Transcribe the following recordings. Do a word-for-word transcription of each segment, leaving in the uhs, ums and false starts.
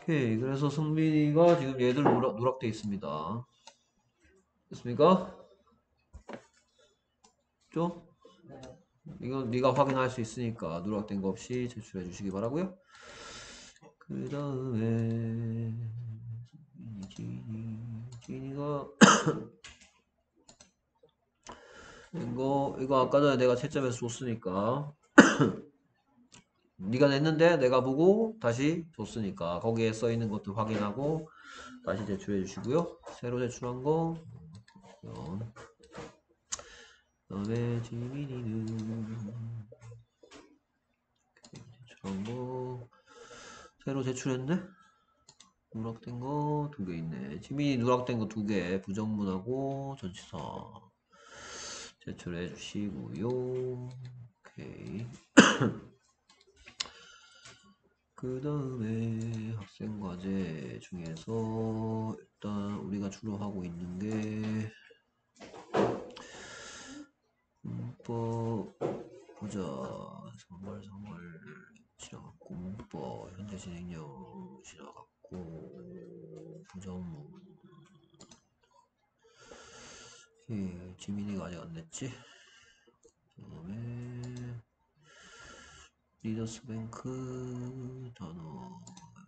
오케이. 그래서 승민이가 지금 얘들 누락, 누락돼 있습니다. 됐습니까? 좀? 이건 네가 확인할 수 있으니까 누락된 거 없이 제출해 주시기 바라고요. 그 다음에 진이가 이거 이거 아까 전에 내가 채점해서 줬으니까 네가 냈는데 내가 보고 다시 줬으니까 거기에 써 있는 것도 확인하고 다시 제출해 주시고요. 새로 제출한 거 그다음에 지민이는 제출한 거 새로 제출했네. 누락된 거 두 개 있네. 지민이 누락된 거 두 개 부정문하고 전치사 제출해 주시고요. 오케이. 그 다음에 학생과제 중에서 일단 우리가 주로 하고 있는 게 문법 보자. 삼월 삼월 지나갔고 문법 현재 진행형 지나갔고 부정문 예, 지민이가 아직 안 냈지. 그 다음에 리더스뱅크 단어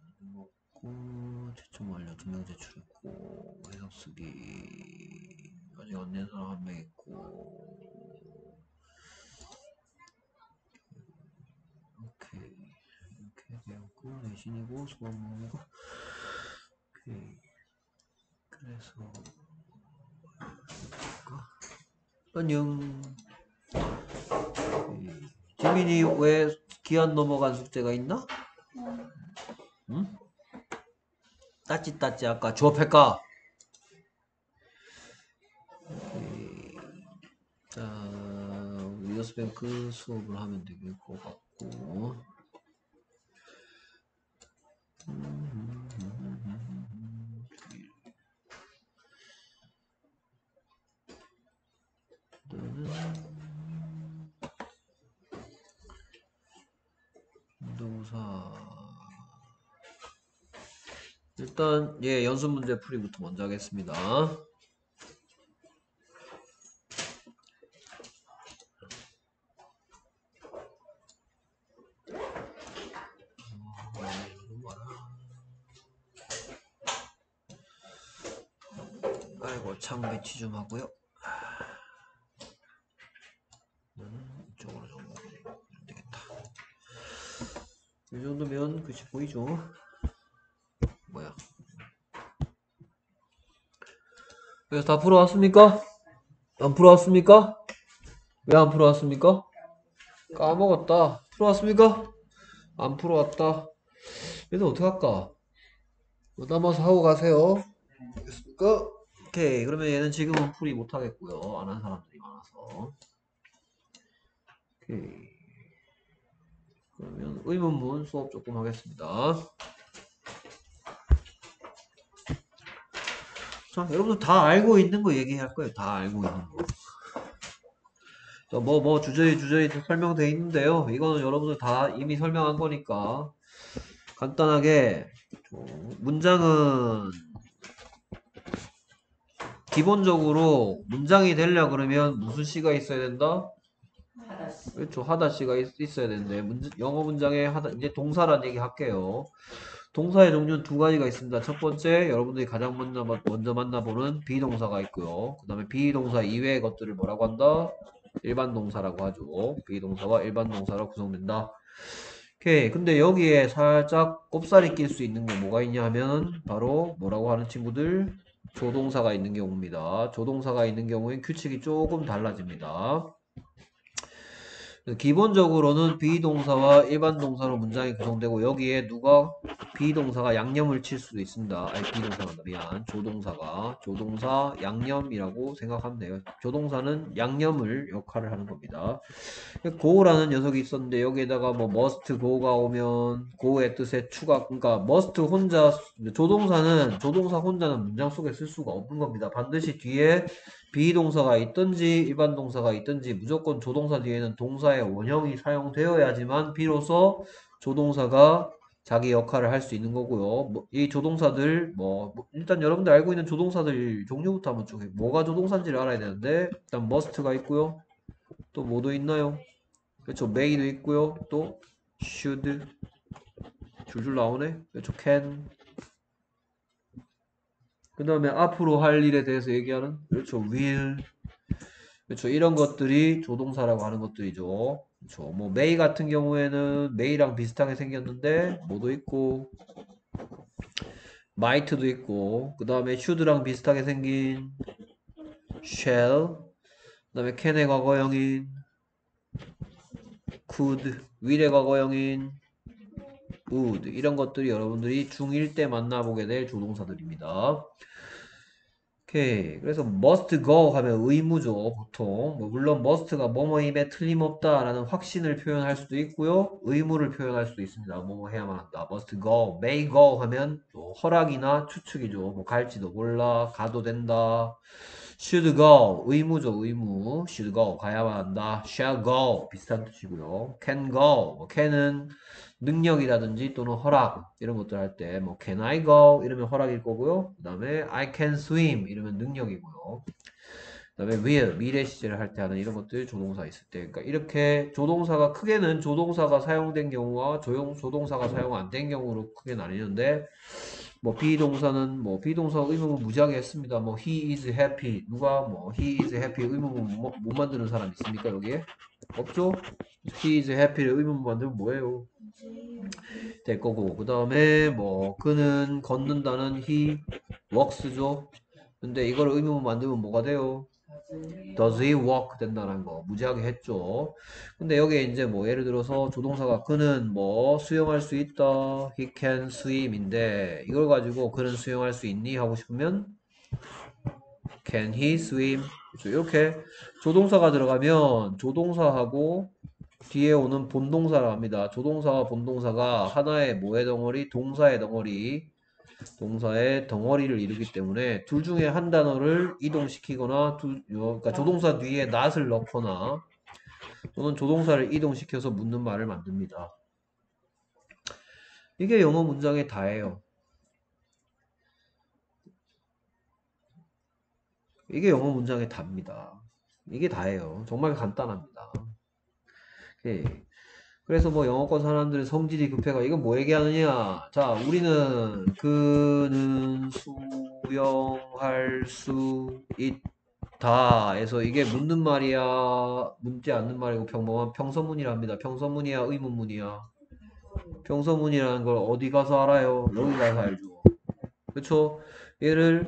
먹고 채점 완료 두 명 제출했고 해석쓰기 아직 안 낸 사람 한 명 있고 오케이 이렇게 되었고 내신이고 수업문이고 오케이 그래서 안녕 오케이. 지민이 왜 기한 넘어간 숙제가 있나? 응? 따찌 따찌 아까 주업할까? 자 리더스뱅크 수업을 하면 되길 것 같고 동사 일단 예 연습 문제 풀이부터 먼저 하겠습니다. 아이고 창 배치 좀 하고요. 이쪽으로 좀 하면 되겠다. 이 정도면 글씨 보이죠? 뭐야? 그래서 다 풀어왔습니까? 안 풀어왔습니까? 왜 안 풀어왔습니까? 까먹었다. 풀어왔습니까? 안 풀어왔다. 그래서 어떻게 할까? 뭐 남아서 하고 가세요. 됐습니까? 오케이. 그러면 얘는 지금은 풀이 못하겠고요. 안 한 사람들이 많아서. 오케이. 그러면 의문문 수업 조금 하겠습니다. 자, 여러분들 다 알고 있는 거 얘기할 거예요. 다 알고 있는 거. 뭐, 뭐, 주저리, 주저리 설명되어 있는데요. 이거는 여러분들 다 이미 설명한 거니까. 간단하게, 문장은, 기본적으로 문장이 되려 그러면 무슨 시가 있어야 된다? 하다시. 그렇죠. 하다시가 있, 있어야 되는데, 문, 영어 문장에 하다, 이제 동사란 얘기 할게요. 동사의 종류는 두 가지가 있습니다. 첫 번째, 여러분들이 가장 먼저, 먼저 만나보는 비동사가 있고요. 그 다음에 비동사 이외의 것들을 뭐라고 한다? 일반 동사라고 하죠. 비동사와 일반 동사로 구성된다. 오케이. 근데 여기에 살짝 꼽살이 낄 수 있는 게 뭐가 있냐 하면 바로 뭐라고 하는 친구들? 조동사가 있는 경우입니다. 조동사가 있는 경우엔 규칙이 조금 달라집니다. 기본적으로는 비동사와 일반 동사로 문장이 구성되고 여기에 누가 비동사가 양념을 칠 수도 있습니다. 아니 비동사가 미안 조동사가 조동사 양념이라고 생각하면 돼요. 조동사는 양념을 역할을 하는 겁니다. go라는 녀석이 있었는데 여기에다가 뭐 must go가 오면 go의 뜻에 추가 그러니까 must 혼자 조동사는 조동사 혼자는 문장 속에 쓸 수가 없는 겁니다. 반드시 뒤에 비동사가 있든지 일반 동사가 있든지 무조건 조동사 뒤에는 동사의 원형이 사용되어야지만 비로소 조동사가 자기 역할을 할 수 있는 거고요. 뭐, 이 조동사들 뭐, 뭐 일단 여러분들 알고 있는 조동사들 종류부터 한번 쭉 해. 뭐가 조동사인지를 알아야 되는데 일단 must가 있고요. 또 뭐도 있나요? 그렇죠. may도 있고요. 또 should 줄줄 나오네. 그렇죠. can. 그 다음에 앞으로 할 일에 대해서 얘기하는 그렇죠. will. 그렇죠. 이런 것들이 조동사라고 하는 것들이죠. 그렇죠. 뭐 may 같은 경우에는 may랑 비슷하게 생겼는데 뭐도 있고 might도 있고 그 다음에 should랑 비슷하게 생긴 shall 그 다음에 can의 과거형인 could will의 과거형인 would 이런 것들이 여러분들이 중일 때 만나보게 될 조동사들입니다. 오케이. 그래서 must go 하면 의무죠, 보통. 뭐 물론 must가 뭐뭐임에 틀림없다 라는 확신을 표현할 수도 있고요. 의무를 표현할 수도 있습니다. 뭐뭐 해야만 한다. must go, may go 하면 또 허락이나 추측이죠. 뭐 갈지도 몰라, 가도 된다. should go, 의무죠, 의무. should go, 가야만 한다. shall go, 비슷한 뜻이고요. can go, 뭐 can은 능력이라든지 또는 허락 이런 것들 할 때 뭐 can I go 이러면 허락일 거고요. 그 다음에 I can swim 이러면 능력이고요. 그 다음에 will 미래 시제를 할 때 하는 이런 것들 조동사 있을 때 그러니까 이렇게 조동사가 크게는 조동사가 사용된 경우와 조용 조동사가 사용 안 된 경우로 크게 나뉘는데 뭐 비동사는 뭐 비동사 의문문 무지하게 했습니다. 뭐 he is happy 누가 뭐 he is happy 의문문 못, 못 만드는 사람 있습니까 여기에? 없죠? he is happy를 의문문 만들면 뭐예요? 될 거고 그 다음에 뭐 그는 걷는다는 he walks죠. 근데 이걸 의문문 만들면 뭐가 돼요? does he walk 된다는 거 무지하게 했죠. 근데 여기에 이제 뭐 예를 들어서 조동사가 그는 뭐 수영할 수 있다 he can swim인데 이걸 가지고 그는 수영할 수 있니 하고 싶으면 can he swim 그렇죠. 이렇게 조동사가 들어가면 조동사하고 뒤에 오는 본동사를 합니다. 조동사와 본동사가 하나의 뭐의 덩어리? 동사의 덩어리. 동사의 덩어리를 이루기 때문에 둘 중에 한 단어를 이동시키거나 둘, 그러니까 조동사 뒤에 not을 넣거나 또는 조동사를 이동시켜서 묻는 말을 만듭니다. 이게 영어 문장의 다예요. 이게 영어 문장의 답니다. 이게 다예요. 정말 간단합니다. 오케이. 그래서 뭐 영어권 사람들은 성질이 급해가 이건 뭐 얘기하느냐 자 우리는 그는 수영할 수 있다 에서 이게 묻는 말이야 묻지 않는 말이고 평범한 평서문이라 합니다. 평서문이야 의문문이야 평서문이라는 걸 어디 가서 알아요? 여기 가서 알죠. 그쵸? 얘를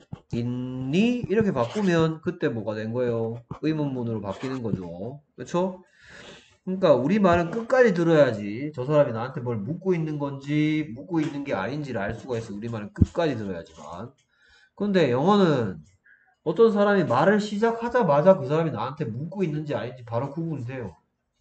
있니? 이렇게 바꾸면 그때 뭐가 된 거예요? 의문문으로 바뀌는 거죠. 그쵸? 그러니까 우리 말은 끝까지 들어야지 저 사람이 나한테 뭘 묻고 있는 건지 묻고 있는 게 아닌지를 알 수가 있어. 우리 말은 끝까지 들어야지만. 근데 영어는 어떤 사람이 말을 시작하자마자 그 사람이 나한테 묻고 있는지 아닌지 바로 구분이 돼요.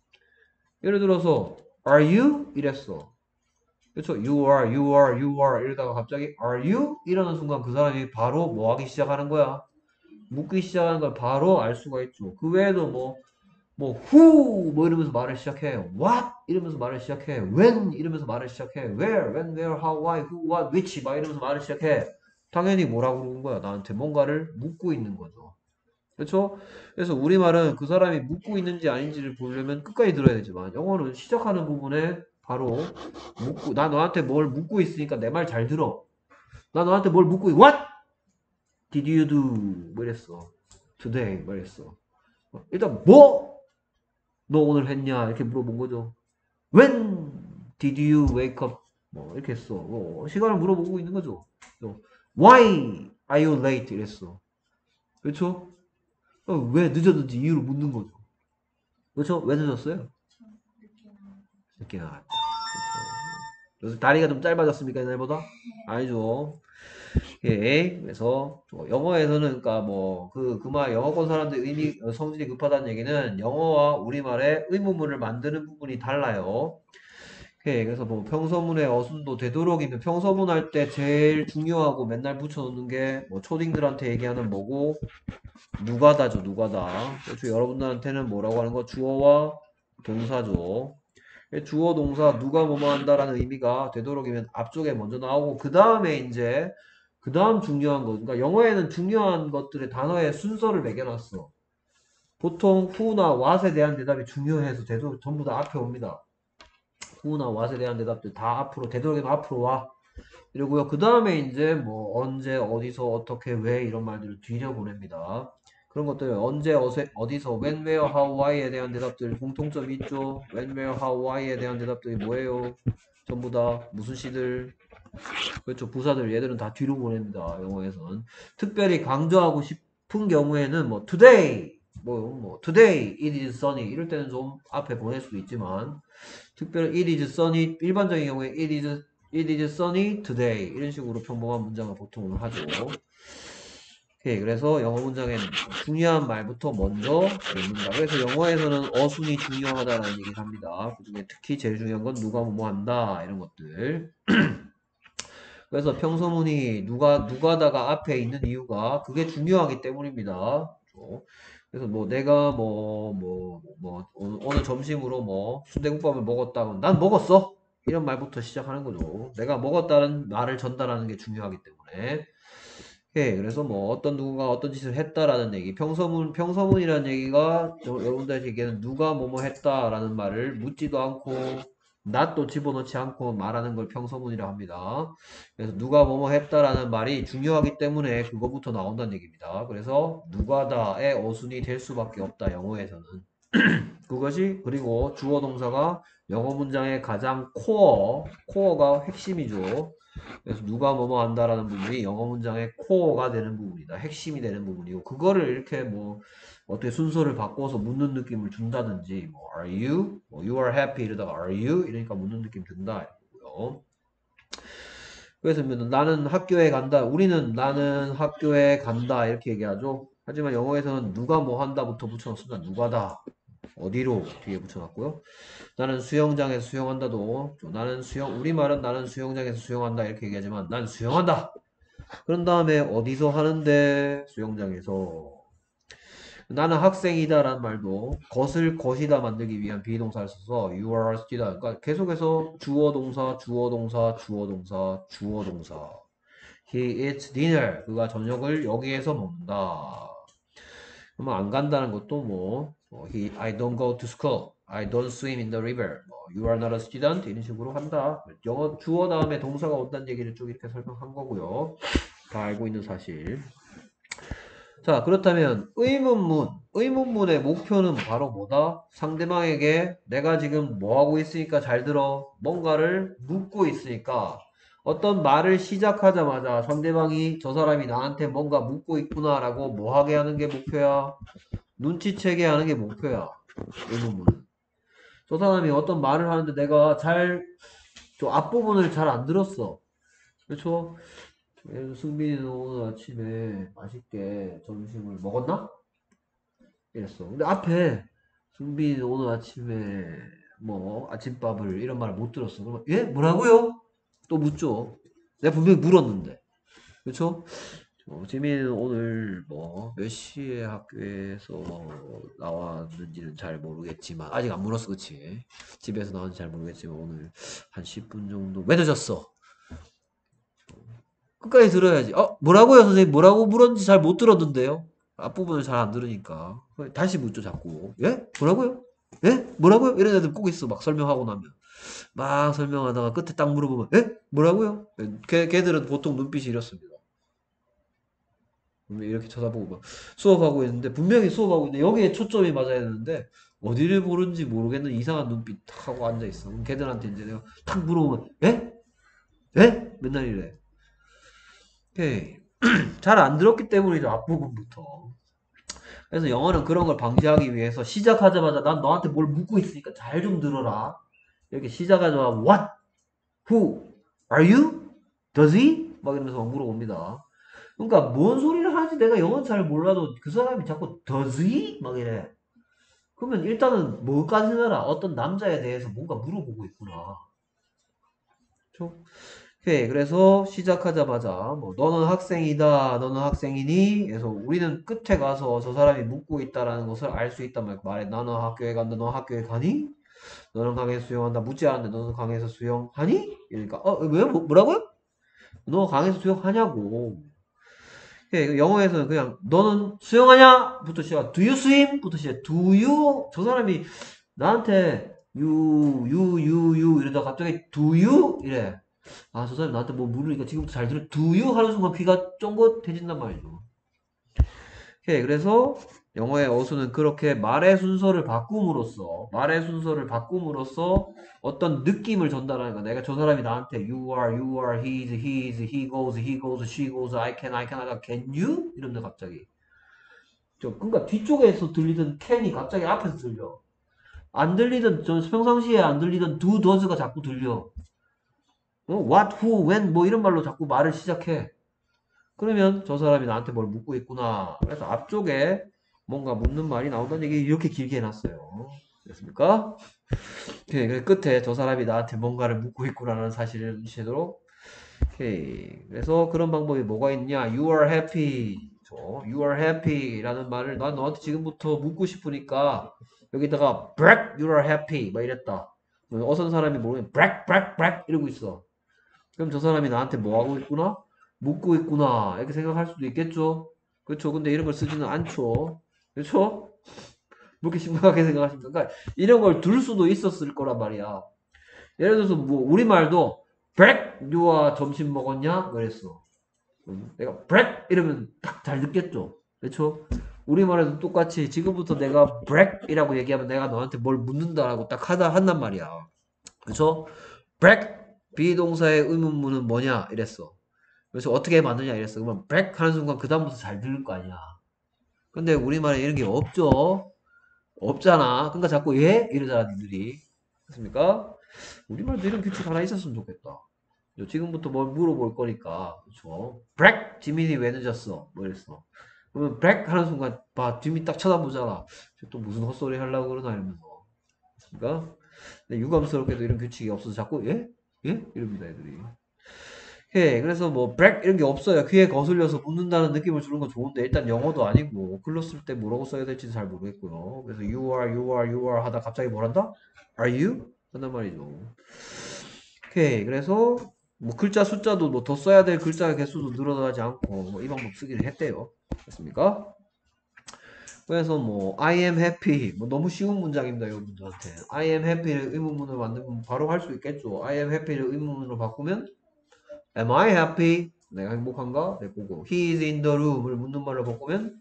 예를 들어서 Are you? 이랬어. 그렇죠? You are, you are, you are 이러다가 갑자기 Are you? 이러는 순간 그 사람이 바로 뭐 하기 시작하는 거야? 묻기 시작하는 걸 바로 알 수가 있죠. 그 외에도 뭐 뭐 who 뭐 이러면서 말을 시작해. what 이러면서 말을 시작해. when 이러면서 말을 시작해. where, when, where, how, why, who, what, which 막 이러면서 말을 시작해. 당연히 뭐라고 그러는 거야? 나한테 뭔가를 묻고 있는 거죠. 그렇죠? 그래서 우리말은 그 사람이 묻고 있는지 아닌지를 보려면 끝까지 들어야 되지만 영어는 시작하는 부분에 바로 묻고 나 너한테 뭘 묻고 있으니까 내 말 잘 들어. 나 너한테 뭘 묻고 있 what did you do 뭐 이랬어. today 뭐 이랬어. 일단 뭐 너 오늘 했냐 이렇게 물어본 거죠. When did you wake up? 뭐 이렇게 했어. 뭐 시간을 물어보고 있는 거죠. 또 Why are you late? 이랬어. 그렇죠? 어, 왜 늦었는지 이유를 묻는 거죠. 그렇죠? 왜 늦었어요? 늦게 나왔다. 그렇죠? 요새 다리가 좀 짧아졌습니까 옛날보다? 아니죠. 예, 그래서 영어에서는 그러니까 뭐 그 그 말 영어권 사람들 의미 성질이 급하다는 얘기는 영어와 우리말의 의문문을 만드는 부분이 달라요. 예, 그래서 뭐 평서문의 어순도 되도록이면 평서문 할 때 제일 중요하고 맨날 붙여놓는 게 뭐 초딩들한테 얘기하는 뭐고 누가다죠 누가다. 그렇죠? 여러분들한테는 뭐라고 하는 거 주어와 동사죠. 주어 동사 누가 뭐뭐 한다라는 의미가 되도록이면 앞쪽에 먼저 나오고 그 다음에 이제 그 다음 중요한 거 그러니까 영어에는 중요한 것들의 단어의 순서를 매겨놨어. 보통 who나 what에 대한 대답이 중요해서 되도록 전부 다 앞에 옵니다. who나 what에 대한 대답들 다 앞으로 되도록이면 앞으로 와. 이러고요. 그 다음에 이제 뭐 언제 어디서 어떻게 왜 이런 말들을 뒤려 보냅니다. 그런 것들 언제 어세, 어디서 when, where, how, why에 대한 대답들 공통점이 있죠. when, where, how, why에 대한 대답들이 뭐예요? 전부 다 무슨 시들 그렇죠. 부사들 얘들은 다 뒤로 보냅니다. 영어에서는 특별히 강조하고 싶은 경우에는 뭐 today 뭐, 뭐 today it is sunny 이럴 때는 좀 앞에 보낼 수도 있지만 특별히 it is sunny 일반적인 경우에 it is it is sunny today 이런 식으로 평범한 문장을 보통 하죠. 오케이, 그래서 영어 문장엔 중요한 말부터 먼저 넣는다. 그래서 영어에서는 어순이 중요하다라는 얘기를 합니다. 그중에 특히 제일 중요한 건 누가 뭐뭐 한다 이런 것들. 그래서 평서문이 누가 누가다가 앞에 있는 이유가 그게 중요하기 때문입니다. 그래서 뭐 내가 뭐 뭐 뭐 오늘 점심으로 뭐 순대국밥을 먹었다 그러면 난 먹었어 이런 말부터 시작하는 거죠. 내가 먹었다는 말을 전달하는 게 중요하기 때문에. 오케이, 그래서 뭐 어떤 누군가 어떤 짓을 했다라는 얘기 평서문 평서문이라는 얘기가 여러분들에게 얘기하는 누가 뭐뭐 했다라는 말을 묻지도 않고 낫도 집어넣지 않고 말하는 걸 평서문이라 합니다. 그래서 누가 뭐뭐 했다라는 말이 중요하기 때문에 그거부터 나온다는 얘기입니다. 그래서 누가다의 어순이 될 수밖에 없다 영어에서는. 그것이 그리고 주어 동사가 영어 문장의 가장 코어 코어가 핵심이죠. 그래서 누가 뭐뭐 한다라는 부분이 영어 문장의 코어가 되는 부분이다. 핵심이 되는 부분이고 그거를 이렇게 뭐 어떻게 순서를 바꿔서 묻는 느낌을 준다든지 뭐 are you? 뭐 you are happy 이러다가 are you? 이러니까 묻는 느낌 든다. 이거고요. 그래서 나는 학교에 간다. 우리는 나는 학교에 간다 이렇게 얘기하죠. 하지만 영어에서는 누가 뭐 한다부터 붙여놨습니다. 누가다. 어디로 뒤에 붙여놨고요. 나는 수영장에서 수영한다도 나는 수영 우리말은 나는 수영장에서 수영한다 이렇게 얘기하지만 난 수영한다. 그런 다음에 어디서 하는데 수영장에서 나는 학생이다 라는 말도 것을 것이다 만들기 위한 비동사를 써서 you are a student 그러니까 계속해서 주어 동사 주어 동사 주어 동사 주어 동사 he eats dinner 그가 저녁을 여기에서 먹는다. 그러면 안 간다는 것도 뭐 he, I don't go to school I don't swim in the river 뭐, you are not a student 이런 식으로 한다. 영어 주어 다음에 동사가 온다는 얘기를 쭉 이렇게 설명한 거고요. 다 알고 있는 사실. 자, 그렇다면 의문문, 의문문의 목표는 바로 뭐다? 상대방에게 내가 지금 뭐 하고 있으니까 잘 들어. 뭔가를 묻고 있으니까 어떤 말을 시작하자마자 상대방이 저 사람이 나한테 뭔가 묻고 있구나라고 뭐 하게 하는 게 목표야? 눈치채게 하는 게 목표야. 의문문은. 저 사람이 어떤 말을 하는데 내가 잘, 저 앞부분을 잘 안 들었어. 그렇죠? 예를 승빈이는 오늘 아침에 맛있게 점심을 먹었나? 이랬어. 근데 앞에 승빈이는 오늘 아침에 뭐 아침밥을 이런 말을 못 들었어. 그러면 예? 뭐라고요? 또 묻죠. 내가 분명히 물었는데. 그렇죠? 어, 지민이는 오늘 뭐 몇 시에 학교에서 나왔는지는 잘 모르겠지만 아직 안 물었어. 그치? 집에서 나왔는지 잘 모르겠지만 오늘 한 십 분 정도 왜 늦었어? 끝까지 들어야지. 어, 뭐라고요, 선생님? 뭐라고 물었는지 잘 못 들었는데요? 앞부분을 잘 안 들으니까. 다시 묻죠, 자꾸. 예? 뭐라고요? 예? 뭐라고요? 이런 애들 꼭 있어, 막 설명하고 나면. 막 설명하다가 끝에 딱 물어보면, 예? 뭐라고요? 걔, 걔들은 보통 눈빛이 이렇습니다. 이렇게 쳐다보고 막 수업하고 있는데, 분명히 수업하고 있는데, 여기에 초점이 맞아야 되는데, 어디를 보는지 모르겠는 이상한 눈빛 탁 하고 앉아있어. 그럼 걔들한테 이제 내가 탁 물어보면, 예? 예? 맨날 이래. 오케이. 잘 안 들었기 때문이죠, 앞부분부터. 그래서 영어는 그런 걸 방지하기 위해서 시작하자마자 난 너한테 뭘 묻고 있으니까 잘 좀 들어라. 이렇게 시작하자마자 what? who? are you? does he? 막 이러면서 막 물어봅니다. 그러니까 뭔 소리를 하는지 내가 영어 잘 몰라도 그 사람이 자꾸 does he? 막 이래. 그러면 일단은 뭐까지는 알아? 어떤 남자에 대해서 뭔가 물어보고 있구나. 그렇죠? 오케이. 그래서 시작하자마자 뭐 너는 학생이다. 너는 학생이니? 그래서 우리는 끝에 가서 저 사람이 묻고 있다라는 것을 알 수 있단 말이야. 말해. 나는 학교에 간다. 너 학교에 가니? 너는 강에서 수영한다. 묻지 않았는데 너는 강에서 수영하니? 이러니까 어, 왜? 뭐, 뭐라고요? 너 강에서 수영하냐고. 예, 영어에서는 그냥 너는 수영하냐? 부터 시작. Do you swim? 부터 시작. Do you? 저 사람이 나한테 you, you, you, you 이러다가 갑자기 do you? 이래. 아, 저 사람이 나한테 뭐 물으니까 지금부터 잘 들어. Do you? 하는 순간 귀가 쫑긋해진단 말이죠. 오케이, 그래서 영어의 어수는 그렇게 말의 순서를 바꿈으로써 말의 순서를 바꿈으로써 어떤 느낌을 전달하는 거야. 내가 저 사람이 나한테 you are, you are, he is, he is, he goes, he goes, she goes, I can, I can, 하다가 can you? 이러는데 갑자기 저 그러니까 뒤쪽에서 들리던 can이 갑자기 앞에서 들려. 안 들리던 저 평상시에 안 들리던 do, does가 자꾸 들려. 어? what, who, when 뭐 이런 말로 자꾸 말을 시작해. 그러면 저 사람이 나한테 뭘 묻고 있구나. 그래서 앞쪽에 뭔가 묻는 말이 나온다는 얘기 이렇게 길게 해놨어요. 됐습니까? 오케이. 그래서 끝에 저 사람이 나한테 뭔가를 묻고 있구나라는 사실을 눈치채도록. 오케이. 그래서 그런 방법이 뭐가 있냐? You are happy. You are happy 라는 말을 난 너한테 지금부터 묻고 싶으니까 여기다가 brag, you are happy 막 이랬다. 어선 사람이 모르면 brag, brag, brag 이러고 있어. 그럼 저 사람이 나한테 뭐 하고 있구나? 묻고 있구나. 이렇게 생각할 수도 있겠죠? 그렇죠? 근데 이런 걸 쓰지는 않죠. 그렇죠? 그렇게 심각하게 생각하십니까? 그러니까 이런 걸 둘 수도 있었을 거란 말이야. 예를 들어서 뭐 우리말도 브렉 유아 점심 먹었냐? 그랬어. 내가 브렉 이러면 딱 잘 듣겠죠? 그렇죠? 우리말에도 똑같이 지금부터 내가 브렉이라고 얘기하면 내가 너한테 뭘 묻는다라고 딱 하다 한단 말이야. 그렇죠? 브렉 비동사의 의문문은 뭐냐? 이랬어. 그래서 어떻게 만드냐 이랬어. 그러면 back 하는 순간 그 다음부터 잘 들릴 거 아니야. 근데 우리말에 이런 게 없죠. 없잖아. 그러니까 자꾸 예? 이러잖아 니들이. 그렇습니까? 우리말도 이런 규칙 하나 있었으면 좋겠다. 지금부터 뭘 물어볼 거니까. 그렇죠? back 지민이 왜 늦었어? 뭐 이랬어. 그러면 back 하는 순간 봐 지민 딱 쳐다보잖아. 또 무슨 헛소리 하려고 그러나 이러면서. 그렇습니까? 근데 유감스럽게도 이런 규칙이 없어서 자꾸 예? 예? 이럽니다 애들이. 예, 그래서 뭐 브렉 이런 게 없어요. 귀에 거슬려서 묻는다는 느낌을 주는 건 좋은데 일단 영어도 아니고 글로 쓸 때 뭐라고 써야 될지는 잘 모르겠고요. 그래서 you are, you are, you are 하다 갑자기 뭘 한다? Are you? 한단 말이죠. 오케이, 그래서 뭐 글자 숫자도 뭐 더 써야 될 글자 개수도 늘어나지 않고 뭐 이 방법 쓰기를 했대요. 됐습니까? 그래서 뭐 I am happy 뭐 너무 쉬운 문장입니다 여러분들한테. I am happy를 의문문으로 만들면 바로 할 수 있겠죠. I am happy를 의문문으로 바꾸면 Am I happy? 내가 행복한가? 네, 보고 He is in the room을 묻는 말로 바꾸면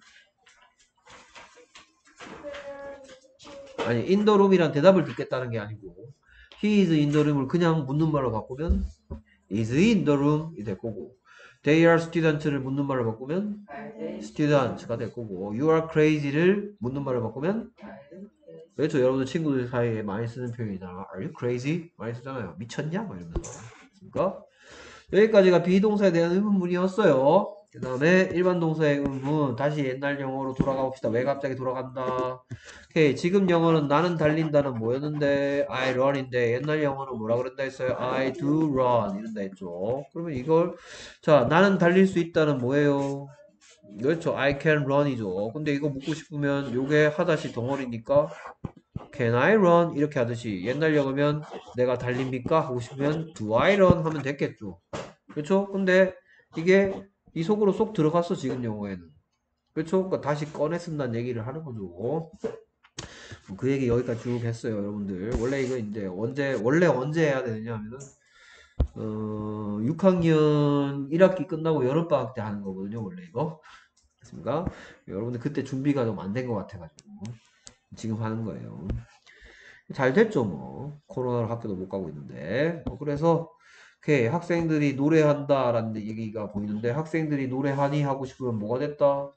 아니 in the room이란 대답을 듣겠다는 게 아니고 He is in the room을 그냥 묻는 말로 바꾸면 is in the room이 될 거고 They are student를 묻는 말로 바꾸면 student가 될 거고 You are crazy를 묻는 말로 바꾸면 그렇죠. 여러분들 친구들 사이에 많이 쓰는 표현이잖아. Are you crazy? 많이 쓰잖아요. 미쳤냐? 막 이러면서. 그러니까 여기까지가 비동사에 대한 의문문이었어요. 그 다음에 일반 동사의 의문문 다시 옛날 영어로 돌아가 봅시다. 왜 갑자기 돌아간다. 오케이. 지금 영어는 나는 달린다는 뭐였는데 I run인데 옛날 영어는 뭐라 그런다 했어요? I do run 이런다 했죠. 그러면 이걸 자 나는 달릴 수 있다는 뭐예요? 그렇죠. I can run이죠. 근데 이거 묻고 싶으면 요게 하다시 덩어리니까 Can I run? 이렇게 하듯이 옛날 영어면 내가 달립니까? 하고 싶으면 Do I run? 하면 됐겠죠. 그렇죠? 근데 이게 이 속으로 쏙 들어갔어 지금 영어에는. 그렇죠? 그러니까 다시 꺼내 쓴다는 얘기를 하는 거죠. 그 얘기 여기까지 쭉 했어요 여러분들. 원래 이거 이제 언제 원래 언제 해야 되느냐 하면은 어, 육 학년 일 학기 끝나고 여름방학 때 하는 거거든요 원래 이거. 됐습니까? 여러분들 그때 준비가 좀 안 된 것 같아가지고 지금 하는 거예요. 잘 됐죠 뭐 코로나로 학교도 못 가고 있는데 어, 그래서 오케이 학생들이 노래한다라는 얘기가 보이는데 학생들이 노래하니 하고 싶으면 뭐가 됐다?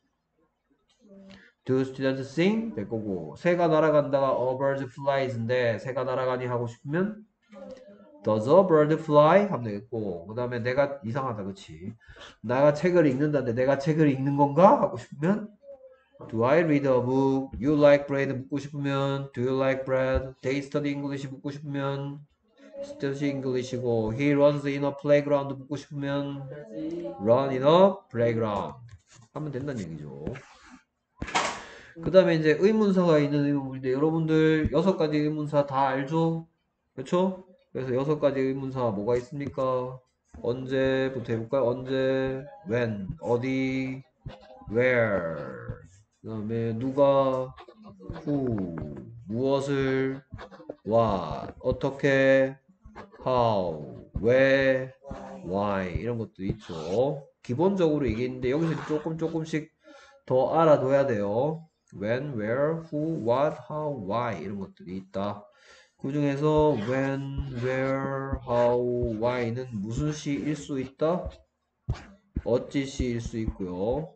Do students sing? 될 거고 새가 날아간다가 a bird flies인데 새가 날아가니 하고 싶으면 Does a bird fly? 하면 되겠고 그 다음에 내가 이상하다 그치 내가 책을 읽는다는데 내가 책을 읽는 건가? 하고 싶으면 Do I read a book? You like bread 묻고 싶으면 Do you like bread? They study English 묻고 싶으면 Study English이고 He runs in a playground 묻고 싶으면 Run in a playground 하면 된다는 얘기죠. 그 다음에 이제 의문사가 있는 의문문인데 여러분들 여섯 가지 의문사 다 알죠? 그렇죠? 그래서 여섯 가지 의문사 뭐가 있습니까? 언제부터 해볼까요? 언제, when, 어디, where, 그 다음에 누가, who, 무엇을, what, 어떻게, how, 왜, why 이런 것도 있죠. 기본적으로 이게 있는데 여기서 조금 조금씩 더 알아둬야 돼요. when, where, who, what, how, why 이런 것들이 있다. 그 중에서 when, where, how, why는 무슨 시일 수 있다? 어찌 시일 수 있고요.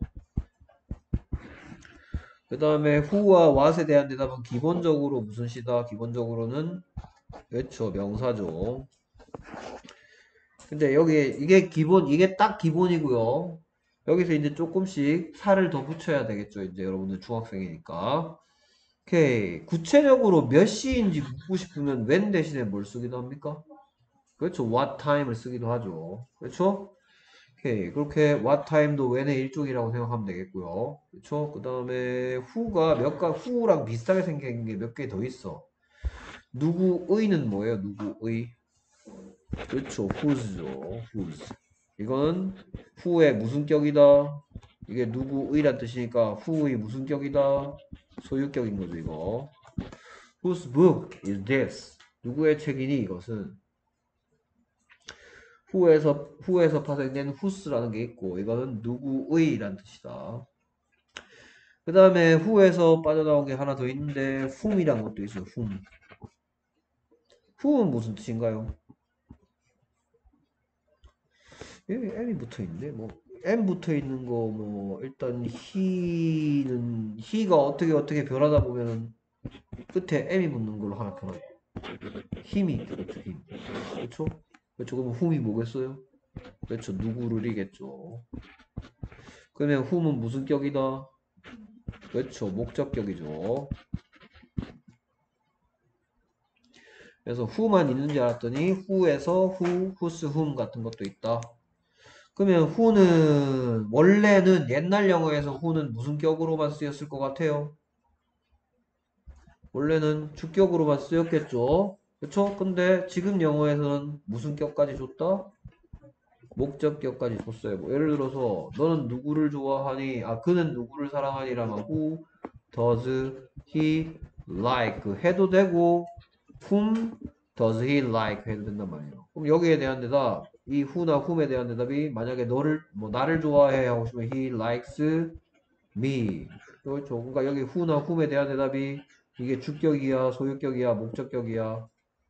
그 다음에 who와 what에 대한 대답은 기본적으로 무슨 시다? 기본적으로는 그렇죠. 명사죠. 근데 여기 이게 기본 이게 딱 기본이고요. 여기서 이제 조금씩 살을 더 붙여야 되겠죠. 이제 여러분들 중학생이니까. 오케이. 구체적으로 몇 시인지 묻고 싶으면 when 대신에 뭘 쓰기도 합니까? 그렇죠. what time을 쓰기도 하죠. 그렇죠? 오케이. 그렇게 what time도 when의 일종이라고 생각하면 되겠고요. 그렇죠? 그 다음에 who가 몇 가, who랑 비슷하게 생긴 게 몇 개 더 있어. 누구의는 뭐예요? 누구의? 그렇죠. who's죠. whose. 이건 who의 무슨 격이다? 이게 누구의란 뜻이니까 who의 무슨 격이다? 소유격인 거죠, 이거. Whose book is this? 누구의 책이니 이것은? who에서 who에서 파생된 whose라는 게 있고 이거는 누구의란 뜻이다. 그 다음에 who에서 빠져나온 게 하나 더 있는데 whom이란 것도 있어요. whom. whom은 무슨 뜻인가요? 여기 m이 붙어 있는데 뭐 m 붙어 있는 거 뭐 일단 he는 he가 어떻게 어떻게 변하다 보면은 끝에 m이 붙는 걸로 하나 변하고 힘이 있죠. 그렇죠. 힘. 그렇죠? 그렇죠. 그러면 whom이 뭐겠어요? 그렇죠. 누구를이겠죠. 그러면 whom은 무슨 격이다? 그렇죠. 목적격이죠. 그래서 who만 있는 줄 알았더니 who에서 who, whose, whom 같은 것도 있다. 그러면 who는 원래는 옛날 영어에서 who는 무슨 격으로만 쓰였을 것 같아요? 원래는 주격으로만 쓰였겠죠. 그쵸? 근데 지금 영어에서는 무슨 격까지 줬다? 목적격까지 줬어요. 뭐 예를 들어서 너는 누구를 좋아하니? 아 그는 누구를 사랑하니라면 who does he like 해도 되고 whom does he like 해도 된단 말이에요. 그럼 여기에 대한 대답 이 who나 whom에 대한 대답이 만약에 너를 뭐 나를 좋아해 하고 싶으면 he likes me. 그렇죠. 그러니까 여기 who나 whom에 대한 대답이 이게 주격이야, 소유격이야, 목적격이야.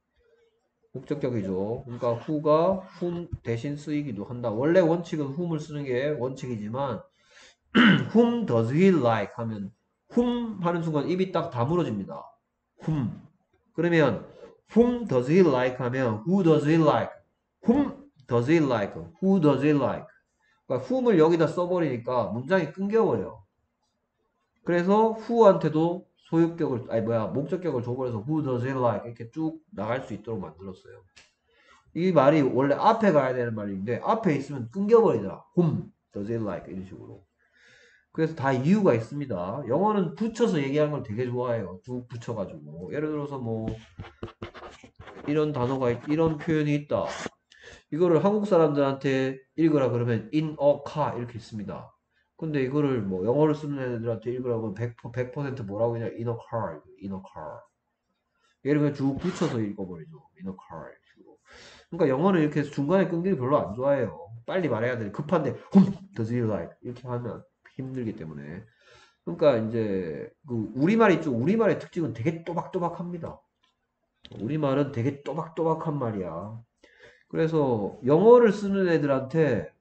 목적격이죠. 그러니까 who가 whom 대신 쓰이기도 한다. 원래 원칙은 whom을 쓰는 게 원칙이지만 whom does he like 하면 whom 하는 순간 입이 딱 다물어집니다. whom. 그러면 whom does he like 하면 who does he like? whom does he like? who does he like? 그러니까 whom을 여기다 써버리니까 문장이 끊겨버려. 그래서 who한테도 소유격을 아니 뭐야 목적격을 줘버려서 who does he like 이렇게 쭉 나갈 수 있도록 만들었어요. 이 말이 원래 앞에 가야 되는 말인데 앞에 있으면 끊겨버리더라. whom does he like 이런 식으로. 그래서 다 이유가 있습니다. 영어는 붙여서 얘기하는 걸 되게 좋아해요. 쭉 붙여가지고 예를 들어서 뭐 이런 단어가 있, 이런 표현이 있다. 이거를 한국 사람들한테 읽으라 그러면 in a car 이렇게 있습니다. 근데 이거를 뭐 영어를 쓰는 애들한테 읽으라고 백 퍼센트 뭐라고 그냥 in a car, in a car. 예를 들면 쭉 붙여서 읽어버리죠. in a car. 그러니까 영어는 이렇게 중간에 끊기를 별로 안 좋아해요. 빨리 말해야 돼. 급한데 whom does he like 이렇게 하면 힘들기 때문에. 그러니까 이제 그 우리말 있죠. 우리말의 특징은 되게 또박또박합니다. 우리말은 되게 또박또박한 말이야. 그래서 영어를 쓰는 애들한테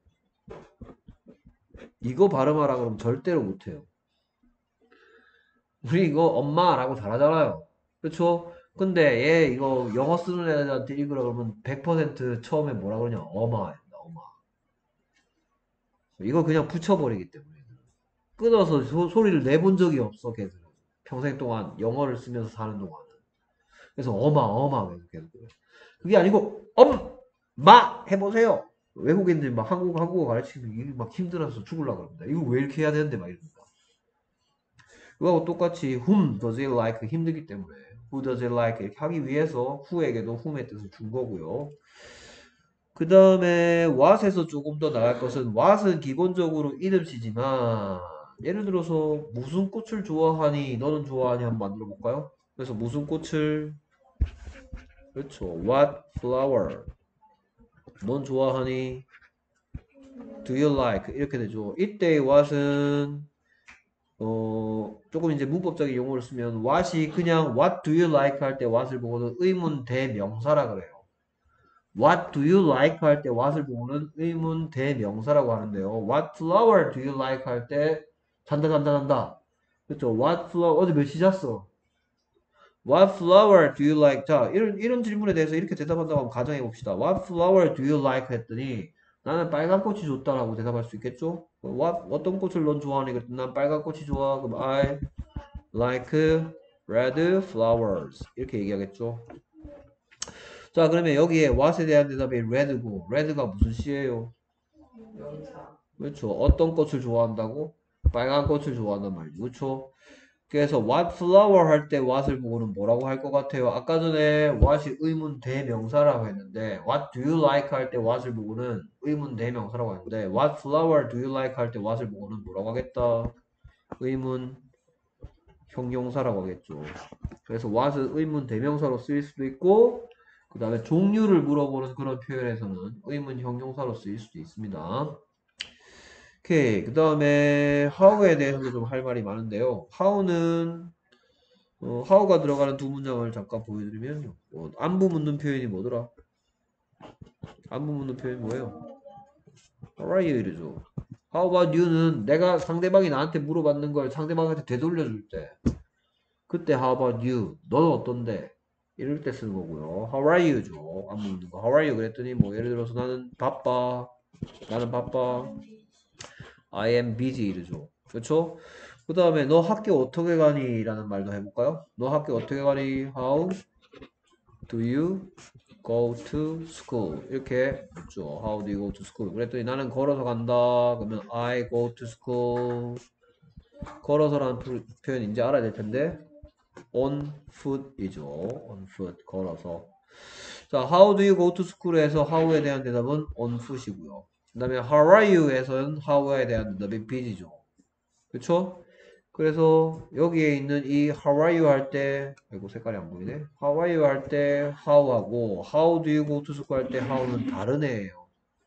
이거 발음하라 그러면 절대로 못해요. 우리 이거 엄마라고 잘하잖아요. 그렇죠? 근데 얘 이거 영어 쓰는 애들한테 읽으라 그러면 백 퍼센트 처음에 뭐라 그러냐? 어마. 어마. 이거 그냥 붙여버리기 때문에. 끊어서 소, 소리를 내본 적이 없어, 걔들은. 평생 동안 영어를 쓰면서 사는 동안은. 그래서 어마, 어마, 계속. 그게 아니고, 엄, 마! 해보세요! 외국인들이 막 한국, 한국어 가르치면 이게 막 힘들어서 죽으려고 그럽니다. 이거 왜 이렇게 해야 되는데, 막 이럽니다. 그거하고 똑같이 whom does it like 힘들기 때문에 who does it like 이렇게 하기 위해서 who에게도 whom의 뜻을 준 거고요. 그 다음에 what에서 조금 더 나갈 것은 what은 기본적으로 이름시지만 예를 들어서 무슨 꽃을 좋아하니 너는 좋아하니 한번 만들어 볼까요? 그래서 무슨 꽃을 그렇죠. What flower 넌 좋아하니 Do you like 이렇게 되죠. 이때의 what은 어 조금 이제 문법적인 용어를 쓰면 what이 그냥 what do you like 할 때 what을 보고는 의문 대명사라 그래요. What do you like 할 때 what을 보고는 의문 대명사라고 하는데요. What flower do you like 할 때 잔다 잔다 잔다. 그렇죠. What flower 어제 몇 시 잤어? What flower do you like? 자, 이런 이런 질문에 대해서 이렇게 대답한다고 한번 가정해 봅시다. What flower do you like? 했더니 나는 빨간 꽃이 좋다라고 대답할 수 있겠죠? What 어떤 꽃을 넌 좋아하니? 그랬더니 난 빨간 꽃이 좋아. 그럼 I like red flowers. 이렇게 얘기하겠죠. 자, 그러면 여기에 what에 대한 대답이 red고 red가 무슨 시예요? 명사. 그렇죠. 어떤 꽃을 좋아한다고? 빨간 꽃을 좋아한단 말이죠. 그렇죠? 그래서 what flower 할 때 what을 보고는 뭐라고 할 것 같아요? 아까 전에 what이 의문 대명사라고 했는데 what do you like 할 때 what을 보고는 의문 대명사라고 했는데 what flower do you like 할 때 what을 보고는 뭐라고 하겠다? 의문 형용사라고 하겠죠. 그래서 what은 의문 대명사로 쓰일 수도 있고 그 다음에 종류를 물어보는 그런 표현에서는 의문 형용사로 쓰일 수도 있습니다. 오케이. 그 다음에 how에 대해서도 좀 할 말이 많은데요. how는 어, how가 들어가는 두 문장을 잠깐 보여드리면요. 어, 안부 묻는 표현이 뭐더라? 안부 묻는 표현이 뭐예요? How are you? 이러죠. How about you는 내가 상대방이 나한테 물어봤는 걸 상대방한테 되돌려줄 때 그때 how about you? 너는 어떤데? 이럴 때 쓰는 거고요. How are you죠. 안부 묻는 거. How are you? 그랬더니 뭐 예를 들어서 나는 바빠. 나는 바빠. I am busy 이러죠. 그렇죠? 그 다음에 너 학교 어떻게 가니? 라는 말도 해볼까요? 너 학교 어떻게 가니? How do you go to school? 이렇게 묻죠. How do you go to school? 그랬더니 나는 걸어서 간다. 그러면 I go to school. 걸어서라는 표- 표현 이제 알아야 될 텐데 on foot이죠. on foot 걸어서. 자, how do you go to school에서 how에 대한 대답은 on foot이고요. 그 다음에 how are you에서는 how에 대한 대답이 bus이죠. 그쵸? 그래서 여기에 있는 이 how are you 할 때, 아이고 색깔이 안 보이네. how are you 할 때 how하고 how do you go to school 할 때 how는 다른 애예요.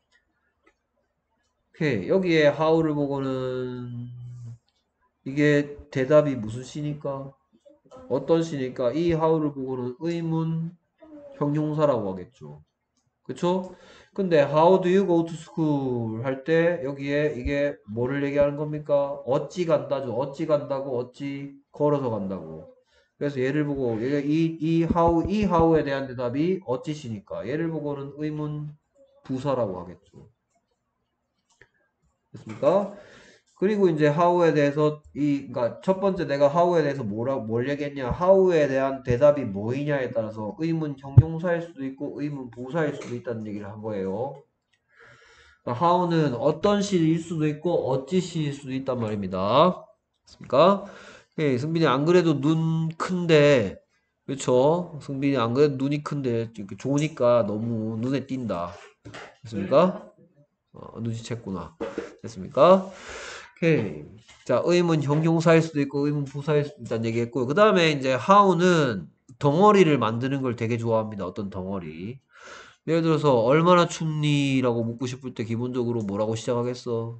오케이. 여기에 how를 보고는 이게 대답이 무슨 시니까? 어떤 시니까 이 how를 보고는 의문 형용사라고 하겠죠. 그쵸? 근데 how do you go to school 할 때 여기에 이게 뭐를 얘기하는 겁니까? 어찌 간다죠. 어찌 간다고 어찌 걸어서 간다고. 그래서 얘를 보고 얘가 이, 이 how 이 how에 대한 대답이 어찌시니까 얘를 보고는 의문 부사라고 하겠죠. 됐습니까? 그리고 이제 how에 대해서 이 그러니까 첫 번째 내가 how에 대해서 뭐라 뭘 얘기했냐? how에 대한 대답이 뭐이냐에 따라서 의문 형용사일 수도 있고 의문 부사일 수도 있다는 얘기를 한 거예요. 그러니까 how는 어떤 시일 수도 있고 어찌 시일 수도 있단 말입니다. 됐습니까? 예, 승빈이 안 그래도 눈 큰데 그렇죠? 승빈이 안 그래도 눈이 큰데 이렇게 좋으니까 너무 눈에 띈다. 됐습니까? 어, 눈치챘구나. 됐습니까? 오케이. 자, 의문 형용사일 수도 있고 의문 부사일 수도 있다는 얘기했고요. 그 다음에 이제 how는 덩어리를 만드는 걸 되게 좋아합니다. 어떤 덩어리. 예를 들어서 얼마나 춥니? 라고 묻고 싶을 때 기본적으로 뭐라고 시작하겠어?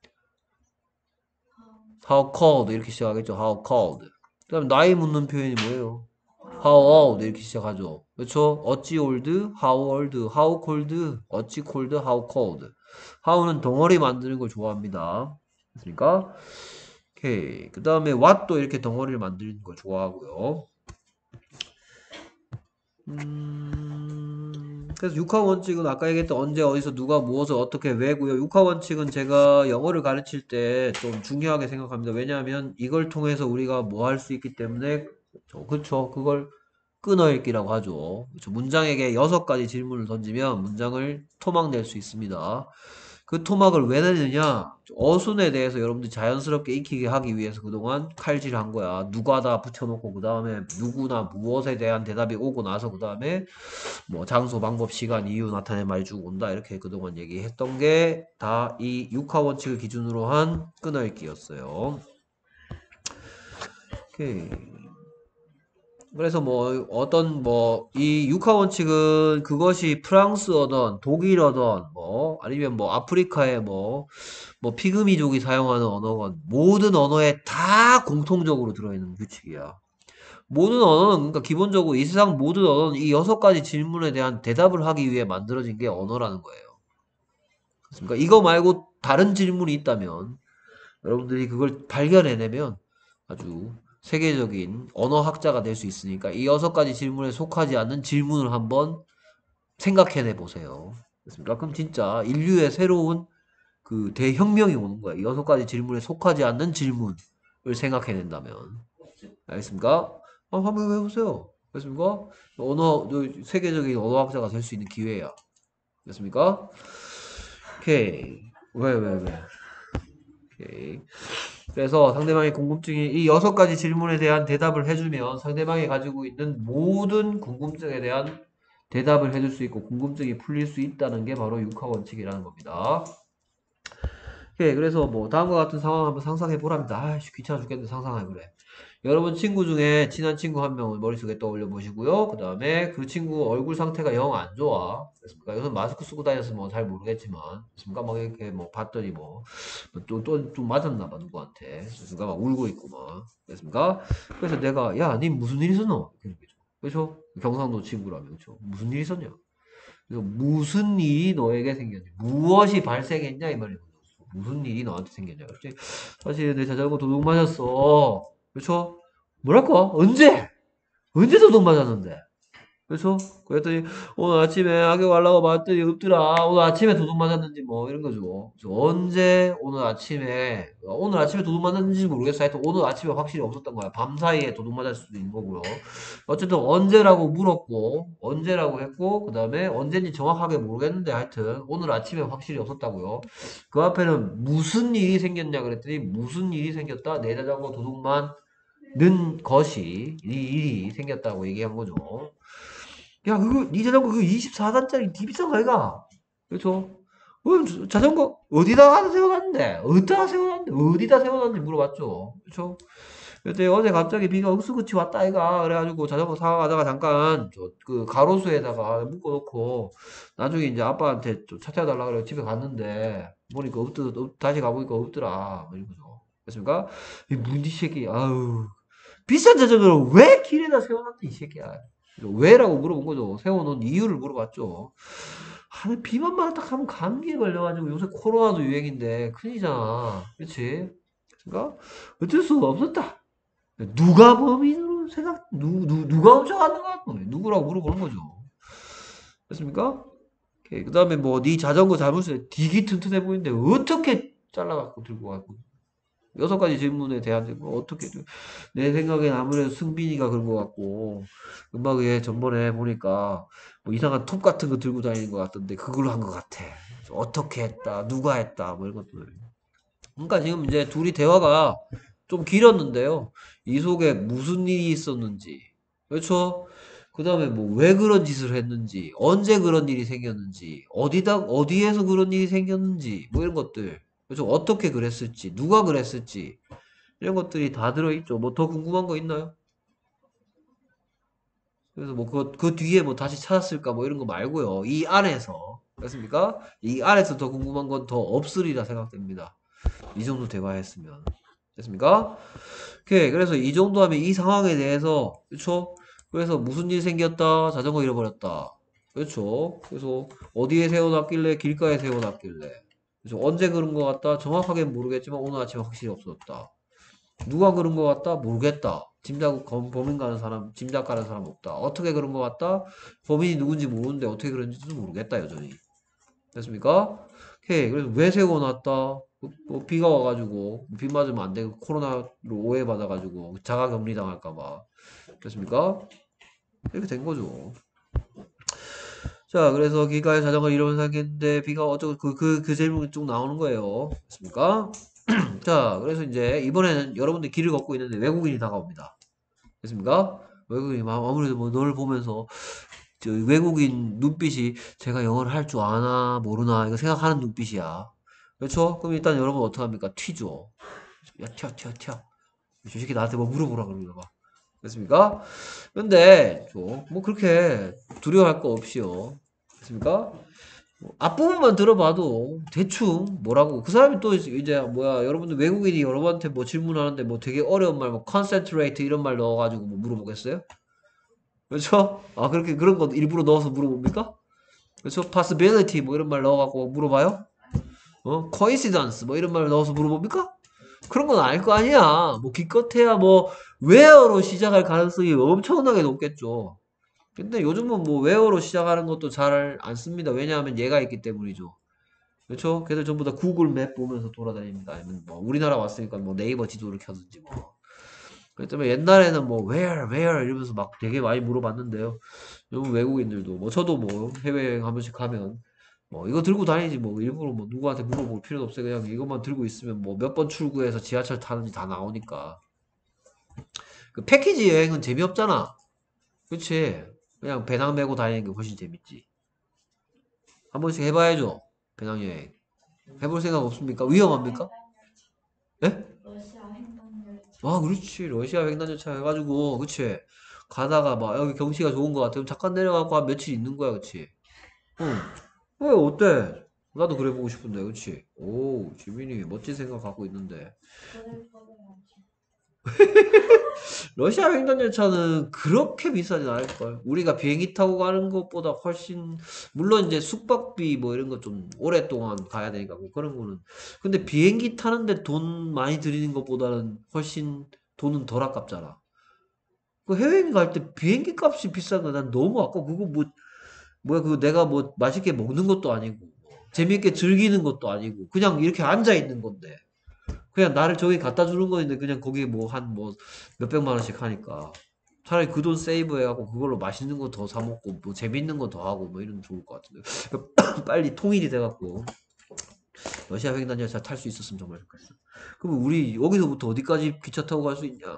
How cold 이렇게 시작하겠죠. How cold. 그 다음 나이 묻는 표현이 뭐예요? How old 이렇게 시작하죠. 그렇죠? 어찌 old? How old? How cold? 어찌 cold? How cold? how는 덩어리 만드는 걸 좋아합니다. 됐습니까? 오케이. 그 다음에 what도 이렇게 덩어리를 만드는 걸 좋아하고요. 음, 그래서 육하 원칙은 아까 얘기했던 언제 어디서 누가 무엇을 어떻게 왜고요. 육하 원칙은 제가 영어를 가르칠 때 좀 중요하게 생각합니다. 왜냐하면 이걸 통해서 우리가 뭐 할 수 있기 때문에 그렇죠. 그렇죠. 그걸 끊어읽기라고 하죠. 그렇죠. 문장에게 여섯 가지 질문을 던지면 문장을 토막낼 수 있습니다. 그 토막을 왜 내느냐? 어순에 대해서 여러분들이 자연스럽게 익히게 하기 위해서 그동안 칼질한 거야. 누가다 붙여놓고 그 다음에 누구나 무엇에 대한 대답이 오고 나서 그 다음에 뭐 장소, 방법, 시간, 이유 나타내 말 주고 온다 이렇게 그동안 얘기했던 게 다 이 육하 원칙을 기준으로 한 끊어읽기였어요. 오케이. 그래서 뭐 어떤 뭐 이 육하 원칙은 그것이 프랑스어던 독일어던 뭐 아니면 뭐 아프리카의 뭐 뭐 피그미족이 사용하는 언어건 모든 언어에 다 공통적으로 들어있는 규칙이야. 모든 언어는 그러니까 기본적으로 이 세상 모든 언어는 이 여섯 가지 질문에 대한 대답을 하기 위해 만들어진 게 언어라는 거예요. 그러니까 이거 말고 다른 질문이 있다면 여러분들이 그걸 발견해내면 아주 세계적인 언어학자가 될 수 있으니까 이 여섯 가지 질문에 속하지 않는 질문을 한번 생각해내 보세요. 그렇습니까? 그럼 진짜 인류의 새로운 그 대혁명이 오는 거야. 이 여섯 가지 질문에 속하지 않는 질문을 생각해낸다면. 알겠습니까? 어, 한번 해보세요. 알겠습니까? 언어, 세계적인 언어학자가 될 수 있는 기회야. 알겠습니까? 오케이. 왜, 왜, 왜? 오케이. 그래서 상대방의 궁금증이 이 여섯 가지 질문에 대한 대답을 해주면 상대방이 가지고 있는 모든 궁금증에 대한 대답을 해줄 수 있고 궁금증이 풀릴 수 있다는 게 바로 육하 원칙이라는 겁니다. 오케이. 그래서 뭐 다음과 같은 상황 한번 상상해 보랍니다. 아이씨 귀찮아 죽겠는데 상상해 보래. 여러분 친구 중에 친한 친구 한 명을 머릿속에 떠올려 보시고요. 그 다음에 그 친구 얼굴 상태가 영 안 좋아. 그렇습니까? 요즘 마스크 쓰고 다녀서 뭐 잘 모르겠지만, 그렇습니까? 막 이렇게 뭐 봤더니 뭐, 또, 또, 좀 맞았나 봐, 누구한테. 그렇습니까? 막 울고 있고 막. 그렇습니까? 그래서 내가, 야, 니 무슨 일 있었노? 그렇죠? 경상도 친구라면, 그렇죠? 무슨 일 있었냐? 그래서 무슨 일이 너에게 생겼냐? 무엇이 발생했냐? 이 말이거든요. 무슨 일이 너한테 생겼냐? 그렇지? 사실 내 자전거 도둑 맞았어. 그렇죠? 뭐랄까? 언제? 언제 도둑 맞았는데? 그렇죠? 그랬더니 오늘 아침에 학교 가려고 봤더니 없더라. 오늘 아침에 도둑 맞았는지 뭐 이런 거죠. 그래서 언제 오늘 아침에 오늘 아침에 도둑 맞았는지 모르겠어. 하여튼 오늘 아침에 확실히 없었던 거야. 밤 사이에 도둑 맞을 수도 있는 거고요. 어쨌든 언제라고 물었고 언제라고 했고 그 다음에 언제인지 정확하게 모르겠는데 하여튼 오늘 아침에 확실히 없었다고요. 그 앞에는 무슨 일이 생겼냐 그랬더니 무슨 일이 생겼다. 내 자전거 도둑만 는 것이 이 일이 생겼다고 얘기한 거죠. 야, 그거, 니 자전거 그거 이십사 단짜리 니 비싼 거 아이가? 그렇죠? 어, 자전거 어디다가 세워놨는데? 어디다가 세워놨는데? 어디다 세워놨는지 물어봤죠. 그렇죠? 그때 어제 갑자기 비가 억수같이 왔다 아이가. 그래가지고 자전거 사가다가 잠깐 저 그 가로수에다가 묶어놓고 나중에 이제 아빠한테 좀 찾아달라 그래 집에 갔는데 보니까 없더 없, 다시 가보니까 없더라. 뭐 이런 거죠. 그렇습니까? 이 문디 새끼 아우 비싼 자전거를 왜 길에다 세워놨다 이 새끼야. 왜라고 물어본 거죠. 세워놓은 이유를 물어봤죠. 하늘 비만 많다 하면 감기에 걸려가지고 요새 코로나도 유행인데 큰일이잖아. 그치? 그러니까 어쩔 수가 없었다. 누가 범인으로 생각, 누, 누, 누가 훔쳐갔는 거야? 누구라고 물어보는 거죠. 됐습니까? 그 다음에 뭐, 네 자전거 잘못에 되게 튼튼해 보이는데 어떻게 잘라갖고 들고 갔고. 여섯 가지 질문에 대한 뭐 어떻게 내 생각엔 아무래도 승빈이가 그런 것 같고 음악에 전번에 보니까 뭐 이상한 톱 같은 거 들고 다니는 것 같던데 그걸로 한 것 같아. 어떻게 했다, 누가 했다, 뭐 이런 것들. 그러니까 지금 이제 둘이 대화가 좀 길었는데요. 이 속에 무슨 일이 있었는지, 그렇죠? 그 다음에 뭐 왜 그런 짓을 했는지, 언제 그런 일이 생겼는지, 어디다 어디에서 그런 일이 생겼는지, 뭐 이런 것들. 그래서 어떻게 그랬을지, 누가 그랬을지 이런 것들이 다 들어있죠. 뭐 더 궁금한 거 있나요? 그래서 뭐 그, 그 뒤에 뭐 다시 찾았을까 뭐 이런 거 말고요. 이 안에서 그렇습니까? 이 안에서 더 궁금한 건 더 없으리라 생각됩니다. 이 정도 대화했으면 됐습니까? 오케이. 그래서 이 정도 하면 이 상황에 대해서 그렇죠? 그래서 무슨 일 생겼다? 자전거 잃어버렸다. 그렇죠? 그래서 어디에 세워놨길래 길가에 세워놨길래 그래서 언제 그런 것 같다? 정확하게 모르겠지만 오늘 아침에 확실히 없어졌다. 누가 그런 것 같다? 모르겠다. 짐작, 검- 범인 가는 사람, 짐작 가는 사람 없다. 어떻게 그런 것 같다? 범인이 누군지 모르는데 어떻게 그런지도 모르겠다, 여전히. 됐습니까? 오케이. 그래서 왜 세워놨다? 뭐, 뭐 비가 와가지고, 비 맞으면 안 되고, 코로나로 오해받아가지고, 자가 격리 당할까봐. 됐습니까? 이렇게 된 거죠. 자, 그래서 기가의 자전거를 잃어버린 사람인데 비가 어쩌고 그, 그, 그 질문이 쭉 나오는 거예요. 됐습니까? 자, 그래서 이제 이번에는 여러분들 길을 걷고 있는데 외국인이 다가옵니다. 됐습니까? 외국인이 막 아무래도 뭐 너를 보면서 저 외국인 눈빛이 제가 영어를 할 줄 아나 모르나 이거 생각하는 눈빛이야. 그렇죠? 그럼 일단 여러분 어떡합니까? 튀죠. 야, 튀어, 튀어, 튀어. 저 새끼 나한테 뭐 물어보라 그러나 봐. 됐습니까? 근데 뭐 그렇게 두려워할 거 없이요. 됐습니까? 뭐 앞부분만 들어봐도 대충 뭐라고 그 사람이 또 이제 뭐야 여러분들 외국인이 여러분한테 뭐 질문하는데 뭐 되게 어려운 말 뭐 concentrate 이런 말 넣어가지고 뭐 물어보겠어요? 그렇죠? 아 그렇게 그런 거 일부러 넣어서 물어봅니까? 그렇죠? possibility 뭐 이런 말 넣어갖고 물어봐요? 어? coincidence 뭐 이런 말 넣어서 물어봅니까? 그런 건 알 거 아니야. 뭐 기껏해야 뭐 where로 시작할 가능성이 엄청나게 높겠죠. 근데 요즘은 뭐 웨어로 시작하는 것도 잘 안 씁니다. 왜냐하면 얘가 있기 때문이죠. 그렇죠? 걔들 전부 다 구글 맵 보면서 돌아다닙니다. 아니면 뭐 우리나라 왔으니까 뭐 네이버 지도를 켜든지 뭐. 그렇기 때문에 옛날에는 뭐 where, where 이러면서 막 되게 많이 물어봤는데요. 요즘 외국인들도 뭐 저도 뭐 해외여행 한 번씩 가면 뭐 이거 들고 다니지 뭐 일부러 뭐 누구한테 물어볼 필요도 없어요. 그냥 이것만 들고 있으면 뭐 몇 번 출구해서 지하철 타는지 다 나오니까. 그 패키지 여행은 재미없잖아. 그치? 그냥 배낭 메고 다니는 게 훨씬 재밌지. 한 번씩 해봐야죠. 배낭여행. 해볼 생각 없습니까? 위험합니까? 예? 러시아 횡단열차. 아, 그렇지. 러시아 횡단열차 해가지고, 그치. 가다가 막 여기 경치가 좋은 것 같으면 잠깐 내려가고 한 며칠 있는 거야, 그치. 응. 왜, 어때? 나도 그래 보고 싶은데, 그치. 오, 지민이 멋진 생각 갖고 있는데. 저를 보내야지. 러시아 횡단열차는 그렇게 비싸진 않을걸. 우리가 비행기 타고 가는 것보다 훨씬, 물론 이제 숙박비 뭐 이런 거 좀 오랫동안 가야 되니까 뭐 그런 거는. 근데 비행기 타는데 돈 많이 들이는 것보다는 훨씬 돈은 덜 아깝잖아. 그 해외여행 갈 때 비행기 값이 비싼 거 난 너무 아까워. 그거 뭐, 뭐야, 그거 내가 뭐 맛있게 먹는 것도 아니고, 재밌게 즐기는 것도 아니고, 그냥 이렇게 앉아 있는 건데. 그냥 나를 저기 갖다 주는 거인데 그냥 거기 뭐 한 뭐 몇백만 원씩 하니까 차라리 그 돈 세이브 해갖고 그걸로 맛있는 거 더 사 먹고 뭐 재밌는 거 더 하고 뭐 이러면 좋을 것 같은데 빨리 통일이 돼갖고 러시아 횡단 열차 탈 수 있었으면 정말 좋겠어. 그럼 우리 여기서부터 어디까지 기차 타고 갈 수 있냐?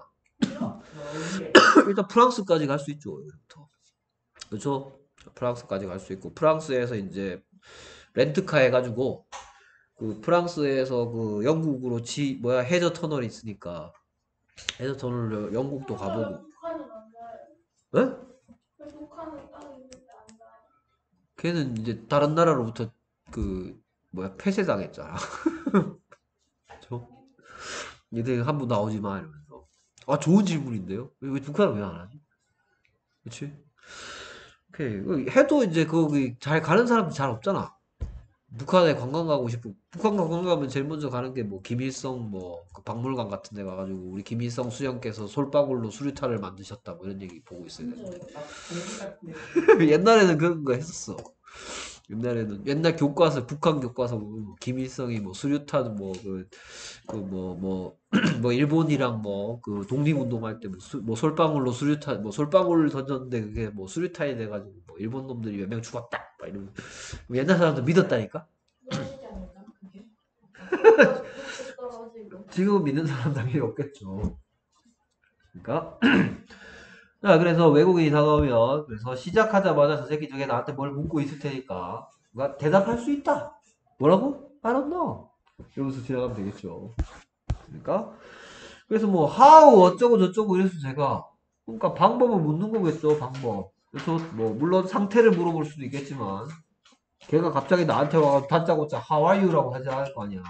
일단 프랑스까지 갈 수 있죠. 여기부터. 그렇죠? 프랑스까지 갈 수 있고 프랑스에서 이제 렌트카 해가지고 그 프랑스에서 그 영국으로 지 뭐야 해저 터널이 있으니까 해저 터널 영국도 가보고. 북한은 안 가요. 에? 왜 북한은 땅 있는데 안 가요? 걔는 이제 다른 나라로부터 그 뭐야 폐쇄당했잖아. 그쵸? 얘들 한부 나오지 마 이러면서. 아 좋은 질문인데요? 왜, 왜 북한은 왜 안 하지? 그치? 오케이. 그 해도 이제 거기 잘 가는 사람도 잘 없잖아. 북한에 관광 가고 싶고 북한 관광 가면 제일 먼저 가는 게 뭐 김일성 뭐그 박물관 같은 데 가가지고 우리 김일성 수령께서 솔방울로 수류탄을 만드셨다 뭐 이런 얘기 보고 있어야 진짜 되는데 막 공기 같은데. 옛날에는 그런 거 했었어. 옛날에는 옛날 교과서 북한 교과서 보면 뭐 김일성이 뭐 수류탄 뭐 그 그 뭐 뭐 뭐 일본이랑 뭐 그 독립운동할 때 뭐 뭐 솔방울로 수류탄 뭐 솔방울 던졌는데 그게 뭐 수류탄이 돼가지고 뭐 일본 놈들이 몇 명 죽었다 막 이러면 옛날 사람들 믿었다니까. 그러시지 않을까? 그게? 뚝뚝 떨어지고. 지금 믿는 사람 당연히 없겠죠. 그러니까 자 그래서 외국인이 다가오면 그래서 시작하자마자 저 새끼 저게 나한테 뭘 묻고 있을 테니까 나 대답할 수 있다. 뭐라고? I don't know. 이러면서 지나가면 되겠죠. 그러니까 그래서 뭐 how 어쩌고 저쩌고 이래서 제가 그러니까 방법을 묻는 거겠죠. 방법. 그래서 뭐 물론 상태를 물어볼 수도 있겠지만 걔가 갑자기 나한테 와서 다짜고짜 how are you라고 하지 않을 거 아니야.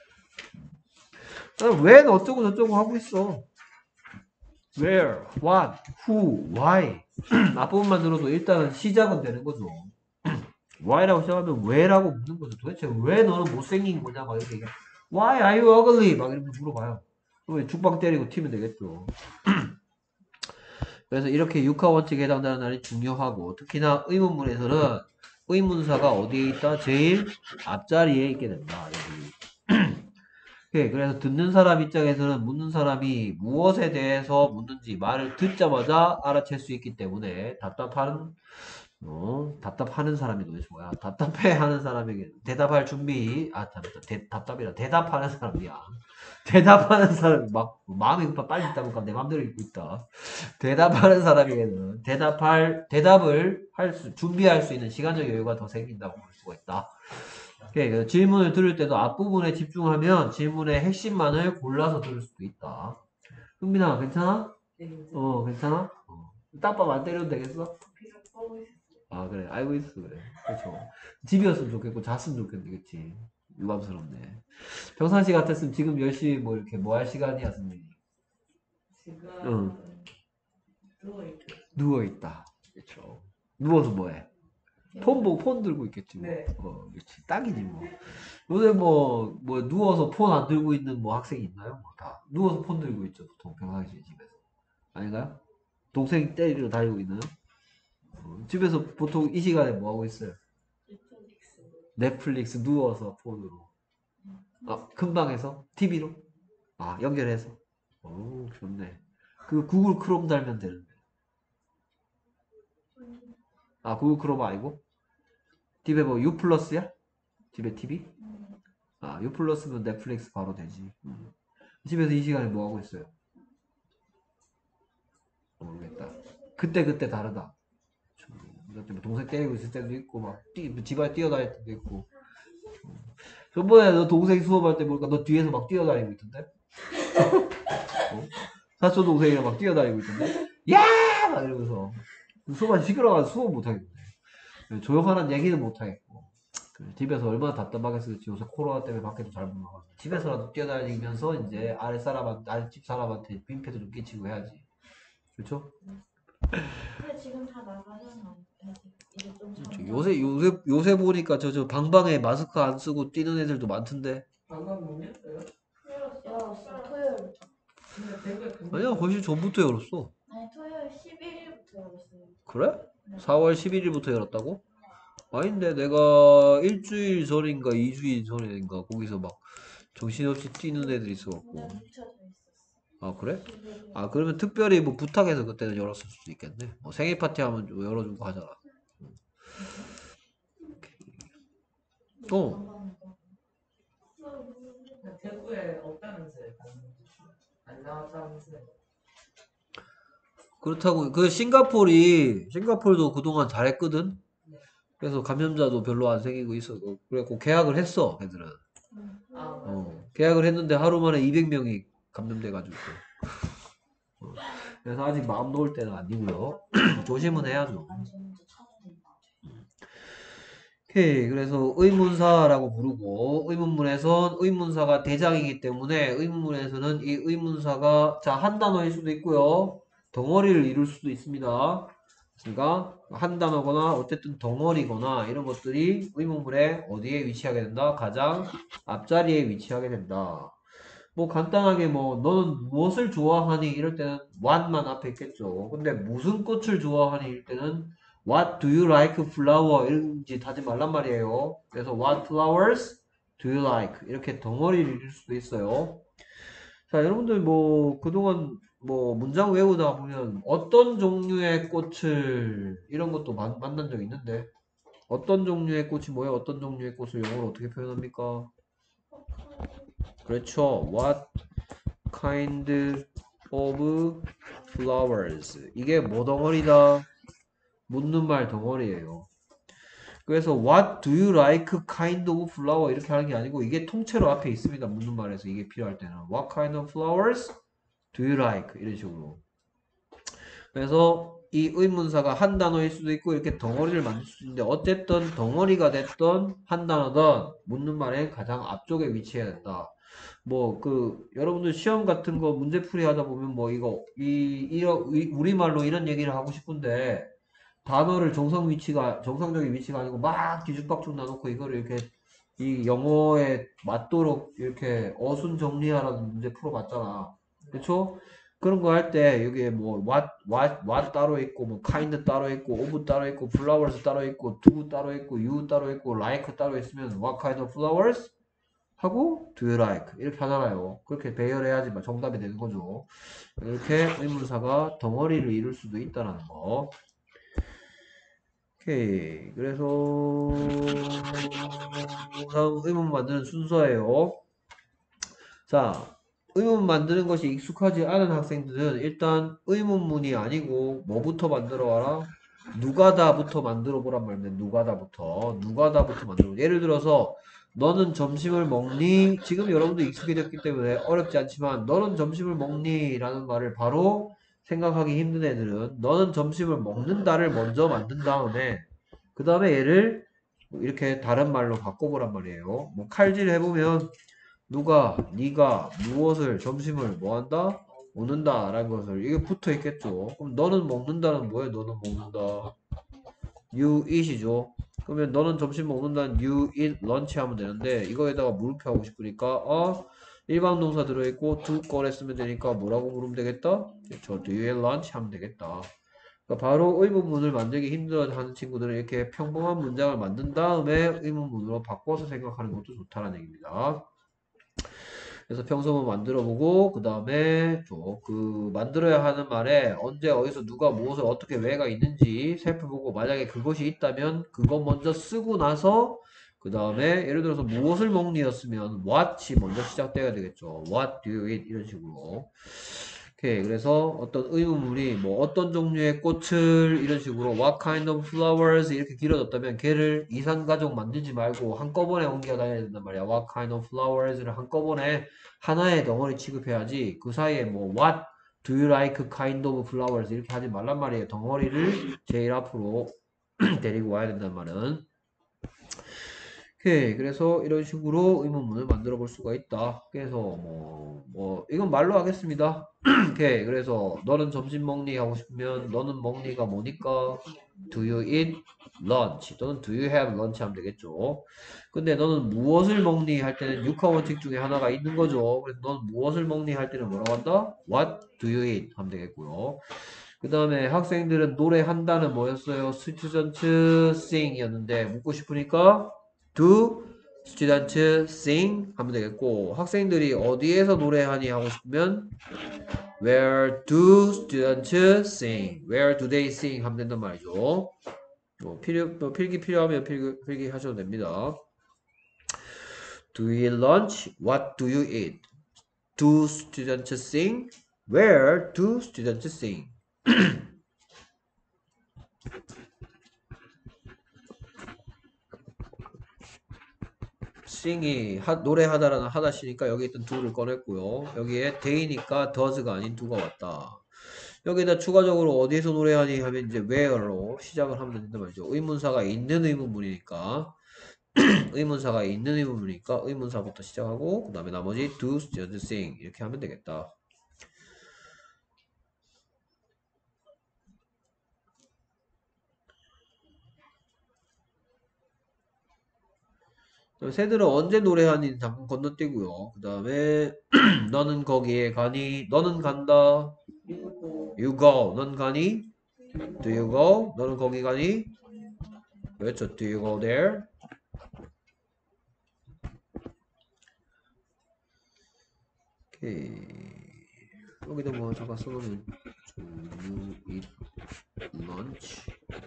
왜 어쩌고 저쩌고 하고 있어. where, what, who, why 앞부분만 들어도 일단은 시작은 되는 거죠. why라고 시작하면 왜라고 묻는 거죠. 도대체 왜 너는 못생긴 거냐 막 이렇게 얘기해. why are you ugly 막 이러면서 물어봐요. 그러면 죽방 때리고 튀면 되겠죠. 그래서 이렇게 육하 원칙에 해당되는 날이 중요하고 특히나 의문문에서는 의문사가 어디에 있다? 제일 앞자리에 있게 된다. 여기. 오케이. 그래서 듣는 사람 입장에서는 묻는 사람이 무엇에 대해서 묻는지 말을 듣자마자 알아챌 수 있기 때문에 답답한 어, 답답하는 사람이 너무 좋아. 답답해 하는 사람에게 대답할 준비. 아, 답, 대, 답답이라 대답하는 사람이야. 대답하는 사람이 막 마음이 급하 빨리 있다 보니까 내 마음대로 읽고 있다. 대답하는 사람에게는 대답할 대답을 할 수, 준비할 수 있는 시간적 여유가 더 생긴다고 볼 수가 있다. 오케이, 그 질문을 들을 때도 앞부분에 집중하면 질문의 핵심만을 골라서 들을 수도 있다. 흥민아, 괜찮아? 어, 괜찮아? 어. 딱밤 안 때려도 되겠어? 계속 보고 있었어요. 아, 그래. 알고 있어, 그래. 그렇죠. 집이었으면 좋겠고, 잤으면 좋겠는데, 그치? 유감스럽네. 평상시 같았으면 지금 열심히 뭐 이렇게 뭐 할 시간이야, 선생님? 지금 응. 누워있고. 누워있다. 그렇죠. 누워서 뭐 해? 폰 보고 폰 들고 있겠지, 뭐. 네. 어, 그렇지. 딱이지, 뭐. 요새 뭐, 뭐, 누워서 폰 안 들고 있는 뭐 학생이 있나요? 뭐 다. 누워서 폰 들고 있죠, 보통 평상시에 집에서. 아닌가요? 동생 때리러 다니고 있는? 어, 집에서 보통 이 시간에 뭐 하고 있어요? 넷플릭스. 넷플릭스 누워서 폰으로. 아, 큰 방에서? 티비로? 아, 연결해서? 오, 좋네. 그 구글 크롬 달면 되는데. 아, 구글 크롬 아니고? 집에 뭐 U 플러스야? 집에 티비? 아, U 플러스면 넷플릭스 바로 되지. 음. 집에서 이 시간에 뭐 하고 있어요? 모르겠다. 그때 그때 다르다. 뭐 동생 때리고 있을 때도 있고 막 뛰, 집안에 뛰어다닐 때도 있고. 저번에 너 동생 수업할 때 보니까 너 뒤에서 막 뛰어다니고 있던데? 어? 사촌 동생이랑 막 뛰어다니고 있던데? 야! 막 이러면서 수업하기 시끄러워가지고 수업 못하겠네. 조용하는 얘기는 못하겠고. 그래, 집에서 얼마나 답답하겠어. 요새 코로나 때문에 밖에도 잘 못 나가고. 집에서라도 뛰어다니면서 이제 아랫사람한테, 아랫집 사람한테 빈패도 좀 끼치고 해야지. 그렇죠? 근데 지금 다 나가잖아. 이제 좀 그렇죠. 잠깐. 요새 요새 요새 보니까 저 저 방방에 마스크 안 쓰고 뛰는 애들도 많던데. 방금 못 냈어요? 열었어. 토요일. 근데 대구에 아니야, 훨씬 전부터 열었어. 아니 토요일 십일 일부터 열었어요. 그래? 네. 사월 십일 일부터 열었다고? 아닌데 내가 일주일 전인가 이주일 전인가 거기서 막 정신없이 뛰는 애들이 있어갖고. 근데 묻혀져 있었어. 아, 그래? 십일 일. 아, 그러면 특별히 뭐 부탁해서 그때는 열었을 수도 있겠네. 뭐 생일 파티 하면 좀 열어주고 하잖아. 어. 대구에 없다면서요? 안 나왔다면서요? 그렇다고 그 싱가폴이 싱가폴도 그동안 잘했거든. 그래서 감염자도 별로 안 생기고 있어. 그래갖고 계약을 했어, 애들은. 아, 어, 계약을 했는데 하루 만에 이백 명이 감염돼가지고. 어, 그래서 아직 마음 놓을 때는 아니고요. 조심은 해야죠. 오케이. 그래서 의문사라고 부르고 의문문에선 의문사가 대장이기 때문에 의문문에서는 이 의문사가 자, 한 단어일 수도 있고요. 덩어리를 이룰 수도 있습니다. 그러니까 한 단어거나 어쨌든 덩어리거나 이런 것들이 의문문에 어디에 위치하게 된다? 가장 앞자리에 위치하게 된다. 뭐 간단하게 뭐 너는 무엇을 좋아하니 이럴 때는 what만 앞에 있겠죠. 근데 무슨 꽃을 좋아하니 이럴 때는 what do you like flower 이런 짓 하지 말란 말이에요. 그래서 what flowers do you like 이렇게 덩어리를 이룰 수도 있어요. 자, 여러분들 뭐 그동안 뭐 문장 외우다 보면 어떤 종류의 꽃을 이런 것도 만, 만난 적 있는데 어떤 종류의 꽃이 뭐예요? 어떤 종류의 꽃을 영어로 어떻게 표현합니까? 그렇죠. What kind of flowers. 이게 뭐 덩어리다? 묻는 말 덩어리예요. 그래서 what do you like kind of flower 이렇게 하는 게 아니고 이게 통째로 앞에 있습니다. 묻는 말에서 이게 필요할 때는 what kind of flowers do you like 이런 식으로. 그래서 이 의문사가 한 단어일 수도 있고 이렇게 덩어리를 만들 수도 있는데 어쨌든 덩어리가 됐던 한 단어든 묻는 말에 가장 앞쪽에 위치해야 된다. 뭐 그 여러분들 시험 같은 거 문제풀이 하다 보면 뭐 이거 이 이러 이- 우리말로 이런 얘기를 하고 싶은데 단어를 정상 위치가 정상적인 위치가 아니고 막 뒤죽박죽 나놓고 이거를 이렇게 이 영어에 맞도록 이렇게 어순 정리하라는 문제 풀어봤잖아. 그쵸? 그런 거 할 때 여기에 뭐 what what what 따로 있고 뭐 kind 따로 있고 of 따로 있고 flowers 따로 있고 do 따로 있고 you 따로 있고 like 따로 있으면 what kind of flowers 하고 do you like 이렇게 하잖아요. 그렇게 배열해야지 정답이 되는 거죠. 이렇게 의문사가 덩어리를 이룰 수도 있다는 거. 오케이. 그래서 다음 의문 만드는 순서예요. 자, 의문 만드는 것이 익숙하지 않은 학생들은 일단 의문문이 아니고 뭐부터 만들어 와라? 누가다부터 만들어 보란 말입니다. 누가다부터. 누가다부터 만들어. 예를 들어서 너는 점심을 먹니? 지금 여러분도 익숙해졌기 때문에 어렵지 않지만 너는 점심을 먹니? 라는 말을 바로 생각하기 힘든 애들은 너는 점심을 먹는다를 먼저 만든 다음에 그 다음에 얘를 이렇게 다른 말로 바꿔보란 말이에요. 뭐 칼질 해보면 누가, 네가 무엇을, 점심을 뭐 한다? 먹는다 라는 것을 이게 붙어 있겠죠. 그럼 너는 먹는다는 뭐예요? 너는 먹는다. You eat이죠. 그러면 너는 점심 먹는다는 you eat lunch 하면 되는데 이거에다가 물음표 하고 싶으니까 어 일반 동사 들어있고 do 거래 쓰면 되니까 뭐라고 물으면 되겠다? 그렇죠. Do you eat lunch 하면 되겠다. 그러니까 바로 의문문을 만들기 힘들어하는 친구들은 이렇게 평범한 문장을 만든 다음에 의문문으로 바꿔서 생각하는 것도 좋다는 얘기입니다. 그래서 평소문 만들어보고 그 다음에 그 만들어야 하는 말에 언제 어디서 누가 무엇을 어떻게 왜가 있는지 살펴보고 만약에 그것이 있다면 그거 먼저 쓰고 나서 그 다음에 예를 들어서 무엇을 먹니였으면 what이 먼저 시작돼야 되겠죠. What do you eat? 이런 식으로. 오케이. 그래서 어떤 의문문이 뭐 어떤 종류의 꽃을 이런 식으로 what kind of flowers 이렇게 길어졌다면 걔를 이산가족 만들지 말고 한꺼번에 옮겨 다녀야 된단 말이야. what kind of flowers를 한꺼번에 하나의 덩어리 취급해야지 그 사이에 뭐 what do you like kind of flowers 이렇게 하지 말란 말이에요. 덩어리를 제일 앞으로 데리고 와야 된단 말은. 오케이. 그래서 이런 식으로 의문문을 만들어 볼 수가 있다. 그래서 뭐, 뭐, 이건 말로 하겠습니다. 오케이. 그래서 너는 점심 먹니? 하고 싶으면 너는 먹니가 뭐니까? Do you eat lunch? 또는 do you have lunch 하면 되겠죠. 근데 너는 무엇을 먹니? 할 때는 육하 원칙 중에 하나가 있는 거죠. 그래서 너는 무엇을 먹니? 할 때는 뭐라고 한다? What do you eat? 하면 되겠고요. 그 다음에 학생들은 노래한다는 뭐였어요? students sing 이었는데 묻고 싶으니까 do students sing 하면 되겠고 학생들이 어디에서 노래하니 하고 싶으면 where do students sing? where do they sing? 하면 된단 말이죠. 뭐 필요, 뭐 필기 필요하면 필기, 필기 하셔도 됩니다. Do you eat lunch? What do you eat? Do students sing? Where do students sing? sing이 하, 노래하다라는 하다시니까 여기 있던 do를 꺼냈고요. 여기에 day니까 does가 아닌 do가 왔다. 여기다 추가적으로 어디에서 노래하니 하면 이제 where로 시작을 하면 된단 말이죠. 의문사가 있는 의문문이니까 의문사가 있는 의문문이니까 의문사부터 시작하고 그 다음에 나머지 do, students, sing 이렇게 하면 되겠다. 새들은 언제 노래하니 잠깐 건너뛰고요. 그 다음에 너는 거기에 가니? 너는 간다. You go. 넌 가니? Do you go? 너는 거기 가니? 그렇죠. Do you go there? 오케이. 여기다 뭐 잠깐 써놓으면 Do you eat lunch?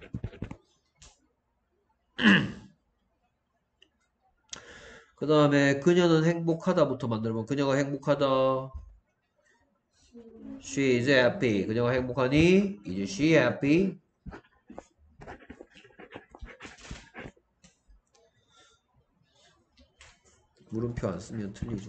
그 다음에 그녀는 행복하다부터 만들면 그녀가 행복하다. She is happy. 그녀가 행복하니? Is she happy? 물음표 안 쓰면 틀리죠.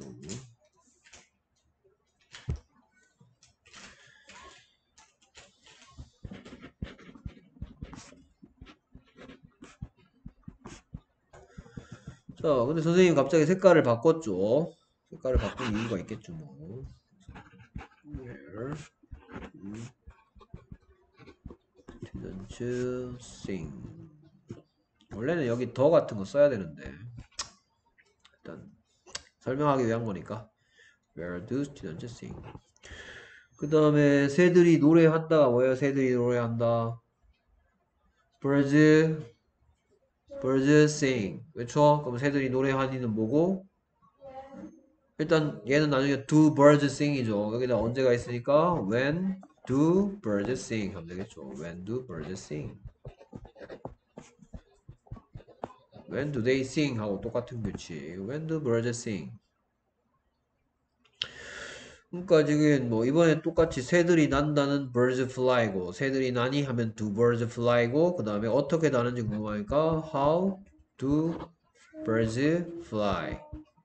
자, 근데 선생님 갑자기 색깔을 바꿨죠. 색깔을 바꾼 이유가 있겠죠, 뭐. Where didn't sing? 원래는 여기 더 같은 거 써야 되는데 일단 설명하기 위한 거니까 Where do students sing? 그 다음에 새들이 노래한다가 뭐예요? 새들이 노래한다. Birds, birds sing. 그렇죠? 그럼 새들이 노래하니는 뭐고? 일단 얘는 나중에 do birds sing이죠. 여기다 언제가 있으니까 when do birds sing 하면 되겠죠. When do birds sing? When do they sing? 하고 똑같은 규칙. When do birds sing? 그러니까 지금 뭐 이번엔 똑같이 새들이 난다는 birds fly고 새들이 나니 하면 do birds fly고 그 다음에 어떻게 나는지 궁금하니까 how do birds fly?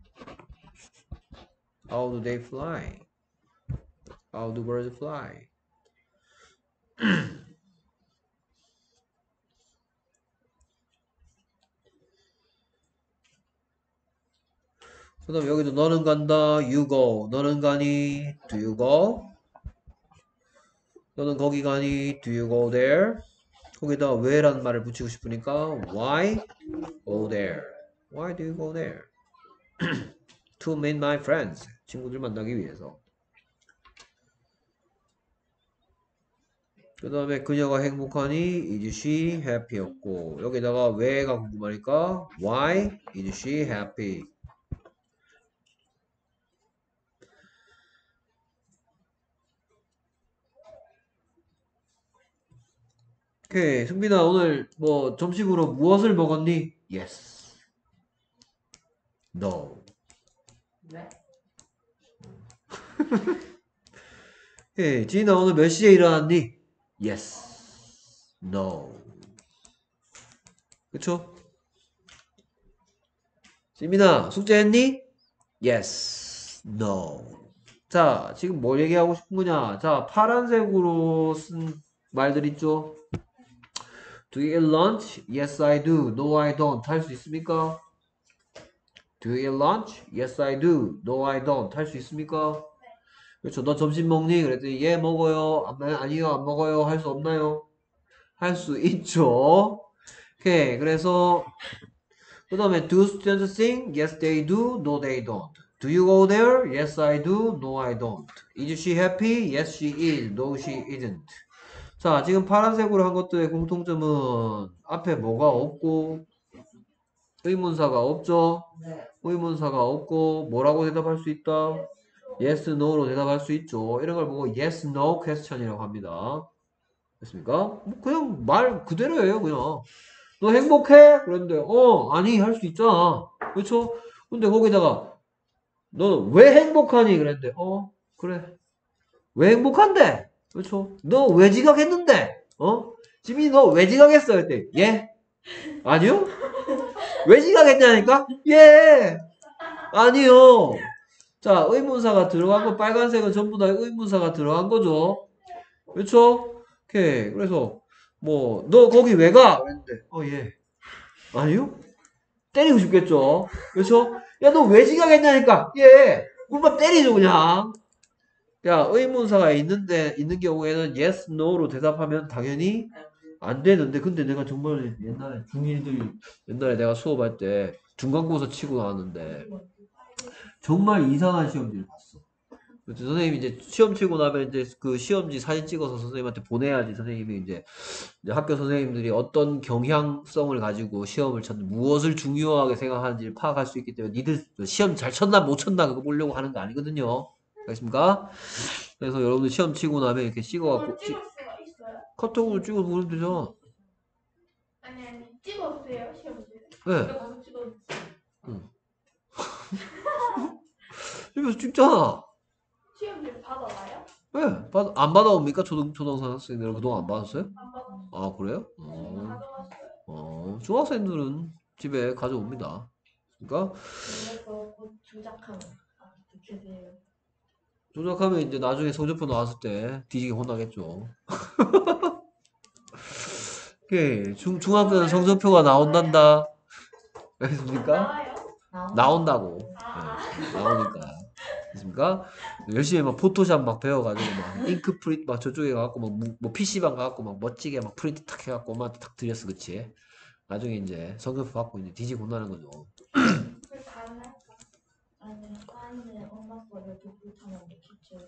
How do they fly? How do birds fly? 그 다음 여기도 너는 간다 you go 너는 가니 do you go 너는 거기 가니 do you go there 거기다 왜라는 말을 붙이고 싶으니까 why go there why do you go there to meet my friends 친구들 만나기 위해서 그 다음에 그녀가 행복하니 is she happy였고 여기다가 왜가 궁금하니까 why is she happy 오케이 승빈아 오늘 뭐 점심으로 무엇을 먹었니? Yes No 네. 오케이 지인아 오늘 몇 시에 일어났니? Yes No 그쵸? 지민아 숙제했니? Yes No 자 지금 뭘 얘기하고 싶은 거냐 자 파란색으로 쓴 말들 있죠? Do you eat lunch? Yes, I do. No, I don't. 할 수 있습니까? Do you eat lunch? Yes, I do. No, I don't. 할 수 있습니까? 그렇죠. 너 점심 먹니? 그랬더니 예, 먹어요. 안, 아니요, 안 먹어요. 할 수 없나요? 할 수 있죠. 오케이. 그래서 그 다음에 do students sing? Yes, they do. No, they don't. Do you go there? Yes, I do. No, I don't. Is she happy? Yes, she is. No, she isn't. 자, 지금 파란색으로 한 것들의 공통점은 앞에 뭐가 없고 의문사가 없죠? 네. 의문사가 없고 뭐라고 대답할 수 있다? Yes, No로 대답할 수 있죠. 이런 걸 보고 Yes, No question이라고 합니다. 됐습니까? 뭐 그냥 말 그대로예요, 그냥. 너 행복해? 그런데 어, 아니 할 수 있잖아. 그렇죠? 근데 거기다가 너 왜 행복하니? 그랬는데 어, 그래. 왜 행복한데? 그렇죠? 너 왜 지각했는데? 어? 지민이 너 왜 지각했어? 그때 예? 아니요? 왜 지각했냐니까? 예! 아니요. 자, 의문사가 들어간 거 빨간색은 전부 다 의문사가 들어간 거죠. 그렇죠? 오케이. 그래서 뭐 너 거기 왜 가? 그랬는데 어 예. 아니요? 때리고 싶겠죠. 그렇죠? 야 너 왜 지각했냐니까? 예. 꿀밥 때리죠 그냥. 야, 의문사가 있는데, 있는 경우에는 yes, no로 대답하면 당연히 안 되는데, 근데 내가 정말 옛날에 중일들, 옛날에 내가 수업할 때 중간고사 치고 나왔는데, 정말 이상한 시험지를 봤어. 그래서 선생님이 이제 시험 치고 나면 이제 그 시험지 사진 찍어서 선생님한테 보내야지 선생님이 이제, 이제 학교 선생님들이 어떤 경향성을 가지고 시험을 쳤는지, 무엇을 중요하게 생각하는지를 파악할 수 있기 때문에 니들 시험 잘 쳤나 못 쳤나 그거 보려고 하는 거 아니거든요. 알겠습니까? 그래서 여러분들 시험 치고 나면 이렇게 찍어갖고 그걸 찍을 수가 있어요? 카톡으로 찍어서 보내면 되죠. 아니 아니 찍어도 돼요 시험지? 네. 내가 가서 찍어도 응. 집에서 찍잖아. 시험지 받아와요? 네. 받, 안 받아옵니까? 초등, 초등학생 학생들은 그동안 안 받았어요? 안 받아. 아, 그래요? 어, 가져왔어요. 어, 중학생들은 집에 가져옵니다. 그러니까 그래서 곧 조작하면 아 주세요. 조작하면 이제 나중에 성적표 나왔을 때 뒤지게 혼나겠죠. 오케이. 중, 중학교는 성적표가 나온단다. 알겠습니까? 나와요? 나온다고. 아. 네, 나오니까. 됐습니까? 열심히 막 포토샵 막 배워가지고 막 잉크 프린트 막 저쪽에 가갖고 막 뭐 피씨방 가갖고 막 멋지게 막 프린트 탁 해갖고 엄마한테 탁 드렸어, 그치? 나중에 이제 성적표 받고 이제 뒤지고 혼나는 거죠. 그 다음에 아니 아니 엄마 거를 도둑하면 기출.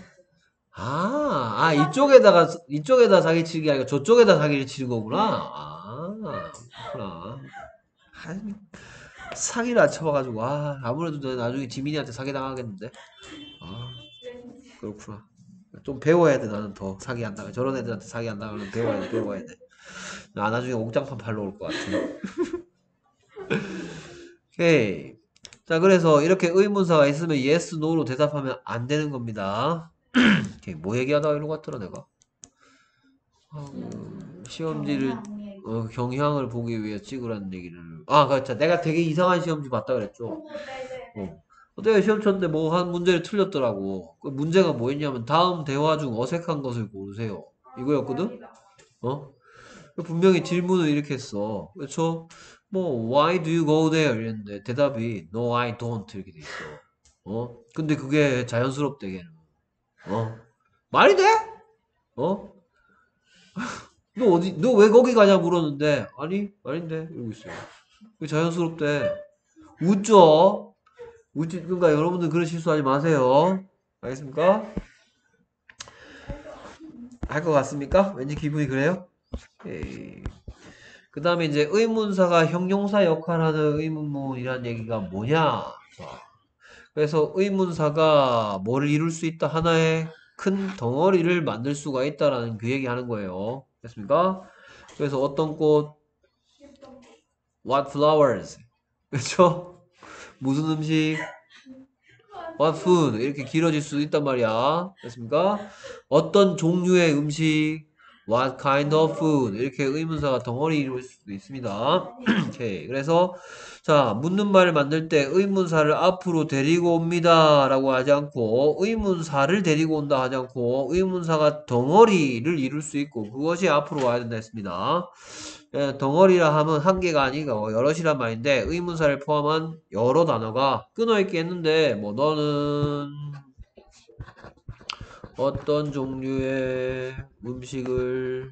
아, 아 이쪽에다가 이쪽에다 사기 치는 게 아니라 저쪽에다 사기를 치는 거구나. 아, 그렇구나. 아이, 사기를 안 쳐봐가지고 아 아무래도 내 나중에 지민이한테 사기 당하겠는데. 아, 그렇구나. 좀 배워야 돼 나는 더 사기 안 당해. 저런 애들한테 사기 안 당하려면 배워야 돼 배워야 돼. 나 나중에 옥장판 팔러 올 것 같아. 오케이. 자, 그래서 이렇게 의문사가 있으면 yes, no로 대답하면 안 되는 겁니다. 오케이. 뭐 얘기하다가 이러고 갔더라, 내가. 아, 그 시험지를, 어, 경향을 보기 위해 찍으라는 얘기를. 아, 그렇죠. 내가 되게 이상한 시험지 봤다 그랬죠. 어. 어떻게 시험 쳤는데 뭐 한 문제를 틀렸더라고. 그 문제가 뭐였냐면 다음 대화 중 어색한 것을 고르세요. 이거였거든? 어? 분명히 질문을 이렇게 했어. 그렇죠? 뭐 why do you go there? 이랬는데 대답이 no I don't 이렇게 돼 있어. 어? 근데 그게 자연스럽대 걔는. 어? 말이 돼? 어? 너 어디 너 왜 거기 가냐 물었는데 아니 말인데 이러고 있어요. 그게 자연스럽대. 웃죠? 웃지 그러니까 여러분들 그런 실수하지 마세요. 알겠습니까? 할 것 같습니까? 왠지 기분이 그래요? 그 다음에 이제 의문사가 형용사 역할하는 의문문이란 얘기가 뭐냐? 자, 그래서 의문사가 뭐를 이룰 수 있다? 하나의 큰 덩어리를 만들 수가 있다라는 그 얘기 하는 거예요. 됐습니까? 그래서 어떤 꽃, what flowers. 그렇죠? 무슨 음식, what food. 이렇게 길어질 수도 있단 말이야. 됐습니까? 어떤 종류의 음식, what kind of food. 이렇게 의문사가 덩어리 이룰 수도 있습니다. 오케이. 그래서 자, 묻는 말을 만들 때 의문사를 앞으로 데리고 옵니다 라고 하지 않고 의문사를 데리고 온다 하지 않고 의문사가 덩어리를 이룰 수 있고 그것이 앞으로 와야 된다 했습니다. 예, 덩어리라 하면 한 개가 아니고 여럿이란 말인데 의문사를 포함한 여러 단어가 끊어있게 했는데 뭐 너는 어떤 종류의 음식을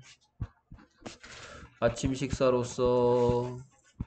아침 식사로서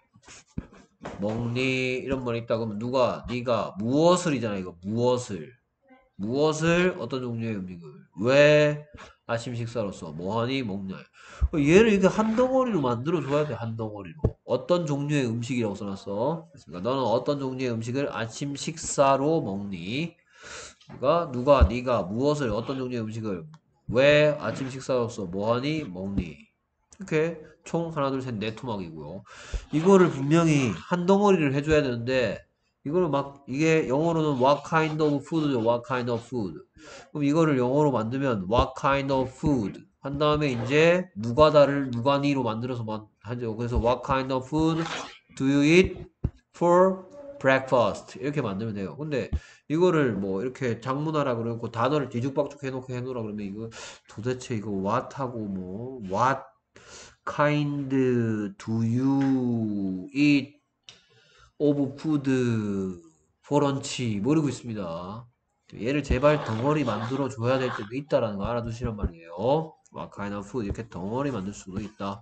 먹니? 이런 말이 있다 그러면 누가? 네가 무엇을 이잖아 이거 무엇을 무엇을 어떤 종류의 음식을 왜 아침 식사로서 뭐하니 먹냐 얘를 이렇게 한 덩어리로 만들어 줘야 돼 한 덩어리로 어떤 종류의 음식이라고 써놨어 그러니까 너는 어떤 종류의 음식을 아침 식사로 먹니 그러니까 누가 네가 무엇을 어떤 종류의 음식을 왜 아침 식사로서 뭐하니 먹니 이렇게 총 하나 둘 셋 네 토막이고요. 이거를 분명히 한 덩어리를 해줘야 되는데 이거를 막 이게 영어로는 what kind of food죠. what kind of food. 그럼 이거를 영어로 만들면 what kind of food 한 다음에 이제 누가다를 누가니로 만들어서 만 하죠. 그래서 what kind of food do you eat for breakfast 이렇게 만들면 돼요. 근데 이거를 뭐 이렇게 작문하라 그러고 단어를 뒤죽박죽 해놓고 해놓으라 그러면 이거 도대체 이거 what하고 뭐 what kind do you eat of food for lunch 모르고 있습니다. 얘를 제발 덩어리 만들어 줘야 될 때도 있다라는 거 알아두시란 말이에요. what kind of food 이렇게 덩어리 만들 수도 있다.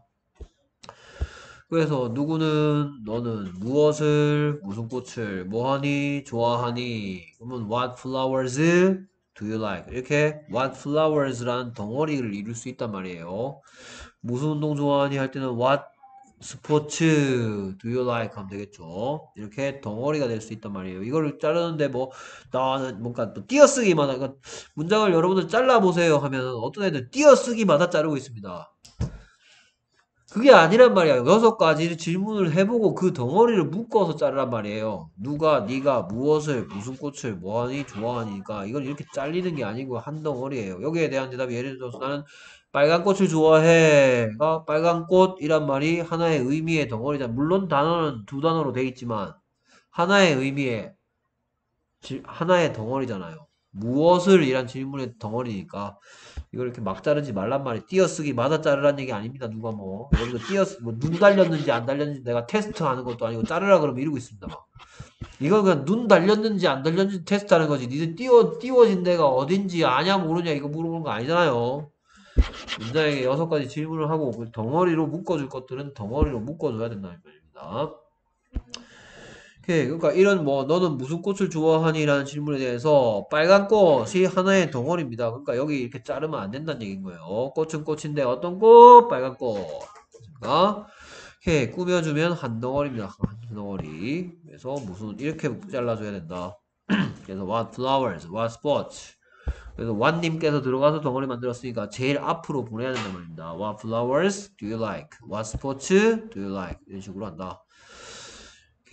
그래서 누구는 너는 무엇을 무슨 꽃을 뭐하니 좋아하니 그러면 what flowers do you like 이렇게 what flowers라는 덩어리를 이룰 수 있단 말이에요. 무슨 운동 좋아하니 할 때는 what 스포츠 do you like 하면 되겠죠. 이렇게 덩어리가 될 수 있단 말이에요. 이거를 자르는데 뭐 나는 뭔가 또 띄어쓰기마다 그러니까 문장을 여러분들 잘라보세요 하면 어떤 애들 띄어쓰기마다 자르고 있습니다. 그게 아니란 말이야. 여섯 가지 질문을 해보고 그 덩어리를 묶어서 자르란 말이에요. 누가, 네가 무엇을, 무슨 꽃을 뭐하니, 좋아하니까 이건 이렇게 잘리는 게 아니고 한 덩어리예요. 여기에 대한 대답이 예를 들어서 나는 빨간 꽃을 좋아해가 빨간 꽃이란 말이 하나의 의미의 덩어리다. 물론 단어는 두 단어로 돼 있지만 하나의 의미의 하나의 덩어리잖아요. 무엇을 이란 질문의 덩어리니까 이걸 이렇게 막 자르지 말란 말이 띄어쓰기 마다 자르란 얘기 아닙니다. 누가 뭐 여기서 띄어쓰 뭐눈 달렸는지 안 달렸는지 내가 테스트 하는 것도 아니고 자르라 그러면 이러고 있습니다. 막. 이건 그냥 눈 달렸는지 안 달렸는지 테스트 하는 거지. 니들 띄워 띄워진 데가 어딘지 아냐 모르냐 이거 물어보는 거 아니잖아요. 문장에게 여섯 가지 질문을 하고 그 덩어리로 묶어줄 것들은 덩어리로 묶어줘야 된다는 말입니다. 오케이. 그러니까 이런 뭐 너는 무슨 꽃을 좋아하니? 라는 질문에 대해서 빨간 꽃이 하나의 덩어리입니다. 그러니까 여기 이렇게 자르면 안 된다는 얘기인 거예요. 꽃은 꽃인데 어떤 꽃? 빨간 꽃. 그러니까 오케이. 꾸며주면 한 덩어리입니다. 한 덩어리. 그래서 무슨 이렇게 잘라줘야 된다. 그래서 what flowers, what sports. 그래서 완님께서 들어가서 덩어리 만들었으니까 제일 앞으로 보내야 된단 말입니다. What flowers do you like? What sports do you like? 이런 식으로 한다.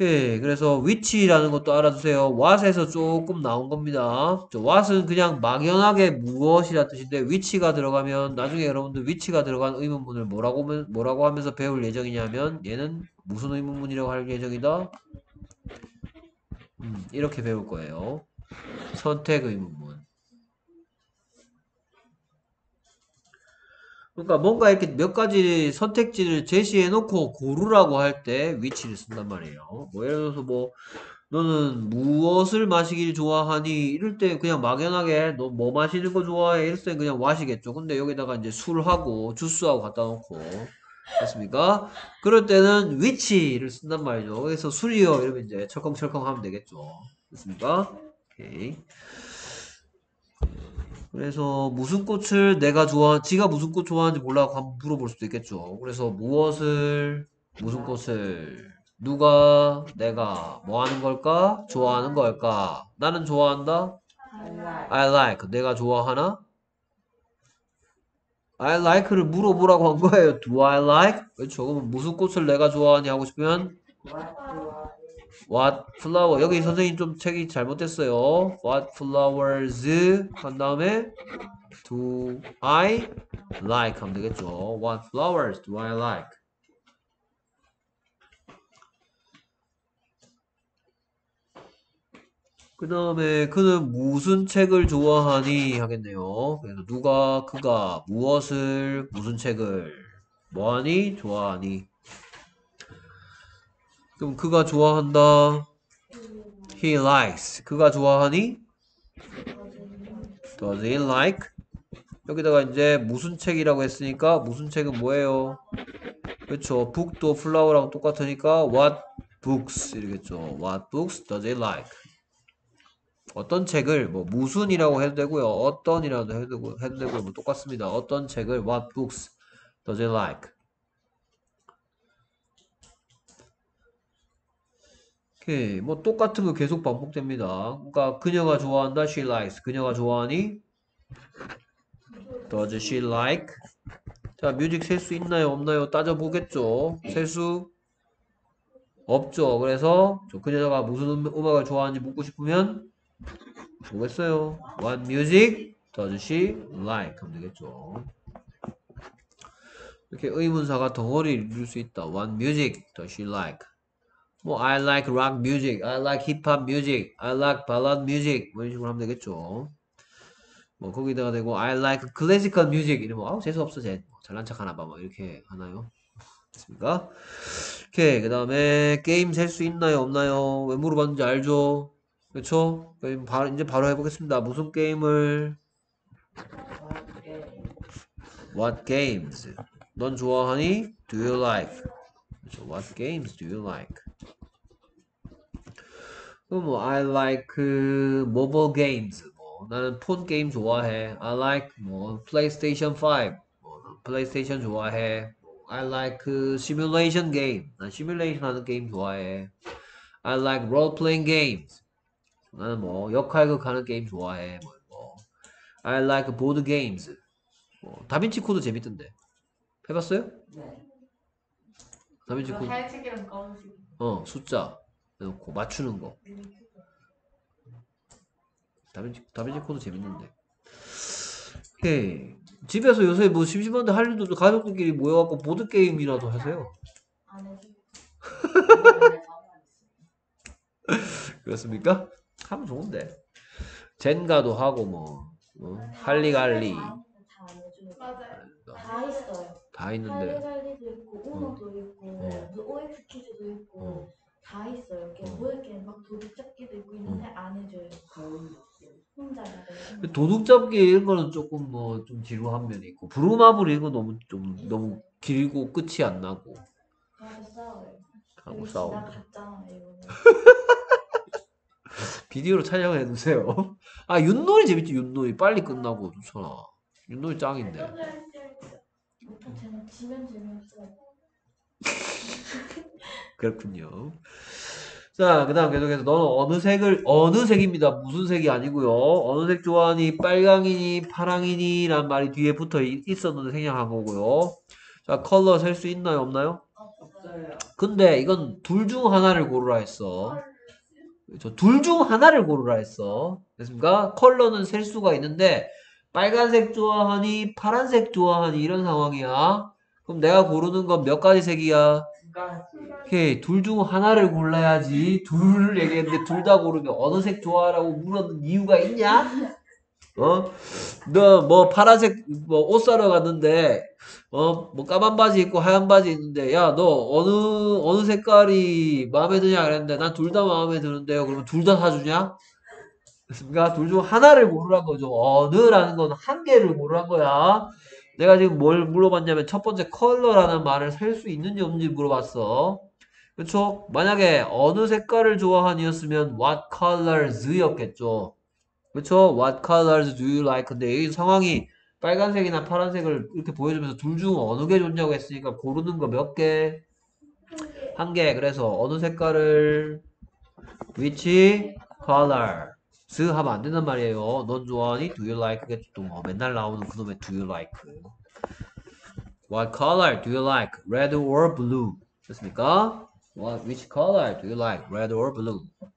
오케이. 그래서 which라는 것도 알아두세요. what에서 조금 나온 겁니다. 저 what은 그냥 막연하게 무엇이라 뜻인데 which가 들어가면 나중에 여러분들 which가 들어간 의문문을 뭐라고 하면- 뭐라고 하면서 배울 예정이냐면 얘는 무슨 의문문이라고 할 예정이다. 음, 이렇게 배울 거예요. 선택 의문문. 그러니까 뭔가 이렇게 몇 가지 선택지를 제시해 놓고 고르라고 할 때 which를 쓴단 말이에요. 뭐 예를 들어서 뭐 너는 무엇을 마시길 좋아하니? 이럴 때 그냥 막연하게 너 뭐 마시는 거 좋아해? 이럴 때 그냥 마시겠죠. 근데 여기다가 이제 술하고 주스하고 갖다 놓고 됐습니까? 그럴 때는 which를 쓴단 말이죠. 그래서 술이요 이러면 이제 철컹철컹 하면 되겠죠. 됐습니까? 오케이. 그래서 무슨 꽃을 내가 좋아, 지가 무슨 꽃 좋아하는지 몰라고 한번 물어볼 수도 있겠죠. 그래서 무엇을, 무슨 꽃을, 누가, 내가 뭐 하는 걸까? 좋아하는 걸까? 나는 좋아한다? I like. 내가 좋아하나? I like를 물어보라고 한 거예요. Do I like? 그렇죠. 그러면 무슨 꽃을 내가 좋아하니 하고 싶으면 What flower. 여기 선생님 좀 책이 잘못됐어요. What flowers 한 다음에 Do I like 하면 되겠죠. What flowers do I like? 그 다음에 그는 무슨 책을 좋아하니 하겠네요. 그래서 누가 그가 무엇을 무슨 책을 뭐하니 좋아하니. 그럼 그가 좋아한다. He likes. 그가 좋아하니? Does he like? 여기다가 이제 무슨 책이라고 했으니까 무슨 책은 뭐예요? 그렇죠. book도 flower랑 똑같으니까 what books 이러겠죠. What books does he like? 어떤 책을 뭐 무슨이라고 해도 되고요. 어떤이라도 해도 되고 해도 되고 뭐 똑같습니다. 어떤 책을 what books does he like? 오케이. 뭐 똑같은 거 계속 반복됩니다. 그러니까 그녀가 좋아한다. She likes. 그녀가 좋아하니? Does she like? 자, 뮤직 셀 수 있나요? 없나요? 따져보겠죠. 셀 수 없죠. 그래서 그녀가 무슨 음, 음악을 좋아하는지 묻고 싶으면 뭐겠어요? What music does she like? 하면 되겠죠. 이렇게 의문사가 덩어리를 이룰 수 있다. What music does she like? 뭐 I like rock music, I like hip hop music, I like ballad music 뭐 이런 식으로 하면 되겠죠. 뭐 거기다가 대고 I like classical music 이러면 아우 재수없어 쟤 잘난 척 하나 봐 뭐 이렇게 하나요? 됐습니까? 오케이 그 다음에 게임 셀 수 있나요 없나요? 왜 물어봤는지 알죠? 그렇죠? 그럼 바로 이제 바로 해보겠습니다. 무슨 게임을? What games? 넌 좋아하니? Do you like? 그렇죠? What games do you like? 그럼 뭐 I like 그 mobile games. 뭐 나는 폰 게임 좋아해. I like 뭐 플레이스테이션 파이브. 뭐 플레이스테이션 좋아해. I like 그 시뮬레이션 게임. 난 시뮬레이션 하는 게임 좋아해. I like role playing games. 나는 뭐 역할극 하는 게임 좋아해. 뭐, 뭐. I like board games. 뭐 다빈치 코드 재밌던데. 해봤어요? 네. 다빈치 코드. 하얀색이랑 검은색. 어 숫자 해놓고 맞추는 거. 다빈치 다빈치 코드 재밌는데. 오케이. 집에서 요새 뭐 심심한데 할 일도 없고 가족들끼리 모여갖고 보드 게임이라도 하세요. 안 해서. 그렇습니까? 하면 좋은데. 젠가도 하고 뭐, 뭐 할리갈리 맞아요. 다 있어요. 다 있는데. 할리갈리도 있고 우노도 있고 어. 그 오엑스 퀴즈도 있고 어. 다 있어요. 이렇게 어. 뭐 이렇게 막 도둑잡기도 있고 있는데 안 해줘요. 혼자 해야 돼요. 도둑잡기 이런 거는 조금 뭐 좀 지루한 면이 있고 브루마블 이런 거 너무 좀 너무 길고 끝이 안 나고 하고 싸워요. 하고 여기 싸우고 지나갔잖아 이러면. 비디오로 촬영해 두세요. 아 윷놀이 재밌지. 윷놀이 빨리 끝나고 좋잖아. 윷놀이 짱인데. 못하 쟤는 지면 재미없어. 그렇군요. 자, 그 다음 계속해서 너는 어느 색을, 어느 색입니다. 무슨 색이 아니고요. 어느 색 좋아하니, 빨강이니, 파랑이니, 란 말이 뒤에 붙어 있- 있었는데 생략한 거고요. 자, 컬러 셀 수 있나요, 없나요? 없어요. 없어요. 근데 이건 둘 중 하나를 고르라 했어. 그렇죠? 둘 중 하나를 고르라 했어. 됐습니까? 컬러는 셀 수가 있는데 빨간색 좋아하니 파란색 좋아하니 이런 상황이야. 그럼 내가 고르는 건 몇 가지 색이야? 두 가지. 오케이, 둘 중 하나를 골라야지. 둘을 얘기했는데 둘 다 고르면 어느 색 좋아하라고 물었는 이유가 있냐? 어? 너 뭐 파란색 뭐 옷 사러 갔는데 어 뭐 까만 바지 입고 하얀 바지 있는데 야 너 어느 어느 색깔이 마음에 드냐 그랬는데 난 둘 다 마음에 드는데요. 그러면 둘 다 사주냐? 그러니까 둘 중 하나를 고르란 거죠. 어느라는 건 한 개를 고르란 거야. 내가 지금 뭘 물어봤냐면 첫 번째 컬러라는 말을 살 수 있는지 없는지 물어봤어. 그쵸? 만약에 어느 색깔을 좋아하니였으면 what colors였겠죠. 그쵸? What colors do you like? 근데 이 상황이 빨간색이나 파란색을 이렇게 보여주면서 둘 중 어느 게 좋냐고 했으니까 고르는 거 몇 개? 한 개. 그래서 어느 색깔을 which color 하면 안 된단 말이에요. 넌 좋아하니? Do you like? 그게 또 뭐 맨날 나오는 그놈의 do you like? What color do you like? Red or blue? 됐습니까? What, which color do you like? Red or blue?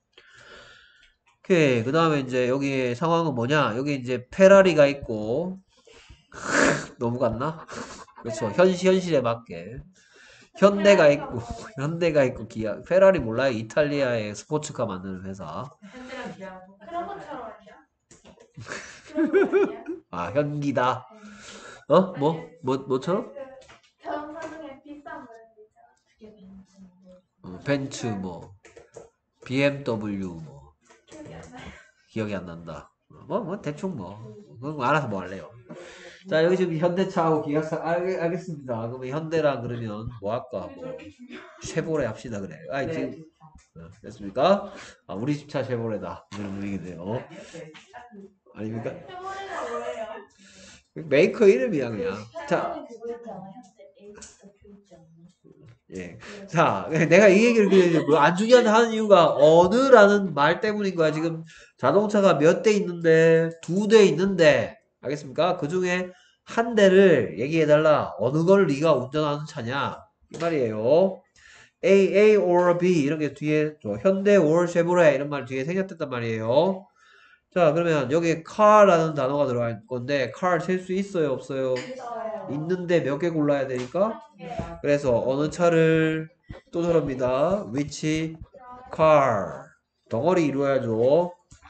오케이. 그 다음에 이제 여기 상황은 뭐냐? 여기 이제 페라리가 있고, 너무 같나? 그렇죠. 현실, 현실에 맞게. 현대가 있고, 현대가 있고, 기아. 페라리 몰라요? 이탈리아의 스포츠카 만드는 회사. 현대랑 기아랑 그런 똑같아요. 것처럼 아니야? 그런 거 아니야? 아, 현기다. 어? 뭐? 뭐, 뭐처럼? 그 경사 중에 비싼 브랜드 있잖아. 그게 벤츠인데. 어, 벤츠, 뭐, 비엠더블유, 뭐, 기억이 안 나요. 기억이 안 난다. 뭐, 뭐, 대충 뭐. 그건 알아서 뭐 할래요. 자, 여기 지금 현대차하고 기아차, 알, 알겠습니다. 그러면 현대라 그러면 뭐 할까? 뭐, 쉐보레 합시다, 그래. 아, 네. 지금, 어, 됐습니까? 아, 우리 집 차 쉐보레다. 이런 분위기네요. 아닙니까? 해머리가 뭐예요? 메이커 이름이야, 그냥. 자, 현대는 그거 있잖아. 현대 에이스 있지 않나? 예. 자, 내가 이 얘기를 그 안중이한테 하는 이유가 어느라는 말 때문인 거야. 지금 자동차가 몇 대 있는데, 두 대 있는데, 알겠습니까? 그 중에 한 대를 얘기해달라. 어느 걸 네가 운전하는 차냐? 이 말이에요. A, A or B 이런 게 뒤에 저 현대 or 쉐보레 이런 말 뒤에 생겼단 말이에요. 자, 그러면 여기 car라는 단어가 들어갈 건데 car 셀 수 있어요, 없어요? 있어요. 있는데 몇 개 골라야 되니까? 네. 그래서 어느 차를 또 저럽니다. which car 덩어리 이루어야죠.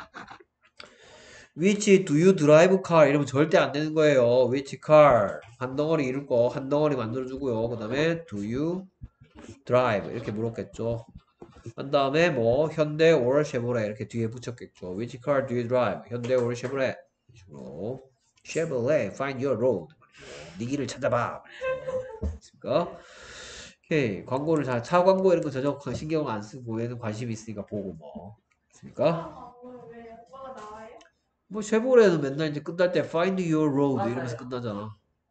which do you drive car 이러면 절대 안 되는 거예요. which car 한 덩어리 이룰 거 한 덩어리 만들어주고요. 그 다음에 do you drive 이렇게 물었겠죠. 한 다음에 뭐 현대 or 쉐보레 이렇게 뒤에 붙였겠죠. which car do you drive? 현대 or 쉐보레 식으로 쉐보레 find your road 네 길을 찾아봐. 됐습니까? 오케이. 광고를 잘, 차 광고 이런 거 전혀 신경 안 쓰고 얘는 관심이 있으니까 보고 뭐. 됐습니까? 아, 뭐, 왜요? 뭐가 나와요? 뭐 쉐보레는 맨날 이제 끝날 때 find your road 맞아요. 이러면서 끝나잖아.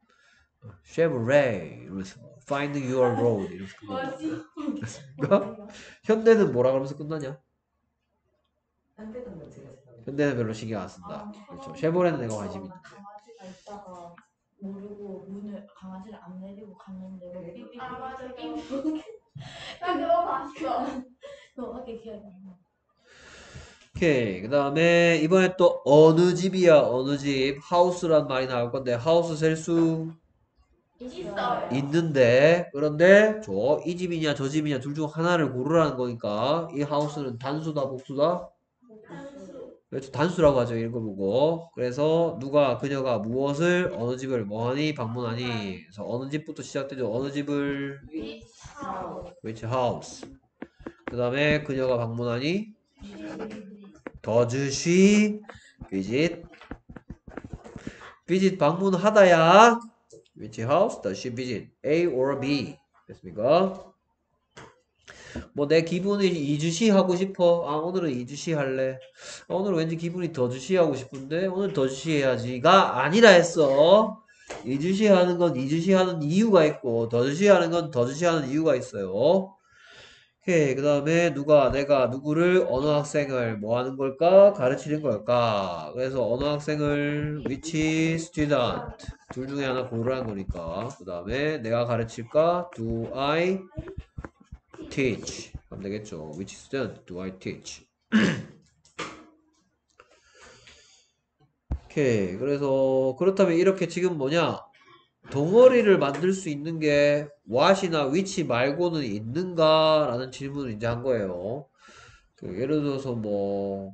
쉐보레 이러면서 find your road 이러면서 끝나잖아. 뭐지? 됐습니까? 현대는 뭐라 그러면서 끝나냐? 현대는 뭐 제가 생각해요. 현대는 별로 신경 안 쓴다. 그렇죠. 쉐보레는 내가 관심이 있는데. 강아지가 있다가 모르고 문을 강아지를 안 내리고 갔는데 뭐 삐삐 아, 맞아. 삐삐 나 그거 봤어. 정확하게 기억이 안 나. 오케이. 그 다음에 이번에 또 어느 집이야 어느 집 하우스란 말이 나올 건데 하우스 셀 수 있어요. 있는데 그런데 저 이 집이냐 저 집이냐 둘 중 하나를 고르라는 거니까 이 하우스는 단수다 복수다? 단수. 그렇죠. 단수라고 하죠. 읽어보고 그래서 누가 그녀가 무엇을 어느 집을 뭐하니 방문하니 그래서 어느 집부터 시작되죠. 어느 집을 which house 그 다음에 그녀가 방문하니 does she visit visit 방문하다야 which house does she visit A or B 됐습니까? 뭐 내 기분이 이주시 하고 싶어 아 오늘은 이주시 할래 아, 오늘은 왠지 기분이 더주시 하고 싶은데 오늘 더주시 해야지가 아니라 했어 이주시 하는 건 이주시 하는 이유가 있고 더주시 하는 건 더주시 하는 이유가 있어요. 오케이. 그 다음에 누가 내가 누구를 어느 학생을 뭐 하는 걸까? 가르치는 걸까? 그래서 어느 학생을 which student 둘 중에 하나 고르라는 거니까 그 다음에 내가 가르칠까? do I teach 하면 되겠죠. Which student do I teach? 오케이. 그래서 그렇다면 이렇게 지금 뭐냐? 덩어리를 만들 수 있는 게 what이나 which 말고는 있는가? 라는 질문을 이제 한 거예요. 그 예를 들어서 뭐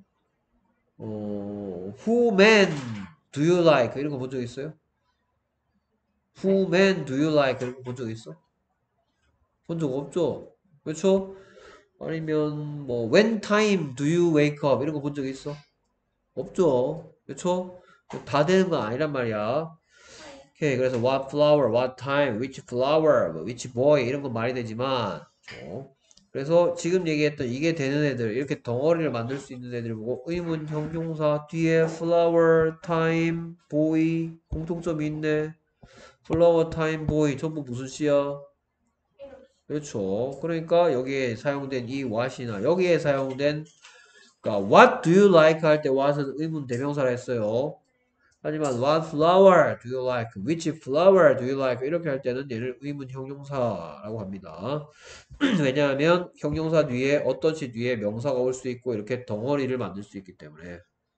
어, who man do you like? 이런 거 본 적 있어요? Who man do you like? 이런 거 본 적 있어? 본 적 없죠? 그렇죠? 아니면 뭐 when time do you wake up? 이런 거 본 적 있어? 없죠? 그렇죠? 다 되는 건 아니란 말이야. 오케이. 그래서 what flower, what time, which flower, 뭐 which boy 이런 건 말이 되지만 그렇죠? 그래서 지금 얘기했던 이게 되는 애들 이렇게 덩어리를 만들 수 있는 애들 보고 의문 형용사 뒤에 flower, time, boy 공통점이 있네. flower, time, boy 전부 무슨 시야? 그렇죠. 그러니까 여기에 사용된 이 what이나 여기에 사용된 그러니까 what do you like 할 때 what은 의문 대명사라 했어요. 하지만 what flower do you like? which flower do you like? 이렇게 할 때는 얘를 의문 형용사라고 합니다. 왜냐하면 형용사 뒤에 어떤 시 뒤에 명사가 올 수 있고 이렇게 덩어리를 만들 수 있기 때문에.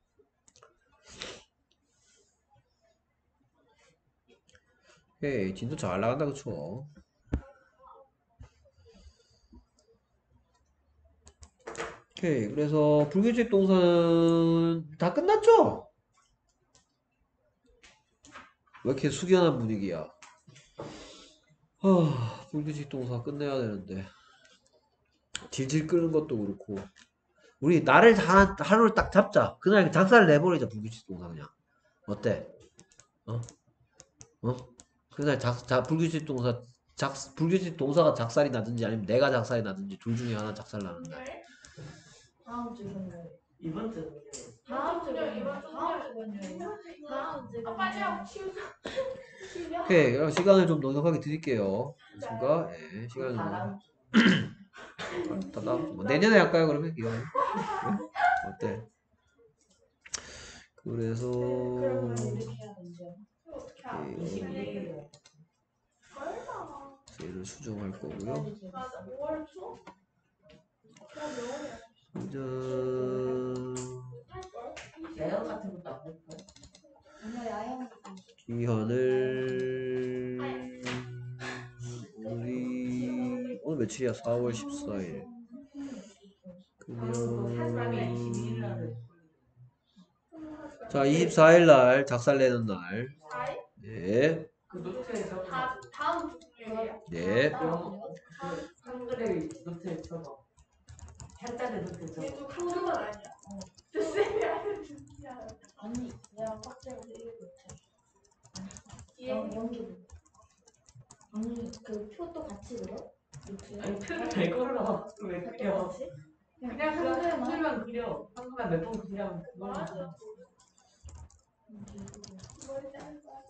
헤이 진도 잘 나간다 그쵸? 오케이. 그래서 불규칙 동사는 다 끝났죠? 왜 이렇게 숙연한 분위기야? 하, 불규칙 동사 끝내야 되는데 질질 끄는 것도 그렇고 우리 날을 다 하루를 딱 잡자. 그날 작사를 내버리자. 불규칙 동사 그냥 어때? 어? 어? 그날 작, 작 불규칙 동사 작 불규칙 동사가 작살이 나든지 아니면 내가 작살이 나든지 둘 중에 하나 작살 나는 날. 다음 주 금요일. 이번 주 다음 주 금요일. 이번 주 다음 주 금요일. 다음 주 아 빨리 하고 금요일. 치우자. 오케이. 그럼 시간을 좀 넉넉하게 드릴게요. 그러니까 예, 시간을 좀 다음 다 다음 주. 뭐 내년에 할까요 그러면 이거? 어때? 그래서 그러면 이렇게 해야 되죠. 어떻게 알아? 예, 이십일 일이요. 얼마? 얘를 수정할 거고요. 맞아. 오월 초? 나 명월이야. 수정 야영 같은 것도 안 할까요? 오늘 야영 기한을 오늘이 오늘 며칠이야? 사월 십사일. 그러면 이십일 일날 자 이십사일 날 작살 내는 날. 사일? 네. 그 노트에서 다 다음 주 금요일이야. 네. 그럼 그 한글의 노트에 써봐. 한자의 노트에 써봐. 얘도 같은 건 아니야. 어. 쌤이 아니야. 아니 내가 빡대고 읽고 있어. 얘 연 연기. 아니 그 표도 같이 그려? 노트에? 아니 표를 왜 걸어? 왜 그려? 같이? 그냥 그 한 줄만 그려. 한글만 몇 번 그리면 그거는 맞아. 머리 자른 거야.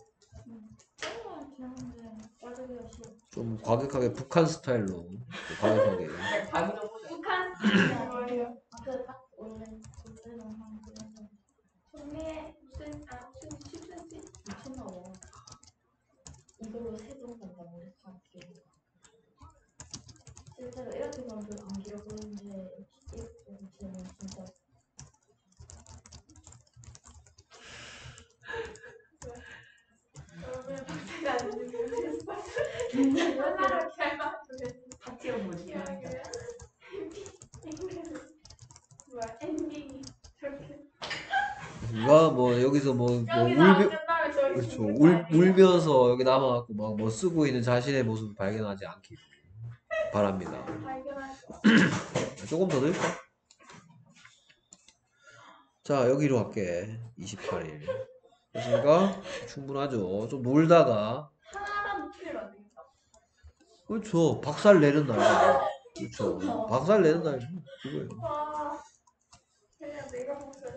좀 과격하게 북한 스타일로 과격하게. 그냥 답이나 보자. 북한 머리야. 그딱 원래 원래는 한 그래서 정리해. 무슨 아 무슨 십 센티? 미쳤나 봐. 이걸로 세번 간다 머리카락이. 실제로 이렇게 가면 안 길어 보이는데 이렇게 보면 진짜 그러면 박사가 안 되는 거 연락을 잘 맞추겠어. 파티형 뭐지? 뭐야 엔딩이 저렇게 누가 뭐 여기서 뭐, 뭐 여기서 울며 안 끝나면 저희 그렇죠. 죽는 거 울, 아니에요? 울면서 여기 남아갖고 막 뭐 쓰고 있는 자신의 모습을 발견하지 않기 바랍니다. 발견할 수 조금 더 넣을까? 자 여기로 할게. 이십팔일. 그러니까 충분하죠. 좀 놀다가 하나라도 틀리면 안 되겠다. 그렇죠. 박살 내는 날. 그렇죠. 박살 내는 날 그거예요. 와 그냥 내가 보면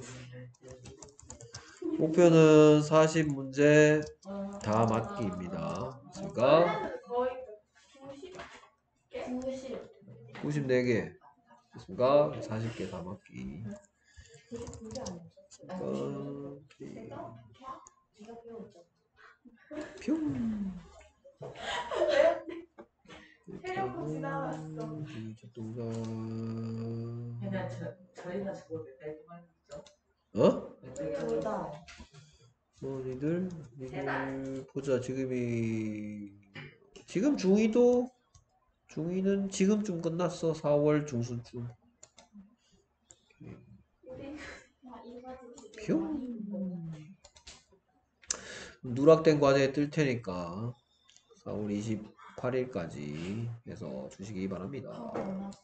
목표는 사십 문제 다 맞기입니다. 그러니까 원래는 거의 구십 구십 구십사 개. 됐습니까? 사십 개 다 맞기. 구십구 개 아니었어? 오케이. 네가 배웠잖아. 뿅. 체력고 지나갔어. 어? 둘다 뭐 니들 니들 보자. 지금이 지금 중이도 중이는 지금쯤 끝났어. 사월 중순쯤. 퓨. 누락된 과제 뜰 테니까 사월 이십팔일까지 해서 주시기 바랍니다.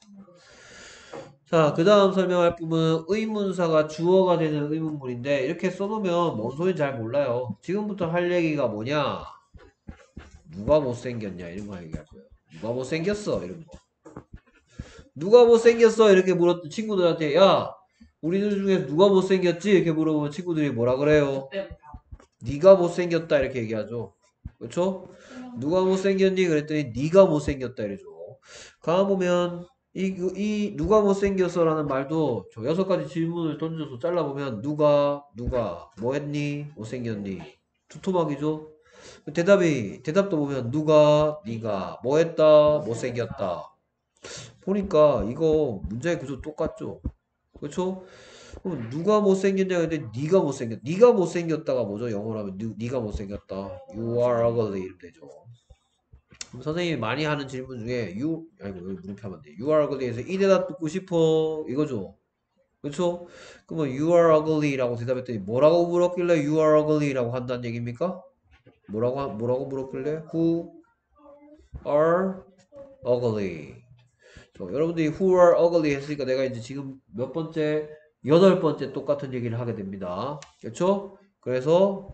자, 그 다음 설명할 부분 의문사가 주어가 되는 의문문인데 이렇게 써놓으면 뭔 소리인지 잘 몰라요. 지금부터 할 얘기가 뭐냐? 누가 못생겼냐 이런 거 얘기할 거예요. 누가 못생겼어 이런 거. 누가 못생겼어 이렇게 물었던 친구들한테 야 우리들 중에서 누가 못생겼지? 이렇게 물어보면 친구들이 뭐라 그래요? 네가 못생겼다 이렇게 얘기하죠. 그렇죠? 누가 못생겼니? 그랬더니 네가 못생겼다 이러죠. 가만 보면 이, 이 누가 못생겼어 라는 말도 저 여섯 가지 질문을 던져서 잘라보면 누가 누가 뭐 했니? 못생겼니? 두토막이죠. 대답이 대답도 보면 누가 네가 뭐 했다? 못생겼다. 보니까 이거 문제의 구조 똑같죠. 그렇죠? 그럼 누가 못생겼냐 근데 네가 못생겼 네가 못생겼다가 뭐죠? 영어로 하면 네, 네가 못생겼다. You are ugly 이러면 되죠. 그럼 선생님이 많이 하는 질문 중에 you 아이고 여기 물음표하면 돼. You are ugly에서 이 대답 듣고 싶어 이거죠. 그렇죠? 그러면 you are ugly라고 대답했더니 뭐라고 물었길래 you are ugly라고 한다는 얘기입니까? 뭐라고 하- 뭐라고 물었길래 who are ugly. 저, 여러분들이 who are ugly 했으니까 내가 이제 지금 몇 번째 여덟 번째 똑같은 얘기를 하게 됩니다. 그렇죠? 그래서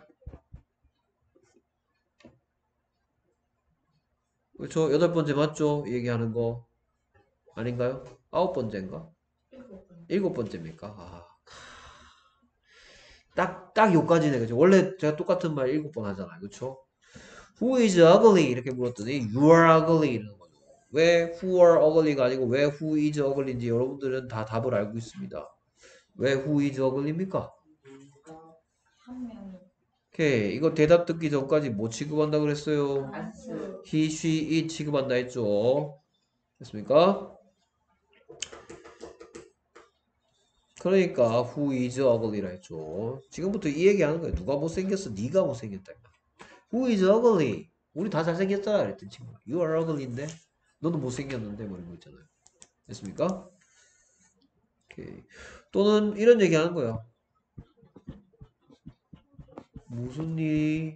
그렇죠? 여덟 번째 맞죠? 얘기하는 거 아닌가요? 아홉 번째인가? 일곱 번째입니까? 아, 딱, 딱 요까지네. 그죠? 원래 제가 똑같은 말 일곱 번 하잖아요. 그쵸? Who is ugly? 이렇게 물었더니 You are ugly 이러는 거죠. 왜 who are ugly가 아니고 왜 who is ugly인지 여러분들은 다 답을 알고 있습니다. 왜 who is ugly입니까? 한 명이 오케이. 이거 대답 듣기 전까지 뭐 취급한다 그랬어요? he, she, it 취급한다 했죠. 됐습니까? 그러니까 who is ugly라 했죠. 지금부터 이 얘기하는 거예요. 누가 못생겼어? 네가 못생겼다. Who is ugly? 우리 다 잘생겼잖아. 그랬더니 친구가 You are ugly인데? 너도 못생겼는데? 뭐 이런 거 있잖아요. 됐습니까? 오케이. 또는 이런 얘기 하는 거야. 무슨 일이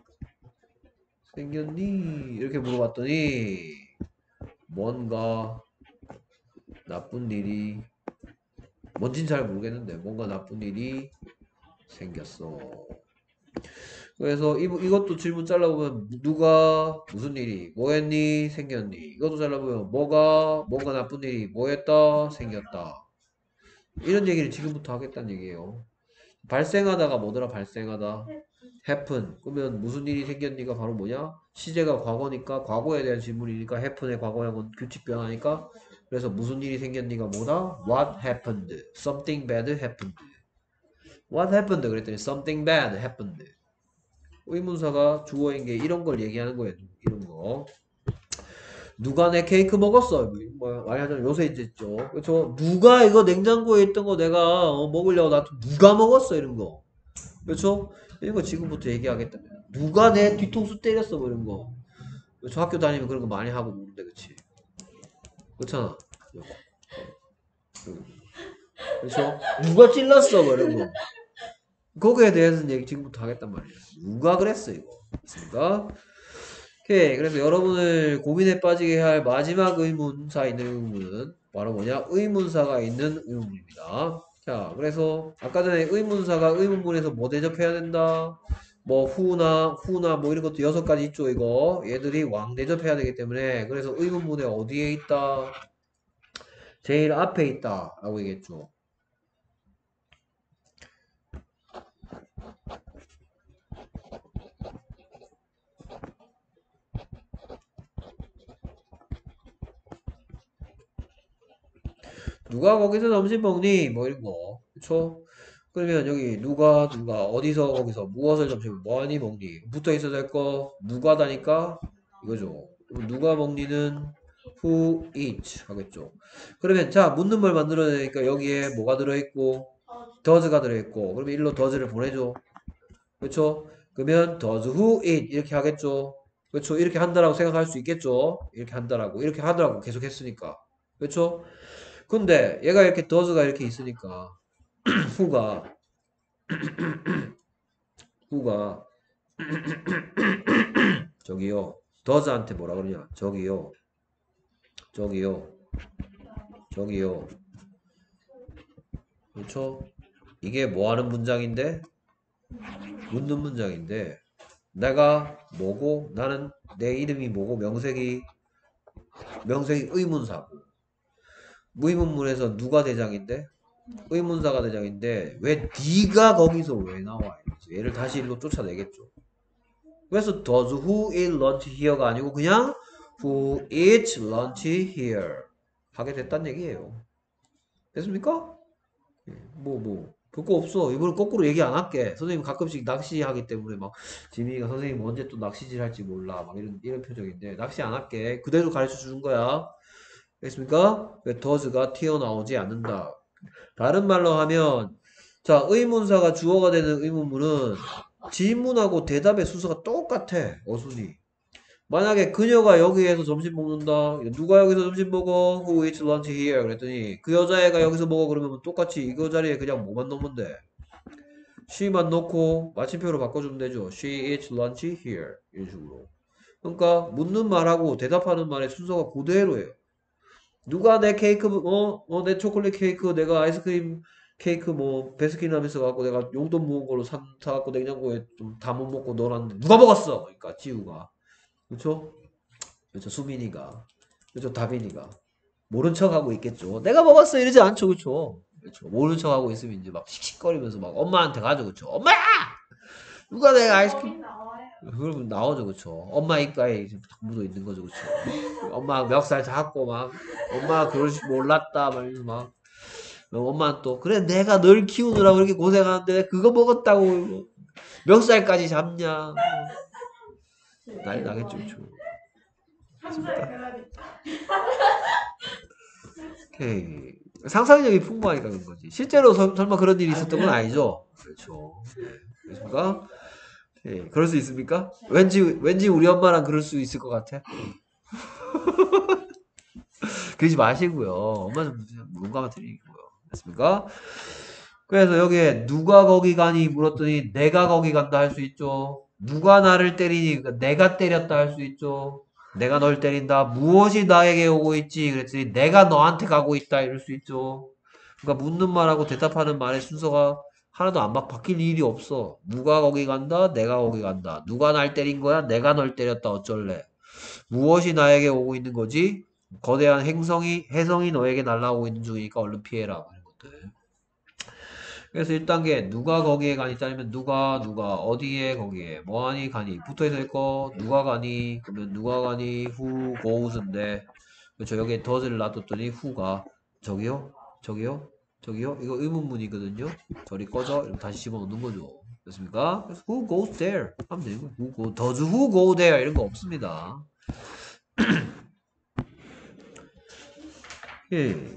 생겼니? 이렇게 물어봤더니 뭔가 나쁜 일이 뭔진 잘 모르겠는데 뭔가 나쁜 일이 생겼어. 그래서 이, 이것도 질문 잘라보면 누가 무슨 일이 뭐 했니 생겼니 이것도 잘라보면 뭐가 뭔가 나쁜 일이 뭐 했다 생겼다 이런 얘기를 지금부터 하겠다는 얘기예요. 발생하다가 뭐더라 발생하다 happen 그러면 무슨 일이 생겼니가 바로 뭐냐 시제가 과거니까 과거에 대한 질문이니까 happen의 과거형은 규칙 변화니까 그래서 무슨 일이 생겼니가 뭐다 what happened something bad happened what happened 그랬더니 something bad happened 의문사가 주어인 게 이런 걸 얘기하는 거예요. 이런 거. 누가 내 케이크 먹었어? 뭐 많이 하잖아요. 요새 이제 있죠. 그렇죠? 누가 이거 냉장고에 있던 거 내가 어, 먹으려고 놔두 누가 먹었어? 이런 거. 그렇죠? 이런 거 지금부터 얘기하겠다. 누가 내 뒤통수 때렸어? 뭐 이런 거. 그렇죠? 학교 다니면 그런 거 많이 하고 노는데 그렇지? 그렇잖아. 그렇죠? 누가 찔렀어? 뭐 이런 거. 거기에 대해서는 얘기 지금부터 하겠단 말이에요. 누가 그랬어 이거. 맞습니까? 오케이. 그래서 여러분을 고민에 빠지게 할 마지막 의문사 있는 의문은 바로 뭐냐? 의문사가 있는 의문문입니다. 자, 그래서 아까 전에 의문사가 의문문에서 뭐 대접해야 된다? 뭐 후나 후나 뭐 이런 것도 여섯 가지 있죠 이거. 얘들이 왕 대접해야 되기 때문에 그래서 의문문에 어디에 있다? 제일 앞에 있다 라고 얘기했죠. 누가 거기서 점심 먹니? 뭐 이런 거. 그쵸? 그러면 여기 누가 누가 어디서 거기서 무엇을 점심 뭐하니 먹니? 붙어 있어야 될 거 누가다니까 이거죠. 그럼 누가 먹니는 who eats 하겠죠. 그러면 자 묻는 말 만들어내니까 여기에 뭐가 들어있고 does가 들어있고 그러면 일로 does를 보내줘. 그렇죠? 그러면 does who it 이렇게 하겠죠. 그렇죠? 이렇게 한다라고 생각할 수 있겠죠. 이렇게 한다라고 이렇게 하더라고 계속 했으니까. 그렇죠? 근데 얘가 이렇게 does가 이렇게 있으니까 who가 who가 저기요 does한테 뭐라 그러냐 저기요 저기요 저기요 그렇죠? 이게 뭐 하는 문장인데 묻는 문장인데 내가 뭐고 나는 내 이름이 뭐고 명색이 명색이 의문사고 의문문에서 누가 대장인데 의문사가 대장인데 왜 네가 거기서 왜 나와 이러지. 얘를 다시 일로 쫓아내겠죠. 그래서 does who eat lunch here가 아니고 그냥 who eats lunch here 하게 됐단 얘기예요. 됐습니까? 뭐 뭐 볼 거 없어. 이번엔 거꾸로 얘기 안 할게. 선생님 가끔씩 낚시하기 때문에 막 지민이가 선생님 언제 또 낚시질 할지 몰라 막 이런 이런 표정인데 낚시 안 할게. 그대로 가르쳐 주는 거야. 됐습니까? does가 튀어나오지 않는다. 다른 말로 하면 자 의문사가 주어가 되는 의문문은 질문하고 대답의 순서가 똑같아. 어순이. 만약에 그녀가 여기에서 점심 먹는다. 누가 여기서 점심 먹어? Who eats lunch here? 그랬더니 그 여자애가 여기서 먹어 그러면 똑같이 이거 자리에 그냥 뭐만 넣으면 돼? she만 넣고 마침표로 바꿔주면 되죠. She eats lunch here. 이런 식으로. 그러니까 묻는 말하고 대답하는 말의 순서가 그대로예요. 누가 내 케이크 어? 어, 내 초콜릿 케이크 내가 아이스크림 케이크 뭐 베스킨라빈스 갖고 내가 용돈 모은 걸로 사, 사갖고 냉장고에 좀 다 못 먹고 넣어놨는데 누가 먹었어? 그러니까 지우가 그렇죠? 그렇죠. 수민이가 그렇죠. 다빈이가 모른 척하고 있겠죠. 내가 먹었어 이러지 않죠. 그렇죠? 그렇죠. 모른 척하고 있으면 이제 막 씩씩거리면서 막 엄마한테 가죠. 그렇죠? 엄마! 누가 내가 아이스크림 나와요. 그러면 나오죠. 그렇죠? 엄마 입가에 이제 탁 묻어 있는 거죠. 그렇죠? 엄마 멱살 잡고 막 엄마 그럴 줄 몰랐다 막 이러면서 막 엄마는 또 그래 내가 널 키우느라고 이렇게 고생하는데 그거 먹었다고 멱살까지 잡냐 난리 나겠죠. 그렇죠? 삼살 그러니까. 오케이. 상상력이 풍부하니까 그런 거지. 실제로 서, 설마 그런 일이 있었던 건 아니죠. 그렇죠. 네. 그렇습니까? 네. 그럴 수 있습니까? 왠지 왠지 우리 엄마랑 그럴 수 있을 것 같아. 그러지 마시고요. 엄마 좀 뭔가만 드리고요. 됐습니까? 그래서 여기에 누가 거기 가니 물었더니 내가 거기 간다 할 수 있죠. 누가 나를 때리니 그러니까 내가 때렸다 할 수 있죠. 내가 널 때린다. 무엇이 나에게 오고 있지? 그랬더니 내가 너한테 가고 있다 이럴 수 있죠. 그러니까 묻는 말하고 대답하는 말의 순서가 하나도 안 바, 바뀔 일이 없어. 누가 거기 간다? 내가 거기 간다. 누가 날 때린 거야? 내가 널 때렸다. 어쩔래? 무엇이 나에게 오고 있는 거지? 거대한 행성이, 해성이 너에게 날아오고 있는 중이니까 얼른 피해라. 이런 것들. 그래서 일 단계 누가 거기에 가니 따지면 누가 누가 어디에 거기에 뭐하니 가니 붙어있을 있고 누가 가니 그러면 누가 가니 who goes인데 그렇죠. 여기에 does를 놔뒀더니 who가 저기요 저기요 저기요 이거 의문문이거든요. 저리 꺼져 이러면 다시 집어넣는 거죠. 됐습니까? 그래서 who goes there 하면 되는 거예요. who go, does who go there 이런 거 없습니다. 예.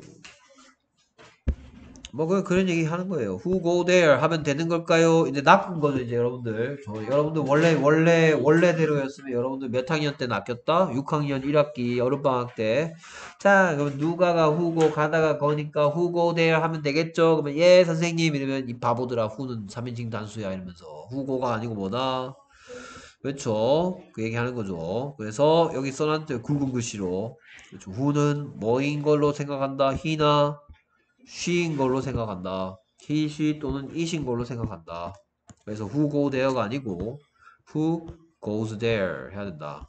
뭐 그, 그런 얘기 하는 거예요. Who go there 하면 되는 걸까요? 이제 나쁜 거죠 이제 여러분들. 저 여러분들 원래 원래 원래대로였으면 여러분들 몇 학년 때 낚였다? 육 학년 일 학기 여름방학 때. 자 그럼 누가가 who go 가다가 거니까 who go there 하면 되겠죠? 그러면 예 선생님 이러면 이 바보들아 who는 삼인칭 단수야 이러면서 who go가 아니고 뭐다? 그렇죠. 그 얘기 하는 거죠. 그래서 여기 써놨죠. 굵은 글씨로. 그렇죠. who는 뭐인 걸로 생각한다? he나 she인 걸로 생각한다. he, she 또는 it인 걸로 생각한다. 그래서 who go there가 아니고 who goes there 해야 된다.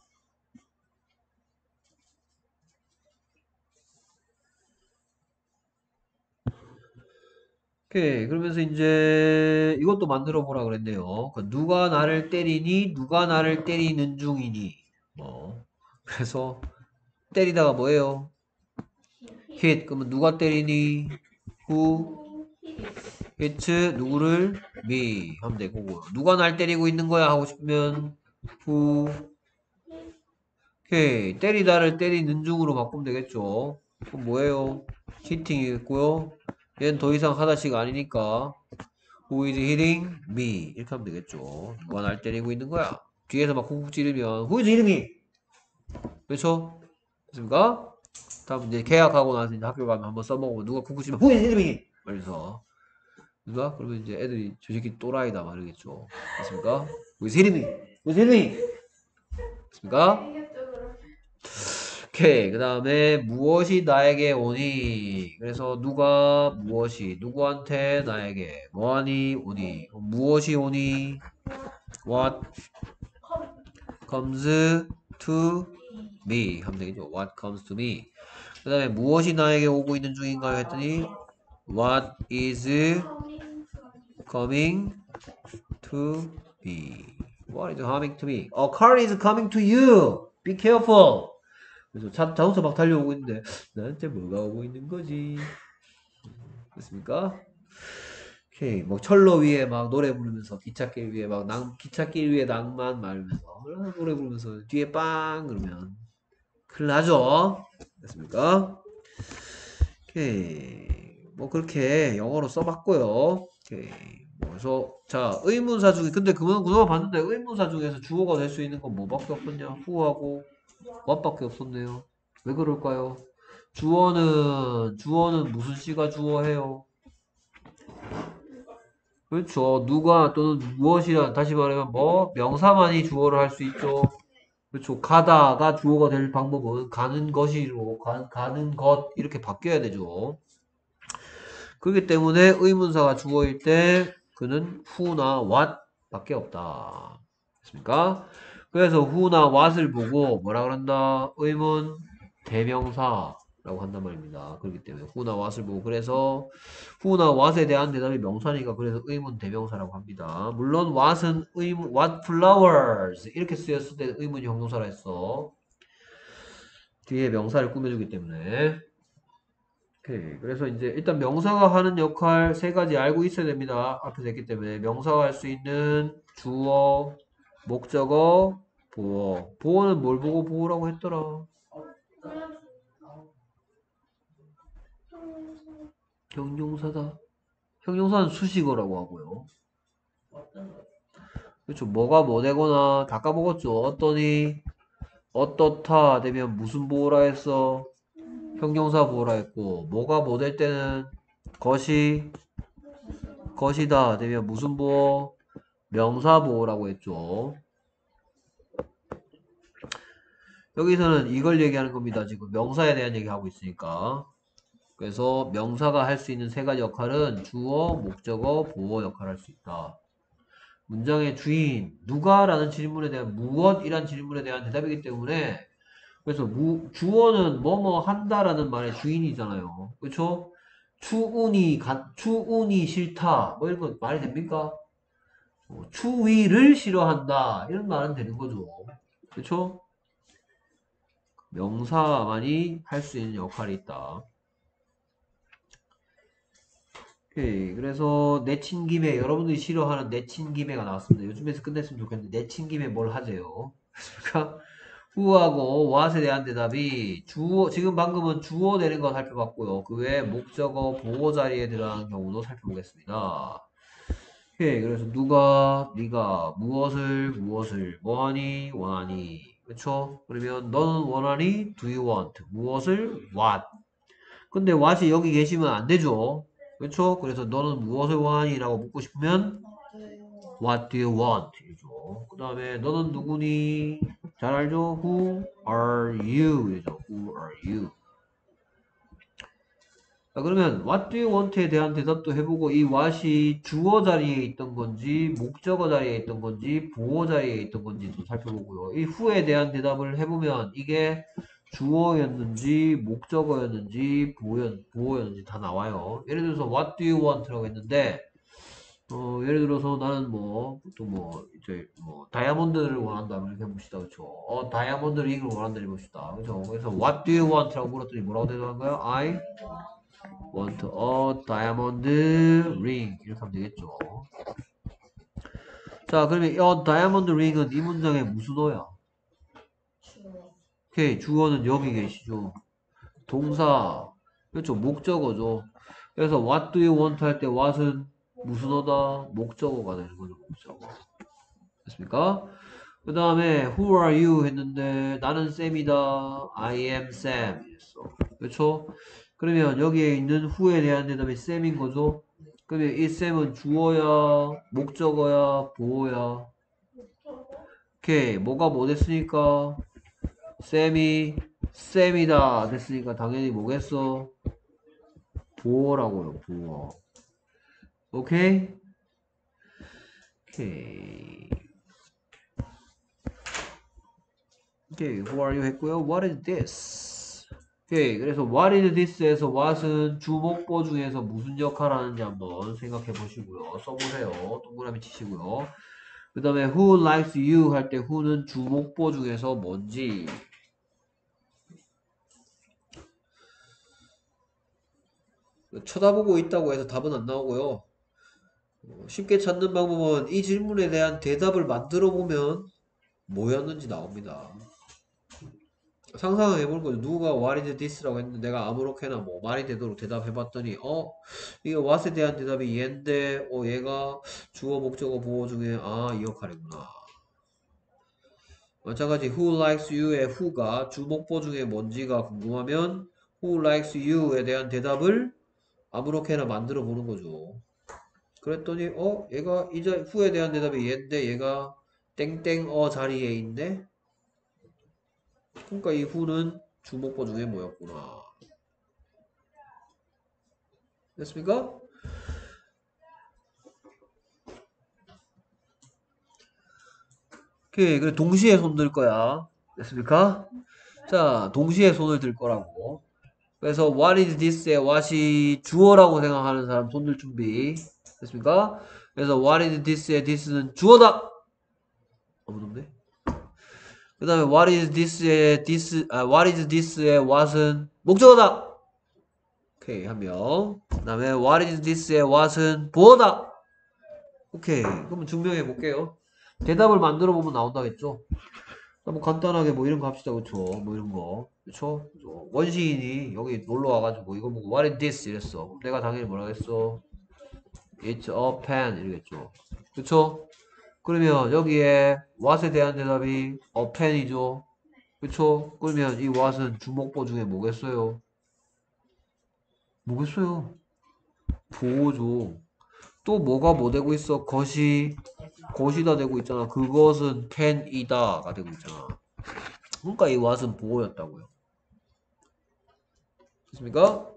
오케이. 그러면서 이제 이것도 만들어 보라 그랬네요. 그러니까 누가 나를 때리니? 누가 나를 때리는 중이니? 뭐. 그래서 때리다가 뭐예요? hit. 그러면 누가 때리니? who hits 누구를? me 하면 되고 누가 날 때리고 있는 거야 하고 싶으면 who 오케이. 때리다를 때리는 중으로 바꾸면 되겠죠. 그럼 뭐예요? hitting이겠고요. 얘는 더 이상 하다시가 아니니까 Who is hitting me? 이렇게 하면 되겠죠. 누가 날 때리고 있는 거야? 뒤에서 막 쿵쿵 찌르면 Who is hitting me? 그렇죠? 됐습니까? 다음 이제 계약하고 나서 이제 학교 가면 한번 써먹으면 누가 쿵쿵 찌르면 Who is hitting me? 말해서 그러니까 그러면 이제 애들이 저 새끼 또라이다 말이겠죠. 됐습니까? Who is hitting me? Who is hitting me? 됐습니까? 이쪽으로. 오케이. 그 다음에 무엇이 나에게 오니? 그래서 누가 무엇이 누구한테 나에게 뭐하니 오니? 무엇이 오니? What comes to me? 하면 되겠죠. What comes to me? 그 다음에 무엇이 나에게 오고 있는 중인가요? 했더니 What is coming to me? What is coming to me? A car is coming to you. Be careful. 그래서 자, 자동차 막 달려오고 있는데 나한테 뭐가 오고 있는 거지? 됐습니까? 오케이. 뭐 철로 위에 막 노래 부르면서 기찻길 위에 막 낭, 기찻길 위에 낭만 말면서 노래 부르면서 뒤에 빵 그러면 큰일 나죠? 됐습니까? 오케이. 뭐 그렇게 영어로 써봤고요. 오케이. 뭐 그래서 자 의문사 중에 근데 그만 그동안 봤는데 의문사 중에서 주어가 될 수 있는 건 뭐밖에 없었냐? who하고 what밖에 없었네요. 왜 그럴까요? 주어는 주어는 무슨 시가 주어해요? 그렇죠. 누가 또는 무엇이란 다시 말하면 뭐 명사만이 주어를 할 수 있죠. 그렇죠. 가다가 주어가 될 방법은 가는 것이로 가, 가는 것 이렇게 바뀌어야 되죠. 그렇기 때문에 의문사가 주어일 때 그는 who나 what 밖에 없다. 됐습니까? 그래서 who나 what을 보고 뭐라 그런다? 의문 대명사라고 한단 말입니다. 그렇기 때문에 who나 what을 보고 그래서 who나 what에 대한 대답이 명사니까 그래서 의문 대명사라고 합니다. 물론 what은 의문 what flowers 이렇게 쓰였을 때 의문이 형용사라 했어. 뒤에 명사를 꾸며주기 때문에 오케이. 그래서 이제 일단 명사가 하는 역할 세 가지 알고 있어야 됩니다. 앞에서 했기 때문에 명사가 할 수 있는 주어, 목적어, 보어. 보어는 뭘 보고 보어라고 했더라? 형용사다. 형용사는 수식어라고 하고요. 그렇죠. 뭐가 뭐 되거나 다 까먹었죠. 어떠니, 어떻다 되면 무슨 보어라 했어? 형용사 보어라 했고 뭐가 뭐 될 때는 것이 것이다 되면 무슨 보어? 명사 보어라고 했죠. 여기서는 이걸 얘기하는 겁니다. 지금 명사에 대한 얘기하고 있으니까. 그래서 명사가 할 수 있는 세 가지 역할은 주어, 목적어, 보어 역할을 할 수 있다. 문장의 주인, 누가라는 질문에 대한 무엇이란 질문에 대한 대답이기 때문에 그래서 무, 주어는 뭐뭐 한다라는 말의 주인이잖아요. 그렇죠? 추운이 가, 추운이 싫다. 뭐 이런 거 말이 됩니까? 어, 추위를 싫어한다. 이런 말은 되는 거죠. 그렇죠? 명사만이 할 수 있는 역할이 있다. 오케이. 그래서 내친 김에 여러분들이 싫어하는 내친 김에가 나왔습니다. 요즘에서 끝냈으면 좋겠는데 내친 김에 뭘 하세요? 그러니까 who하고 what에 대한 대답이 주어 지금 방금은 주어 되는 거 살펴봤고요. 그 외에 목적어 보호 자리에 들어가는 경우도 살펴보겠습니다. 오케이. 그래서 누가 네가 무엇을 무엇을 뭐하니 원하니 그렇죠? 그러면 너는 원하니 do you want 무엇을 what 근데 what이 여기 계시면 안 되죠. 그렇죠? 그래서 너는 무엇을 원하니? 라고 묻고 싶으면 what do you want? 이죠. 그 다음에 너는 누구니? 잘 알죠? Who are you? 이죠. Who are you? 자, 그러면 what do you want에 대한 대답도 해보고 이 what이 주어 자리에 있던 건지 목적어 자리에 있던 건지 보어 자리에 있던 건지도 살펴보고요. 이 who에 대한 대답을 해보면 이게 주어였는지 목적어였는지 보어였, 보어였는지 다 나와요. 예를 들어서 what do you want라고 했는데 어, 예를 들어서 나는 뭐 보통 뭐 이제 뭐 다이아몬드를 원한다면 이렇게 해봅시다. 그렇죠? 어 다이아몬드 링을 원한다 해봅시다. 그렇죠? 그래서 what do you want라고 물었더니 뭐라고 대답한가요? I want a diamond ring 이렇게 하면 되겠죠. 자 그러면 이 다이아몬드 링은 이 문장의 무슨 어야? 오케이 주어는 여기 계시죠. 동사 그렇죠 목적어죠. 그래서 what do you want 할 때 what은 무슨 어다? 목적어가 되는 거죠. 목적어. 됐습니까? 그 다음에 who are you 했는데 나는 쌤이다. I am Sam 했어. 그렇죠? 그러면 여기에 있는 who에 대한 대답이 쌤인 거죠. 그러면 이 쌤은 주어야 목적어야 보어야. 오케이. 뭐가 뭐 됐으니까 쌤이 쌤이다 됐으니까 당연히 뭐겠어? 보어라고요. 보어. 오케이? 오케이. 오케이. Who are you 했고요. What is this? 오케이. 그래서 what is this에서 what은 주목보 중에서 무슨 역할을 하는지 한번 생각해 보시고요. 써보세요. 동그라미 치시고요. 그 다음에 who likes you 할 때 who는 주목보 중에서 뭔지. 쳐다보고 있다고 해서 답은 안 나오고요. 쉽게 찾는 방법은 이 질문에 대한 대답을 만들어 보면 뭐였는지 나옵니다. 상상을 해볼 거죠. 누가 what is this라고 했는데 내가 아무렇게나 뭐 말이 되도록 대답해봤더니 어? 이게 what에 대한 대답이 얘인데 어 얘가 주어 목적어 보어 중에 아 이 역할이구나. 마찬가지 who likes you의 who가 주목보 중에 뭔지가 궁금하면 who likes you에 대한 대답을 아무렇게나 만들어 보는 거죠. 그랬더니 어? 얘가 이 자, who에 대한 대답이 얘인데 얘가 땡땡어 자리에 있네? 그러니까 이 who는 주목보 중에 뭐였구나. 됐습니까? 오케이. 그래 동시에 손 들 거야. 됐습니까? 자, 동시에 손을 들 거라고. 그래서 what is this의 what이 주어라고 생각하는 사람 손 들 준비. 됐습니까? 그래서 what is this의 this는 주어다. 아무도 없네. 그 다음에 what is this의 this, 아, what is this의 what은 목적어다. 오케이, 한 명. 그 다음에 what is this의 what은 보어다. 오케이. 그러면 증명해 볼게요. 대답을 만들어 보면 나온다겠죠. 뭐 간단하게 뭐 이런 거 합시다. 그쵸? 뭐 이런 거. 그쵸? 원시인이 여기 놀러 와가지고 이거 보고 what is this 이랬어. 그럼 내가 당연히 뭐라 했어? It's a pen 이러겠죠. 그쵸? 그러면 여기에 what에 대한 대답이 a pen이죠. 그쵸? 그러면 이 what은 주목보 중에 뭐겠어요? 뭐겠어요? 보호죠. 또 뭐가 뭐 되고 있어? 것이 것이다 되고 있잖아. 그것은 can이다가 되고 있잖아. 그러니까 이 what은 보호였다고요. 됐습니까?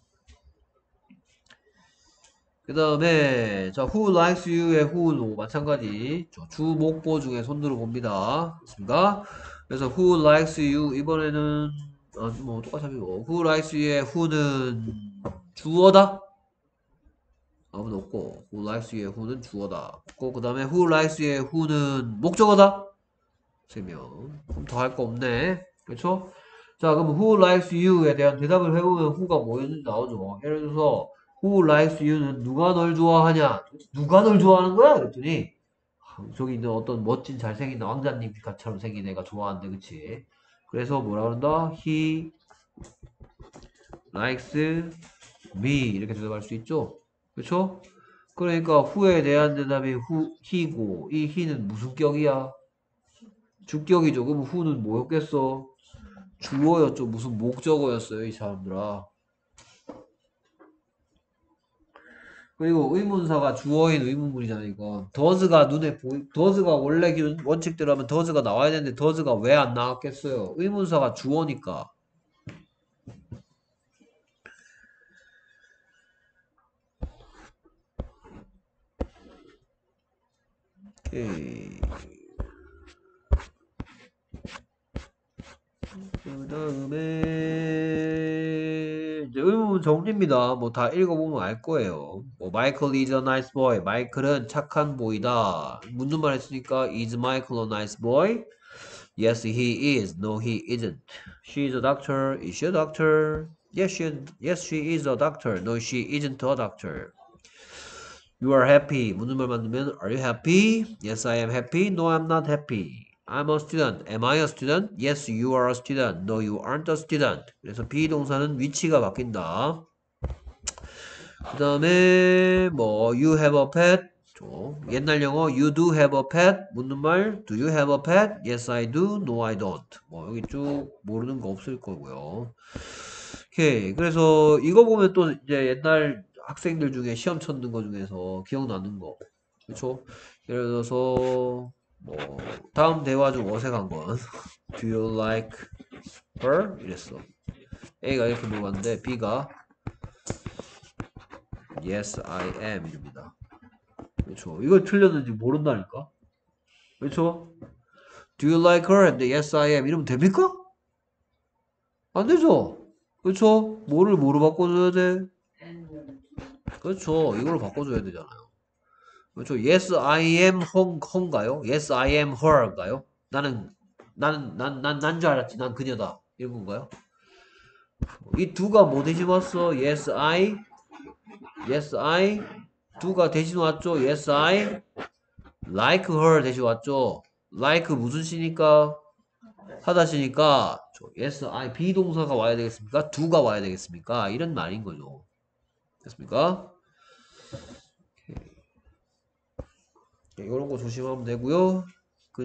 그 다음에 자 who likes you의 who도 마찬가지 주목보 중에 손들어 봅니다. 됐습니까? 그래서 who likes you 이번에는 아, 뭐 똑같이 하고 who likes you의 who는 주어다. 아무도 없고 who likes you의 who는 주어다. 그 다음에 who likes you의 who는 목적어다. 세 명. 그럼 더 할 거 없네. 그렇죠? 자 그럼 who likes you에 대한 대답을 해보면 who가 뭐였는지 나오죠. 예를 들어서 who likes you는 누가 널 좋아하냐? 누가 널 좋아하는 거야? 그랬더니 저기 있는 어떤 멋진 잘생긴 왕자님처럼 생긴 애가 좋아한대. 그치? 그래서 뭐라 그런다? He likes me 이렇게 대답할 수 있죠? 그쵸? 그러니까 who에 대한 대답이 who, he고 이 he는 무슨 격이야? 주격이죠. 그럼 who는 뭐였겠어? 주어였죠. 무슨 목적어였어요 이 사람들아. 그리고 의문사가 주어인 의문문이잖아 이거. does가 눈에 보이 does가 원래 기준 원칙대로 하면 does가 나와야 되는데 does가 왜 안 나왔겠어요? 의문사가 주어니까. 오케이. 그 다음에 이제 의문문 정리입니다. 뭐 다 읽어보면 알 거예요. 뭐 Michael is a nice boy. 마이클은 착한 보이다. 묻는 말 했으니까 is Michael a nice boy? Yes, he is. No, he isn't. She is a doctor. Is she a doctor? Yes, she, yes, she is a doctor. No, she isn't a doctor. You are happy. 묻는 말 만들면 Are you happy? Yes, I am happy. No, I'm not happy. I'm a student. Am I a student? Yes, you are a student. No, you aren't a student. 그래서 비동사는 위치가 바뀐다. 그 다음에 뭐 you have a pet. 옛날 영어 you do have a pet. 묻는 말 do you have a pet? Yes I do. No I don't. 뭐 여기 쭉 모르는 거 없을 거고요. 오케이. 그래서 이거 보면 또 이제 옛날 학생들 중에 시험 쳤는 거 중에서 기억나는 거. 그렇죠? 예를 들어서 뭐 다음 대화 중 어색한 건 do you like her? 이랬어. A가 이렇게 물어봤는데 B가 Yes I am 입니다. 그렇죠. 이걸 틀렸는지 모른다니까. 그렇죠? Do you like her? 근데 yes I am 이러면 됩니까? 안 되죠. 그렇죠? 뭐를 뭐로 바꿔줘야 돼? 그렇죠. 이걸로 바꿔줘야 되잖아요. 그렇죠. Yes I am her, her인가요? Yes I am her인가요? 나는 나는 난 난 난 줄 알았지. 난 그녀다. 이런 건가요? 이 두가 뭐 대신 왔어? Yes I Yes I 두가 대신 왔죠? Yes I like her 대신 왔죠? like 무슨 시니까? 하다 시니까 yes I 비동사가 와야 되겠습니까? 두가 와야 되겠습니까? 이런 말인 거죠. 됐습니까? 이런 거 조심하면 되고요. 그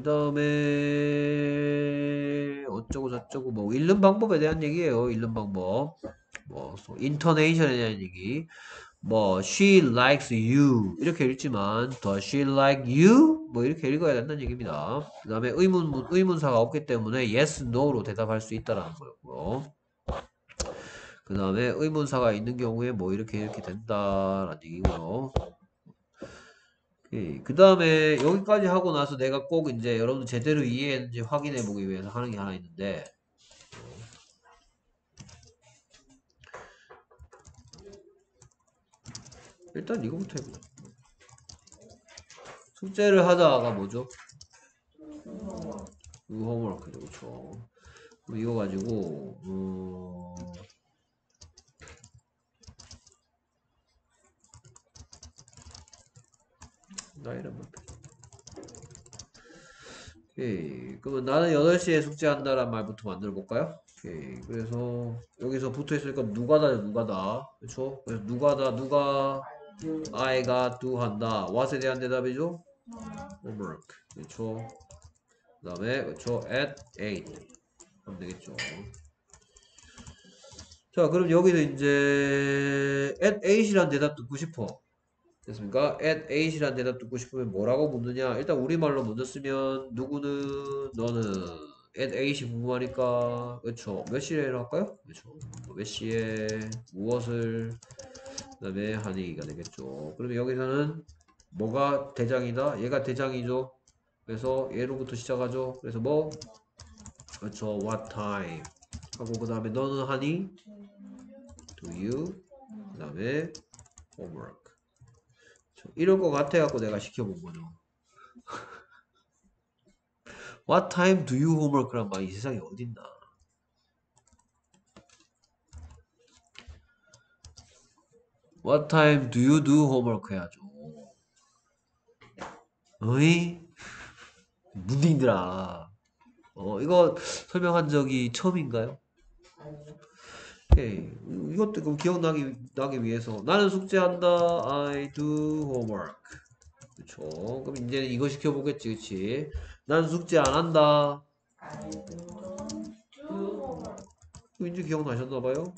다음에 어쩌고 저쩌고 뭐 읽는 방법에 대한 얘기예요. 읽는 방법. 뭐 인토네이션에 대한 얘기. 뭐 she likes you 이렇게 읽지만 does she like you? 뭐 이렇게 읽어야 된다는 얘기입니다. 그 다음에 의문, 의문사가 없기 때문에 yes, no로 대답할 수 있다라는 거였고요. 그 다음에 의문사가 있는 경우에 뭐 이렇게 이렇게 된다라는 얘기고요. 그 다음에 여기까지 하고 나서 내가 꼭 이제 여러분들 제대로 이해했는지 확인해 보기 위해서 하는 게 하나 있는데 일단 이거부터 해보자. 숙제를 하다가 뭐죠? 이거 홈워크죠, 그쵸? 그럼 이거 가지고 음... 나이란 말. 오케이. 그러면 나는 여덟 시에 숙제한다란 말부터 만들어 볼까요? 오케이. 그래서 여기서 붙어 있으니까 누가다 누가다. 그쵸? 그래서 누가다 누가 I가 do 한다. what에 대한 대답이죠? homework. 그렇죠? 그 다음에 그렇죠? at eight 하면 되겠죠. 자, 그럼 여기서 이제 at eight이란 대답 듣고 싶어. 됐습니까? at eight이란 대답 듣고 싶으면 뭐라고 묻느냐? 일단 우리말로 먼저 쓰면 누구는 너는 at eight이 궁금하니까 그렇죠? 몇 시에 할까요? 그렇죠? 몇 시에 무엇을 그 다음에 하니가 되겠죠. 그러면 여기서는 뭐가 대장이다? 얘가 대장이죠. 그래서 얘로부터 시작하죠. 그래서 뭐? 그렇죠. What time? 하고 그 다음에 너는 하니? Do you? 그 다음에 homework. 이럴 것 같아갖고 내가 시켜본 거죠. What time do you homework란 말이 이 세상에 어딨나? What time do you do homework 해야죠. 어이? 문딩들아. 어, 이거 설명한 적이 처음인가요? 오케이. 이것도 그럼 기억나기 나기 위해서 나는 숙제한다. I do homework. 그쵸. 그럼 이제 이거 시켜보겠지, 그치? 난 숙제 안 한다. 이제 기억나셨나봐요?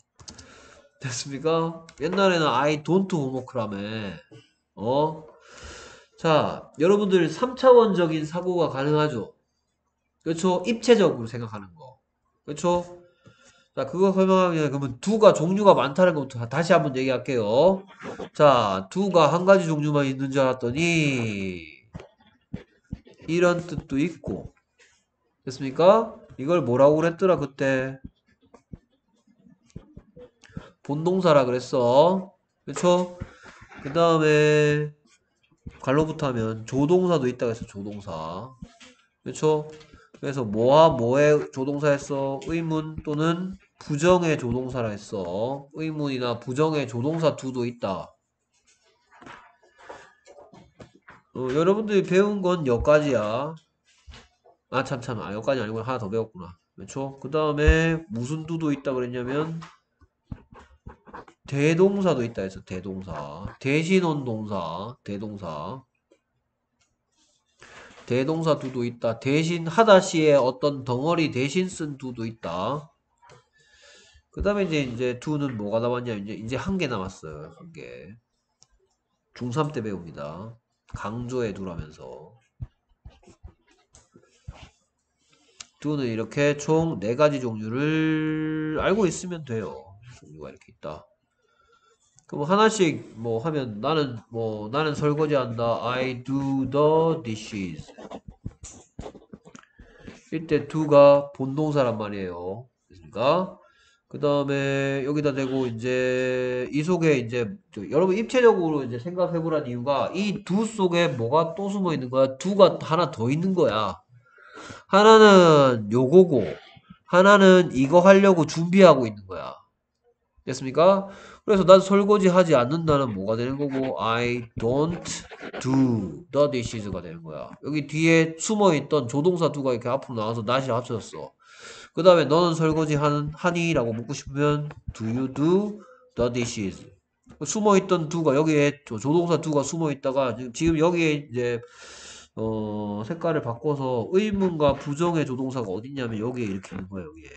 됐습니까? 옛날에는 I don't homework라며. 어? 자, 여러분들 삼 차원적인 사고가 가능하죠? 그렇죠? 입체적으로 생각하는 거. 그렇죠? 자, 그거 설명하면 그러면 do가 종류가 많다는 것부터 다시 한번 얘기할게요. 자, do가 한 가지 종류만 있는 줄 알았더니 이런 뜻도 있고 됐습니까? 이걸 뭐라고 그랬더라 그때? 본동사라 그랬어. 그렇죠? 그 다음에 관로부터 하면 조동사도 있다 그랬어. 조동사. 그렇죠? 그래서 뭐와 뭐의 조동사였어? 의문 또는 부정의 조동사라 했어. 의문이나 부정의 조동사 do도 있다. 어, 여러분들이 배운 건 여기까지야. 아, 참, 참. 아, 여기까지 아니고 하나 더 배웠구나. 그렇죠? 그 다음에 무슨 do도 있다 그랬냐면 대동사도 있다 해서 대동사. 대신원 동사, 대동사. 대동사 do도 있다. 대신 하다시에 어떤 덩어리 대신 쓴 do도 있다. 그 다음에 이제, 이제 do는 뭐가 남았냐? 이제, 이제 한 개 남았어요. 한 개. 중삼 때 배웁니다. 강조의 do라면서. do는 이렇게 총 네 가지 종류를 알고 있으면 돼요. 종류가 이렇게 있다. 그럼 하나씩 뭐 하면 나는 뭐 나는 설거지 한다. I do the dishes. 이때 do가 본동사란 말이에요. 그러니까 그 다음에 여기다 대고 이제 이 속에 이제 여러분 입체적으로 이제 생각해 보란 이유가 이 do 속에 뭐가 또 숨어 있는 거야? do가 하나 더 있는 거야. 하나는 요거고 하나는 이거 하려고 준비하고 있는 거야. 됐습니까? 그래서 난 설거지 하지 않는다는 뭐가 되는 거고 I don't do the dishes가 되는 거야. 여기 뒤에 숨어있던 조동사 do가 이렇게 앞으로 나와서 not이 합쳐졌어. 그 다음에 너는 설거지 하는, 하니? 라고 묻고 싶으면 do you do the dishes? 숨어있던 do가 여기에 조동사 do가 숨어있다가 지금 여기에 이제 어 색깔을 바꿔서 의문과 부정의 조동사가 어딨냐면 여기에 이렇게 있는 거야. 여기에.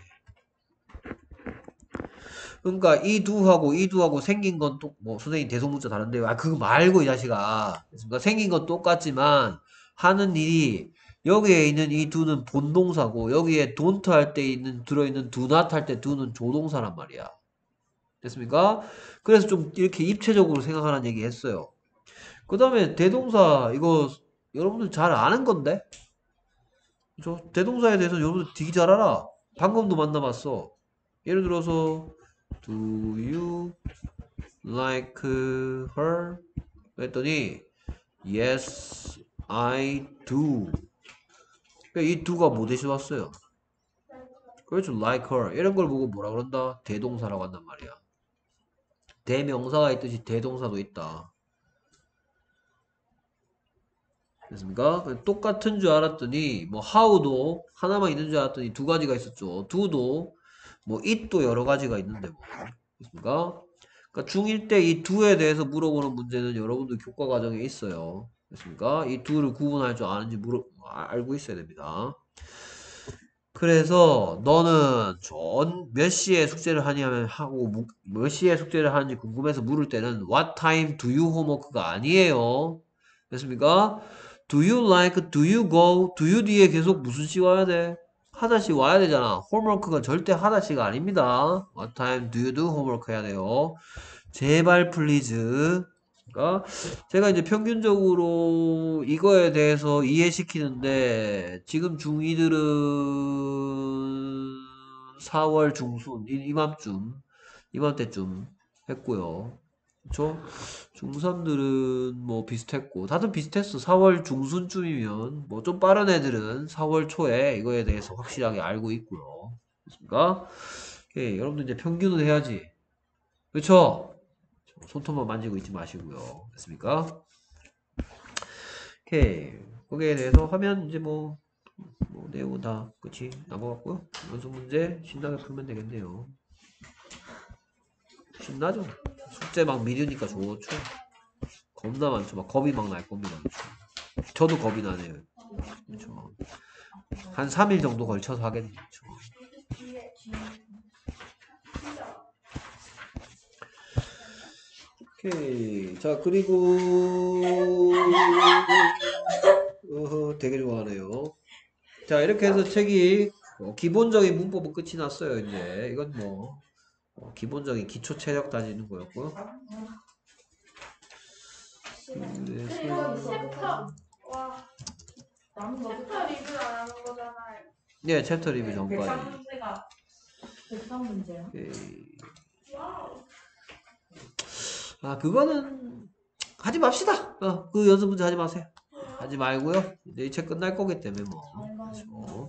그러니까 이 do하고 이 do하고 생긴 건 또 뭐 선생님 대성문자 다른데요. 아 그거 말고 이 자식아. 그러니까 생긴 건 똑같지만 하는 일이 여기에 있는 이 do는 본동사고 여기에 don't 할 때 있는 들어있는 do not 할 때 do는 조동사란 말이야. 됐습니까? 그래서 좀 이렇게 입체적으로 생각하라는 얘기 했어요. 그 다음에 대동사 이거 여러분들 잘 아는 건데 그죠? 대동사에 대해서 여러분들 되게 잘 알아. 방금도 만나봤어. 예를 들어서 Do you like her? 그랬더니 Yes, I do. 이 do가 뭐 대신 왔어요? 그렇죠. Like her. 이런 걸 보고 뭐라 그런다? 대동사라고 한단 말이야. 대명사가 있듯이 대동사도 있다. 됐습니까? 똑같은 줄 알았더니 뭐 how도 하나만 있는 줄 알았더니 두 가지가 있었죠. do도 뭐 it도 여러 가지가 있는데 뭐. 됐습니까? 그러니까 중일 때 이 do에 대해서 물어보는 문제는 여러분들 교과 과정에 있어요. 됐습니까? 이 do를 구분할 줄 아는지 물어 알고 있어야 됩니다. 그래서 너는 전 몇 시에 숙제를 하냐면 하고 몇 시에 숙제를 하는지 궁금해서 물을 때는 what time do you homework가 아니에요. 됐습니까? Do you like, do you go, do you 뒤에 계속 무슨 시 와야 돼? 하다시 와야 되잖아. homework가 절대 하다시가 아닙니다. What time do you do homework 해야 돼요. 제발 please. 그러니까 제가 이제 평균적으로 이거에 대해서 이해시키는데 지금 중이들은 사월 중순 이맘쯤 이맘때쯤 했고요. 그쵸? 중삼들은 뭐 비슷했고 다들 비슷했어. 사월 중순쯤이면 뭐 좀 빠른 애들은 사월 초에 이거에 대해서 확실하게 알고 있고요. 됐습니까? 오케이, 여러분들 이제 평균을 해야지. 그쵸? 손톱만 만지고 있지 마시고요. 됐습니까? 오케이. 거기에 대해서 하면 이제 뭐, 뭐 내용은 다 끝이 남아갔고요. 연습 문제 신나게 풀면 되겠네요. 신나죠? 숙제 막 미루니까 좋죠. 겁나 많죠. 막 겁이 막 날 겁니다. 그렇죠? 저도 겁이 나네요. 그렇죠. 한 삼 일 정도 걸쳐서 하겠네요. 그렇죠? 오케이. 자, 그리고 어허, 되게 좋아하네요. 자, 이렇게 해서 책이 어, 기본적인 문법은 끝이 났어요. 이제 이건 뭐 어, 기본적인 기초 체력 다지는 거였고요. 그리고 챕터 와 남은 거 챕터 리뷰 안 하는 거잖아요. 네, 챕터 리뷰 전까지. 백삼 문제가 백삼 문제요. 오케이. 와우. 아, 그거는 하지 맙시다. 어, 그 연습 문제 하지 마세요. 하지 말고요. 이제 이 책 끝날 거기 때문에 뭐. 그렇죠.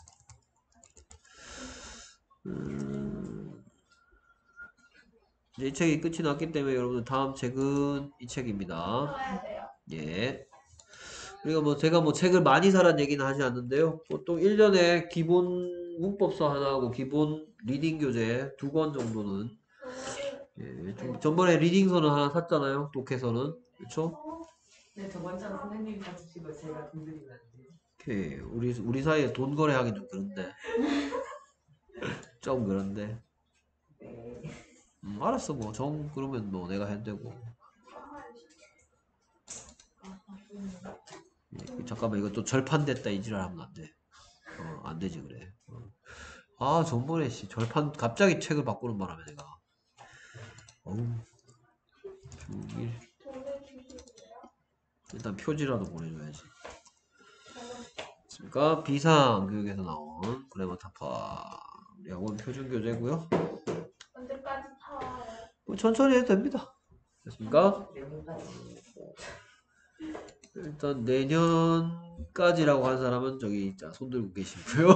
음, 이제 이 책이 끝이 났기 때문에 여러분들 다음 책은 이 책입니다. 써야 돼요. 예. 그리고 뭐 제가 뭐 책을 많이 사란 얘기는 하지 않는데요. 보통 일 년에 기본 문법서 하나하고 기본 리딩 교재 두 권 정도는 예, 좀 전번에 리딩서는 하나 샀잖아요. 독해서는. 그쵸? 네, 저번 주에 선생님이 사주시고 제가 돈 드리면 오케이. 우리, 우리 사이에 돈 거래하기 좀 그런데. 좀 그런데. 네. 음, 알았어. 뭐, 정, 그러면 뭐 내가 해도 되고. 예, 잠깐만, 이거 또 절판됐다 이 지랄 하면 안 돼. 어, 안 되지, 그래. 어. 아, 전번에, 씨, 절판, 갑자기 책을 바꾸는 바람에 내가. 어우, 일 일단 표지라도 보내줘야지. 그러니까 비상 교육에서 나온 그래머 타파 영원 표준 교재고요. 언제까지 타? 뭐 천천히 해도 됩니다. 됐습니까? 내년까지. 일단 내년까지라고 한 사람은 저기 자, 손 들고 계시고요.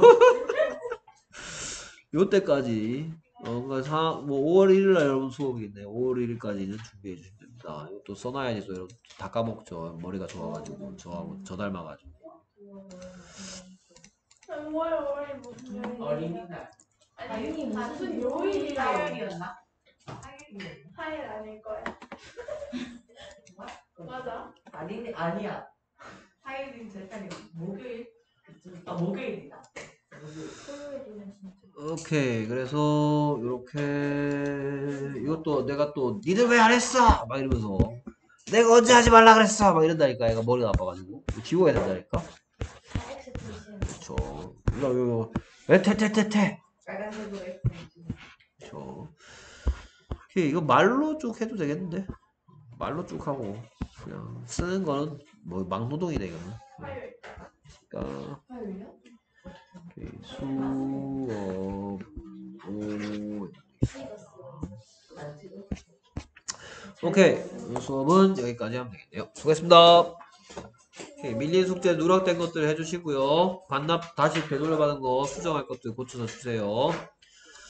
요때까지 어, 그러니까 사, 뭐 오월 일일날 여러분 수업이 있네. 오월 일일까지는 준비해 주시면 됩니다. 이것도 써놔야지 또 여러분 다 까먹죠. 머리가 좋아가지고 저하고 저 닮아가지고. 오월 오월이 무슨 요일이야? 어린이날. 아니 아니, 무슨 단순 요일이야. 요일이라 화요일이었나? 화요일 아닐 거야. 맞아. 아니 아니야. 화요일인 제 딴이 목요일. 그쯤 아 목요일이다. 목요일. 토요일이면 진짜. 오케이. 그래서 이렇게 이것도 내가 또 니들 왜 안 했어? 막 이러면서 내가 언제 하지 말라 그랬어? 막 이런다니까. 얘가 머리가 아파가지고 지워야 된다니까. 엑스 뜻이야. 그쵸. 이거 이거 왜 퇴퇴퇴퇴. 빨간색으로 했지. 그쵸. 오케이. 이거 말로 쭉 해도 되겠는데. 말로 쭉 하고 그냥 쓰는 거는 뭐 막노동이네 이거는. 화요일. 그러니까 화요일이요? 오케이. 수업 오 안 찍어? 오케이. 수업은 여기까지 하면 되겠네요. 수고했습니다. 오케이. 밀린 숙제 누락된 것들 해주시고요. 반납 다시 되돌려받은 거 수정할 것들 고쳐서 주세요.